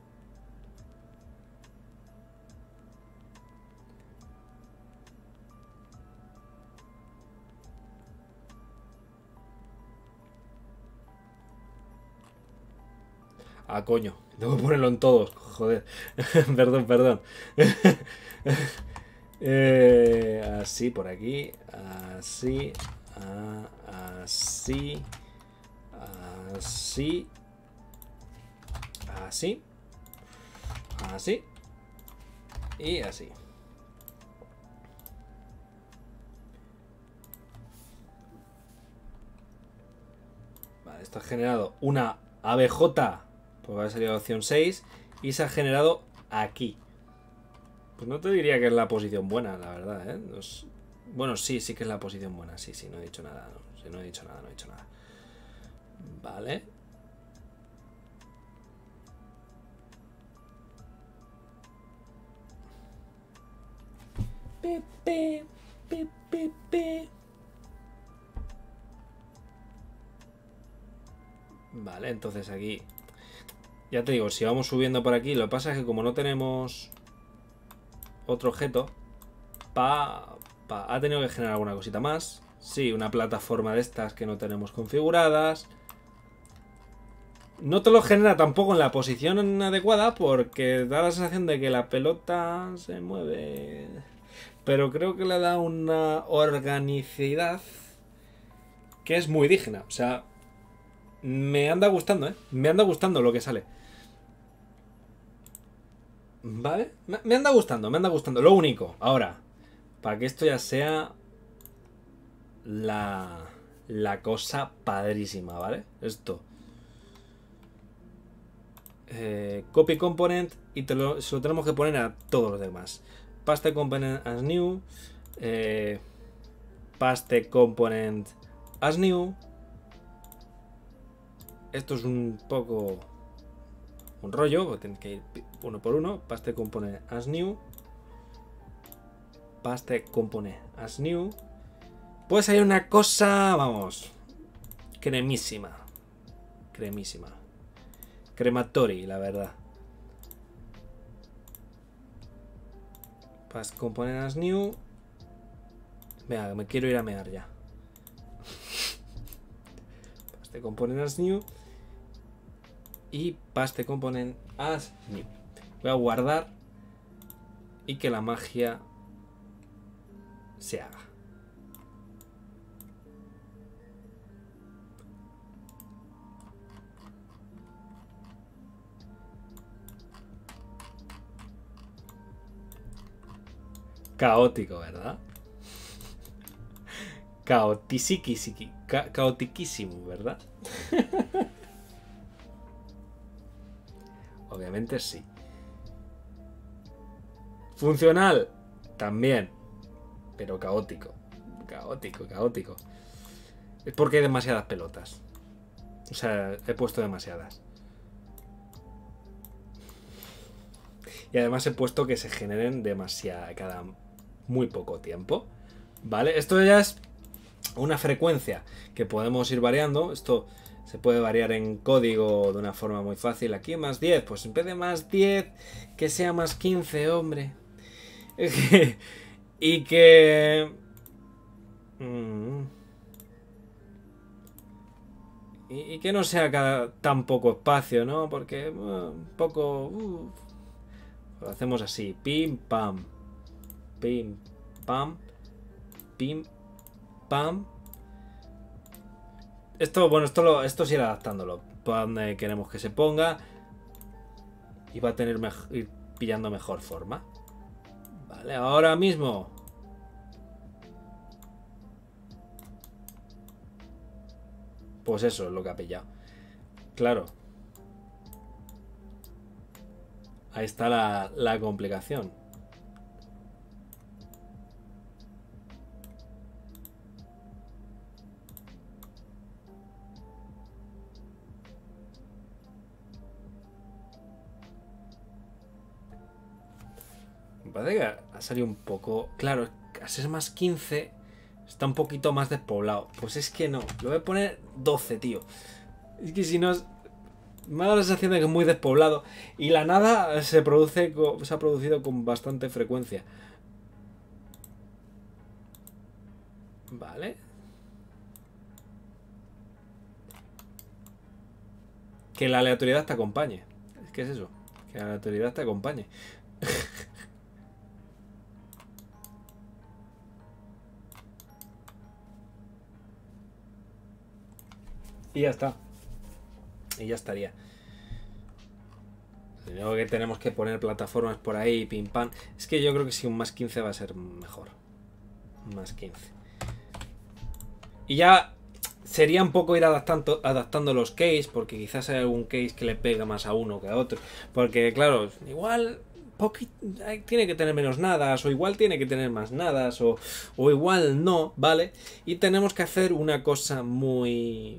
Ah, coño. Tengo que ponerlo en todos. Joder. Perdón. Así por aquí. Así. Así. Así. Así. Así. Y así. Vale, esto ha generado una ABJ, porque ha salido la opción 6, y se ha generado aquí. Pues no te diría que es la posición buena, la verdad, ¿eh? Bueno, sí que es la posición buena. Sí, no he dicho nada. No, sí, no he dicho nada. Vale. Pepe, pepe. Vale, entonces aquí... Ya te digo, si vamos subiendo por aquí, lo que pasa es que como no tenemos otro objeto, ha tenido que generar alguna cosita más. Sí, una plataforma de estas que no tenemos configuradas. No te lo genera tampoco en la posición adecuada porque da la sensación de que la pelota se mueve. Pero creo que le da una organicidad que es muy digna. O sea, me anda gustando, ¿eh? Me anda gustando lo que sale. ¿Vale? Me anda gustando, me anda gustando. Lo único, ahora, para que esto ya sea la cosa padrísima, ¿vale? Esto. Copy component y se lo tenemos que poner a todos los demás. Paste component as new. Paste component as new. Esto es un poco un rollo, tenéis que ir uno por uno. Paste component as new. Paste component as new. Puede salir una cosa, vamos, cremísima. Cremísima. Crematory, la verdad. Paste component as new. Venga, me quiero ir a mear ya. Paste component as new. Y paste component as new. Voy a guardar y que la magia se haga. Caótico, ¿verdad? Caotiquísimo, ¿verdad? Obviamente sí. Funcional, también. Pero caótico. Caótico. Es porque hay demasiadas pelotas. O sea, he puesto demasiadas. Y además he puesto que se generen cada muy poco tiempo. ¿Vale? Esto ya es una frecuencia que podemos ir variando. Esto se puede variar en código de una forma muy fácil. Aquí más 10, pues en vez de más 10, que sea más 15, hombre. Y que... Y que no sea tan poco espacio, ¿no? Porque un poco... lo hacemos así. Pim, pam. Pim, pam. Pim, pam. Esto, bueno, esto sí ir adaptándolo para donde queremos que se ponga. Y va a tener ir pillando mejor forma. Vale, ahora mismo. Pues eso es lo que ha pillado. Claro. Ahí está la complicación. Me parece que ha salido un poco... Claro, a ser más 15 está un poquito más despoblado. Pues es que no. Lo voy a poner 12, tío. Es que si no... Me ha dado la sensación de que es muy despoblado. Y la nada se ha producido con bastante frecuencia. Vale. Que la aleatoriedad te acompañe. ¿Qué es eso? Que la aleatoriedad te acompañe. Y ya está. Y ya estaría. Luego que tenemos que poner plataformas por ahí, pim pam. Es que yo creo que si un más 15 va a ser mejor. Más 15. Y ya sería un poco ir adaptando los case, porque quizás hay algún case que le pega más a uno que a otro. Porque claro, igual tiene que tener menos nadas, o igual tiene que tener más nadas, o igual no, ¿vale? Y tenemos que hacer una cosa muy...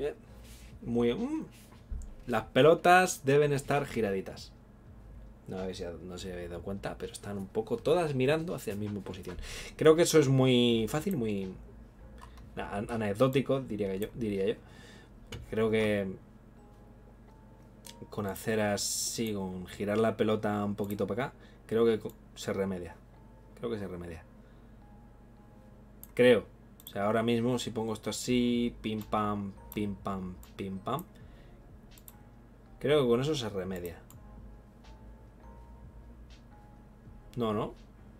Las pelotas deben estar giraditas. No sé si habéis dado cuenta, pero están un poco todas mirando hacia la misma posición. Creo que eso es muy fácil, muy anecdótico, diría yo. Creo que con hacer así, con girar la pelota un poquito para acá, creo que se remedia. Creo. O sea, ahora mismo si pongo esto así, pim pam, pim pam, pim pam, creo que con eso se remedia. No.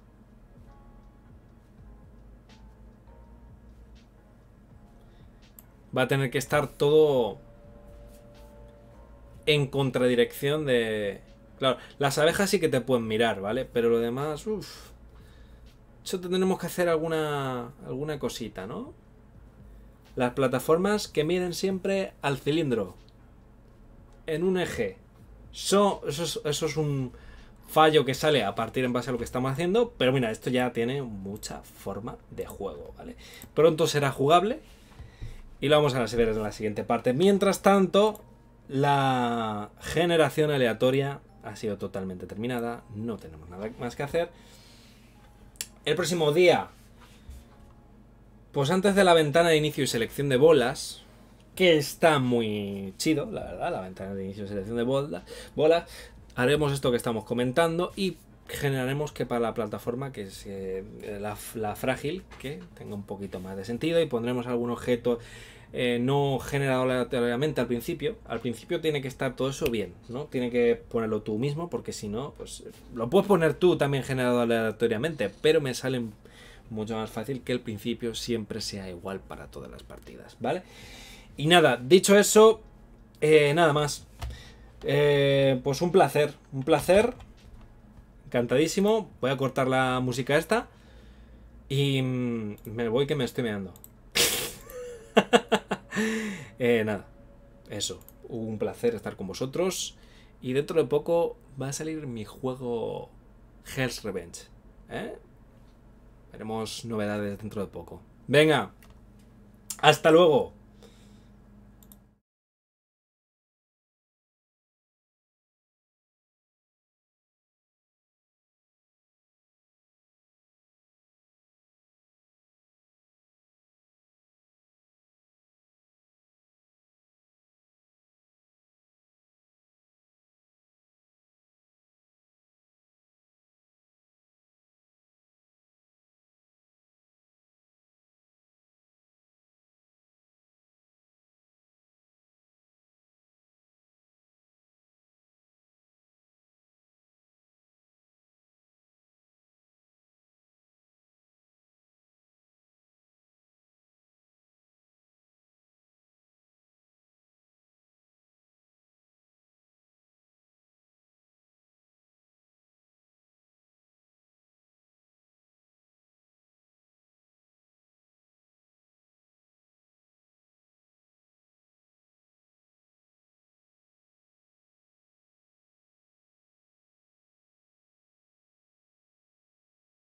Va a tener que estar todo en contradirección de... Claro, las abejas sí que te pueden mirar, ¿vale? Pero lo demás, eso tendremos que hacer alguna cosita, ¿no? Las plataformas que miren siempre al cilindro. En un eje. Eso es un fallo que sale a partir en base a lo que estamos haciendo. Pero mira, esto ya tiene mucha forma de juego, ¿vale? Pronto será jugable. Y lo vamos a ver en la siguiente parte. Mientras tanto, la generación aleatoria ha sido totalmente terminada. No tenemos nada más que hacer. El próximo día, pues antes de la ventana de inicio y selección de bolas, que está muy chido, la verdad, la ventana de inicio y selección de bolas, haremos esto que estamos comentando y generaremos que para la plataforma, que es la frágil, que tenga un poquito más de sentido, y pondremos algún objeto no generado aleatoriamente al principio. Al principio tiene que estar todo eso bien, ¿no? Tiene que ponerlo tú mismo, porque si no, pues lo puedes poner tú también generado aleatoriamente, pero me sale mucho más fácil que el principio siempre sea igual para todas las partidas, ¿vale? Y nada, dicho eso, nada más. Pues un placer, encantadísimo. Voy a cortar la música esta y me voy, que me estoy meando. Nada, eso. Un placer estar con vosotros. Y dentro de poco va a salir mi juego Hell's Revenge. Veremos novedades dentro de poco. Venga, hasta luego.